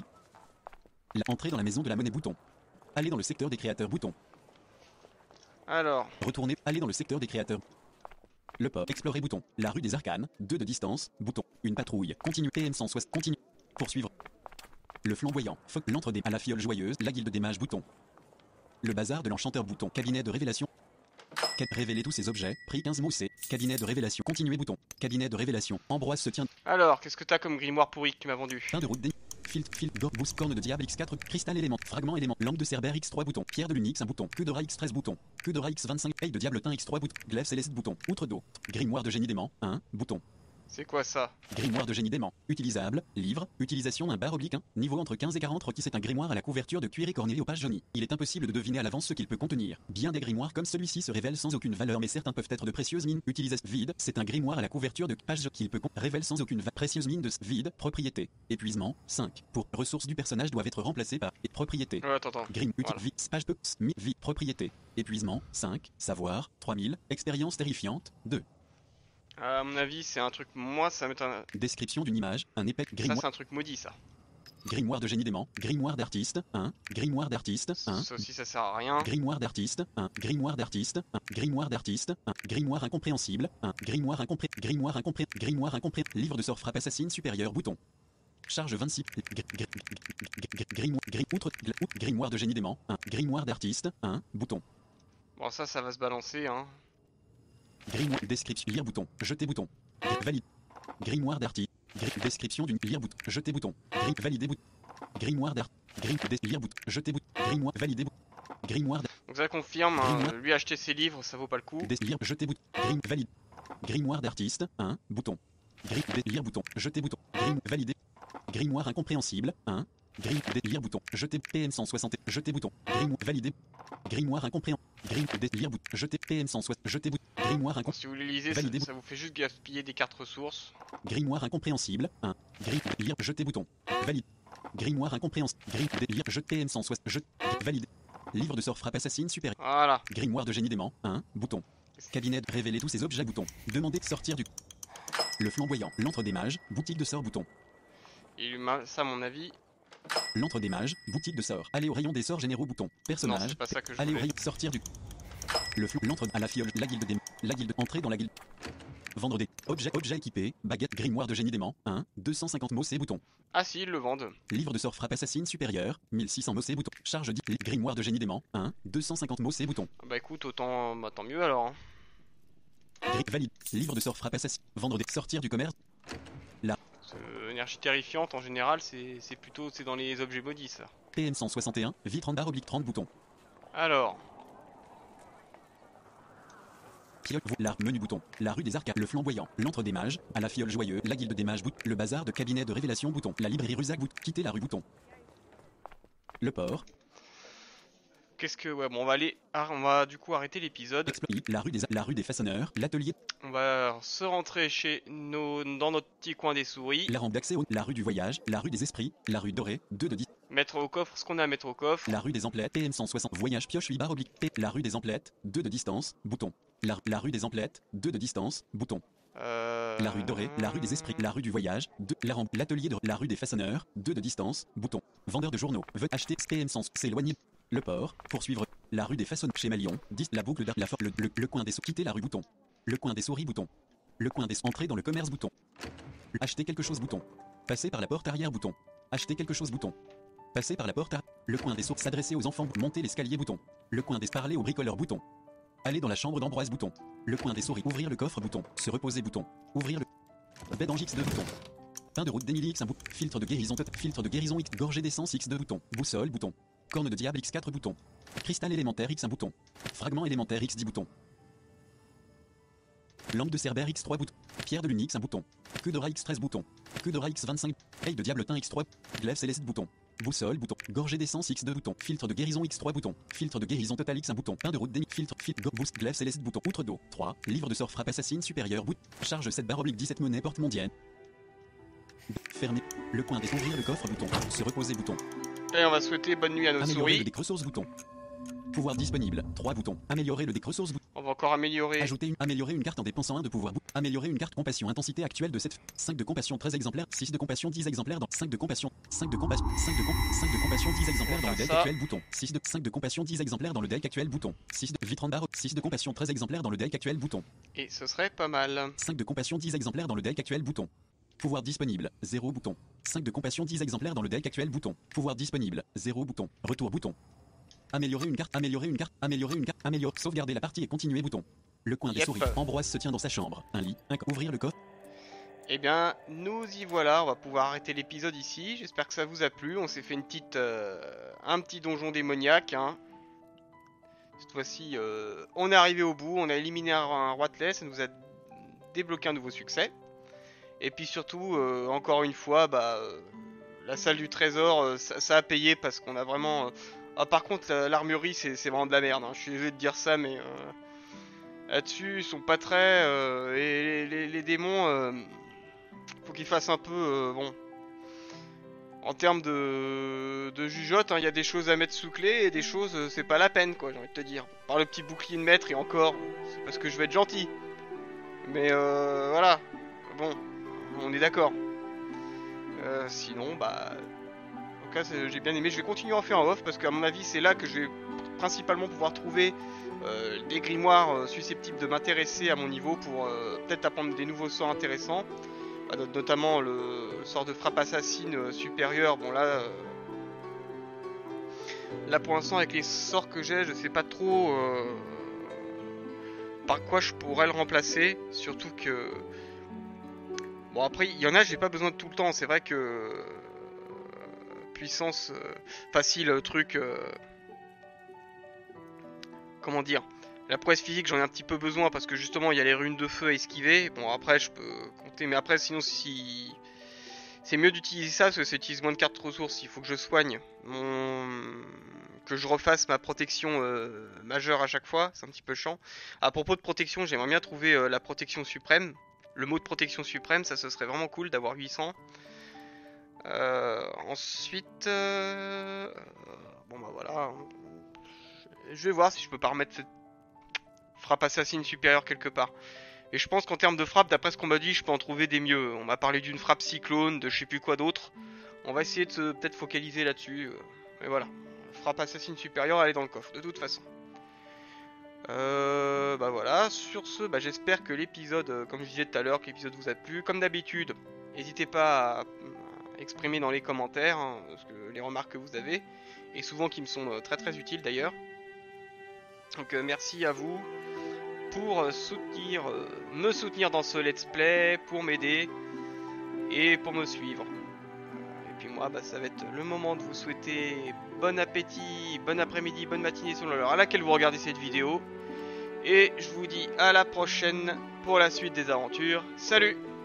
La entrée dans la maison de la monnaie bouton. Aller dans le secteur des créateurs bouton. Alors, Retourner. Aller dans le secteur des créateurs. Le port. Explorer bouton. La rue des Arcanes. deux de distance. Bouton. Une patrouille. Continue. P M cent soixante. Continue. Poursuivre. Le flamboyant. Fuck. L'entre des. À la fiole joyeuse. La guilde des mages. Bouton. Le bazar de l'enchanteur. Bouton. Cabinet de révélation. Ca- Révéler tous ces objets. Prix quinze mots C. Cabinet de révélation. Continuer bouton. Cabinet de révélation. Ambroise se tient. Alors, qu'est-ce que t'as comme grimoire pourri que tu m'as vendu? Fin de route. Dé... Filtre. Filtre. Gore. Boost. Corne de diable X quatre. Cristal élément. Fragment élément. Langue de cerbère X trois bouton. Pierre de lune X un bouton. Queue de rat X treize bouton. Queue de rat X vingt-cinq. Œil de diabletin X trois bouton. Glaive céleste bouton. Outre d'eau. Grimoire de génie dément. un bouton. C'est quoi ça? Grimoire de génie dément. Utilisable. Livre. Utilisation d'un bar oblique un. Niveau entre quinze et quarante requis. C'est un grimoire à la couverture de cuir et cornélé aux pages jaunies. Il est impossible de deviner à l'avance ce qu'il peut contenir. Bien des grimoires comme celui-ci se révèlent sans aucune valeur, mais certains peuvent être de précieuses mines. Utilisation vide. C'est un grimoire à la couverture de pages qu'il peut con... révèle sans aucune valeur. Précieuse mine de vide. Propriété. Épuisement. cinq. Pour ressources du personnage doivent être remplacées par et propriété. Ouais, attends, attends. Grim, uti, Voilà. vie, page peu, mi, vie, propriété. Épuisement. cinq. Savoir. trois mille. Expérience terrifiante. deux. À mon avis, c'est un truc. Moi, ça m'étonne. Description d'une image. Un épais Ça, grimoire. c'est un truc maudit, ça. Grimoire de génie dément. Grimoire d'artiste. un. Grimoire d'artiste. un. Ça aussi, ça sert à rien. Grimoire d'artiste. un. Grimoire d'artiste. un. Grimoire d'artiste. un. Grimoire incompréhensible. un. Grimoire incompré. Grimoire incompré. Grimoire incompré. Livre de sort frappe assassine supérieure. Bouton. Charge vingt-six. Gr- gr- gr- Grimoire. gri- Outre. gla- outre- Grimoire de génie dément. un. Grimoire d'artiste. un. Bouton. Bon, ça, ça va se balancer, hein. Grimoire. Description. Lire bouton. Jeter bouton. Gr- Valide. Grimoire d'artiste. Gri- Description d'une. Lire bouton. Jeter bouton. Gri- Valider bouton. Grimoire d'art. Gri- des- Lire bouton. Jeter bouton. Grimoire. Valider bouton. Grimoire. d'art- Donc, ça confirme, hein, Grimoire. lui acheter ses livres, ça vaut pas le coup. Des- Lire. Jeter bouton. Grim. Valide. Grimoire d'artiste. un. Bouton. Gri- des- Lire bouton. Jeter bouton. Grim. Valider. Grimoire incompréhensible. un. Grim. des- Lire bouton. Jeter. P M cent soixante. Jeter bouton. Grimoire. Valider. Grimoire incompréhensible. Grim. des- Lire bouton. Jeter. P M cent soixante. Jeter bouton. Grimoire Bon, incompréhensible. si vous les lisez, ça, Validez. ça vous fait juste gaspiller des cartes ressources. Grimoire incompréhensible. un. Grim. Lire. Jeter bouton. Valide. Grimoire incompréhensible. Grim. des- Lire. Jeter. P M cent soixante. Jeter. Valide. Livre de sort frappe assassine supérieur. Voilà. Grimoire de génie dément. un. Bouton. Cabinet de révéler tous ces objets. Bouton. Demander de sortir du. Le flamboyant. L'antre des mages. Boutique de sort. Bouton. Et m'a- ça, à mon avis. L'antre des mages. Boutique de sort. Aller au rayon des sorts généraux. Bouton. Non, Personnage. c'est pas ça que je Aller au voulais. rayon. Sortir du. Le flou. L'antre à la fiole. La guilde des. La guilde. Entrer dans la guilde. Vendre des objets. Objets équipés. Baguette. Grimoire de génie dément. un. deux cent cinquante mots. C'est bouton. Ah si, ils le vendent. Livre de sort frappe assassine supérieure. mille six cents mots. C'est bouton. Charge dix. Grimoire de génie dément. un. deux cent cinquante mots. C'est bouton. Bah écoute, autant, bah, tant mieux alors. hein. Gri- Valide. Livre de sort frappe assassine. Vendre des. Sortir du commerce. Parce que énergie terrifiante, en général, c'est c'est plutôt c'est dans les objets maudits, ça. P M cent soixante et un. Vie trente barre oblique trente boutons. Alors, Fiole, la menu bouton, la rue des Arcades, le flamboyant, l'antre des mages, à la fiole joyeux, la guilde des mages bout, le bazar de cabinet de révélation bouton, la librairie Rusac bout, quitter la rue bouton. Le port, qu'est-ce que... Ouais, bon, on va aller... ah, on va du coup arrêter l'épisode. exploit, la rue des la rue des façonneurs, l'atelier, On va se rentrer chez nos... dans notre petit coin des souris. la rampe d'accès au, la rue du voyage, la rue des esprits, la rue dorée, deux de dix, Mettre au coffre ce qu'on a à mettre au coffre. la rue des emplettes, P M cent soixante, voyage pioche huit barre oblique, P, la rue des emplettes, deux de distance, bouton. La, la rue des emplettes, deux de distance, bouton. Euh... La rue dorée, la rue des esprits, la rue du voyage, deux, la rampe, l'atelier de la rue des façonneurs, deux de distance, bouton. Vendeur de journaux, veut acheter, P M cent, s'éloigner. Le port, poursuivre, la rue des façonneurs, chez Malion, dix, la boucle d'art, la for, le, le, le coin des souris, quitter la rue bouton. Le coin des souris bouton. Le coin des entrer dans le commerce bouton. Acheter quelque chose bouton. Passer par la porte arrière bouton. Acheter quelque chose bouton. Passer par la porte arrière. Le coin des sourds, s'adresser aux enfants, monter l'escalier bouton. Le coin des parler aux bricoleurs bouton. Aller dans la chambre d'Ambroise bouton. Le coin des souris, ouvrir le coffre bouton. Se reposer bouton. Ouvrir le bed en X deux bouton. Pain de route d'Emily X un bouton. Filtre de guérison tot- filtre de guérison X, gorgée d'essence X deux bouton. Boussole bouton. Corne de diable X quatre bouton. Cristal élémentaire X un bouton. Fragment élémentaire X dix bouton. Lampe de cerbère X trois boutons. Pierre de lune X un bouton. Queue de rat X treize boutons. Queue de rat X vingt-cinq. Œil de diabletin X trois. Glaive céleste bouton. Boussole bouton. Gorgée d'essence X deux bouton. Filtre de guérison X trois bouton. Filtre de guérison total X un bouton. Pain de route d'émi. Filtre. Filtre. Go, boost. Glaive céleste bouton. Outre d'eau. trois. Livre de sort frappe assassine supérieure bout. Charge sept barre oblique dix-sept monnaie porte mondienne. Fermer. Le coin des ouvrir le coffre bouton. Se reposer bouton. Et on va souhaiter bonne nuit à nos Améliorer souris. des ressources bouton. Pouvoir disponible. trois boutons. Améliorer le deck ressources. On va encore améliorer. Ajouter une, améliorer une carte en dépensant un de pouvoir. Améliorer une carte compassion intensité actuelle de sept. cinq de compassion treize exemplaires. six de compassion dix exemplaires dans cinq de compassion. cinq de compassion. cinq de, com... cinq de compassion dix exemplaires dans le deck ça. actuel bouton. six de cinq de compassion dix exemplaires dans le deck actuel bouton. six de vitrand barre. six de compassion treize exemplaires dans le deck actuel bouton. Et ce serait pas mal. cinq de compassion dix exemplaires dans le deck actuel bouton. Pouvoir disponible. zéro bouton. cinq de compassion dix exemplaires dans le deck actuel bouton. Pouvoir disponible. zéro bouton. Retour bouton. Améliorer une carte, améliorer une carte, améliorer une carte, améliorer, sauvegarder la partie et continuer bouton. Le coin des Yep. souris. Ambroise se tient dans sa chambre. Un lit, un co- ouvrir le coffre. Eh bien, nous y voilà, on va pouvoir arrêter l'épisode ici. J'espère que ça vous a plu. On s'est fait une petite, euh, un petit donjon démoniaque. Hein. Cette fois-ci, euh, on est arrivé au bout. On a éliminé un, un roitelet. Ça nous a débloqué un nouveau succès. Et puis surtout, euh, encore une fois, bah, euh, la salle du trésor, euh, ça, ça a payé parce qu'on a vraiment... euh, Ah, par contre, la- l'armurerie, c'est c'est vraiment de la merde. Hein. Je suis désolé de dire ça, mais... euh, là-dessus, ils sont pas très... euh, et les, les- les démons... euh, faut qu'ils fassent un peu... euh, bon... En termes de, de jugeote, hein, il y a des choses à mettre sous clé et des choses, euh, c'est pas la peine, quoi, j'ai envie de te dire. Par le petit bouclier de maître, et encore, c'est parce que je vais être gentil. Mais euh, voilà. Bon, on est d'accord. Euh, sinon, bah... En tout cas, c'est- j'ai bien aimé. Je vais continuer à en faire en off parce qu'à mon avis, c'est là que je vais principalement pouvoir trouver euh, des grimoires euh, susceptibles de m'intéresser à mon niveau pour euh, peut-être apprendre des nouveaux sorts intéressants. Ah, not- notamment le, le sort de frappe assassine euh, supérieure. Bon, là, euh, là pour l'instant, avec les sorts que j'ai, je sais pas trop euh, par quoi je pourrais le remplacer. Surtout que. Bon, après, il y en a, j'ai pas besoin de tout le temps. C'est vrai que. euh, puissance euh, facile, euh, truc. euh, comment dire, la prouesse physique, j'en ai un petit peu besoin parce que justement il y a les runes de feu à esquiver. Bon, après je peux compter, mais après sinon, si c'est mieux d'utiliser ça parce que ça utilise moins de cartes ressources. Il faut que je soigne mon, que je refasse ma protection euh, majeure à chaque fois. C'est un petit peu chiant. À propos de protection, j'aimerais bien trouver euh, la protection suprême. Le mot de protection suprême, ça ce serait vraiment cool d'avoir huit cents. Euh, ensuite, euh, bon bah voilà. Je vais voir si je peux pas remettre cette frappe assassine supérieure quelque part. Et je pense qu'en termes de frappe, d'après ce qu'on m'a dit, je peux en trouver des mieux. On m'a parlé d'une frappe cyclone, de je sais plus quoi d'autre. On va essayer de se peut-être focaliser là-dessus. euh, Mais voilà, frappe assassine supérieure, elle est dans le coffre, de toute façon. Euh, bah voilà, sur ce, bah j'espère que l'épisode, euh, comme je disais tout à l'heure, que l'épisode vous a plu. Comme d'habitude, n'hésitez pas à, à exprimer dans les commentaires hein, ce que, les remarques que vous avez. Et souvent qui me sont euh, très très utiles d'ailleurs. Donc euh, merci à vous pour euh, soutenir, euh, me soutenir dans ce let's play, pour m'aider et pour me suivre. Et puis moi, bah, ça va être le moment de vous souhaiter bon appétit, bon après-midi, bonne matinée selon l'heure à laquelle vous regardez cette vidéo. Et je vous dis à la prochaine pour la suite des aventures. Salut!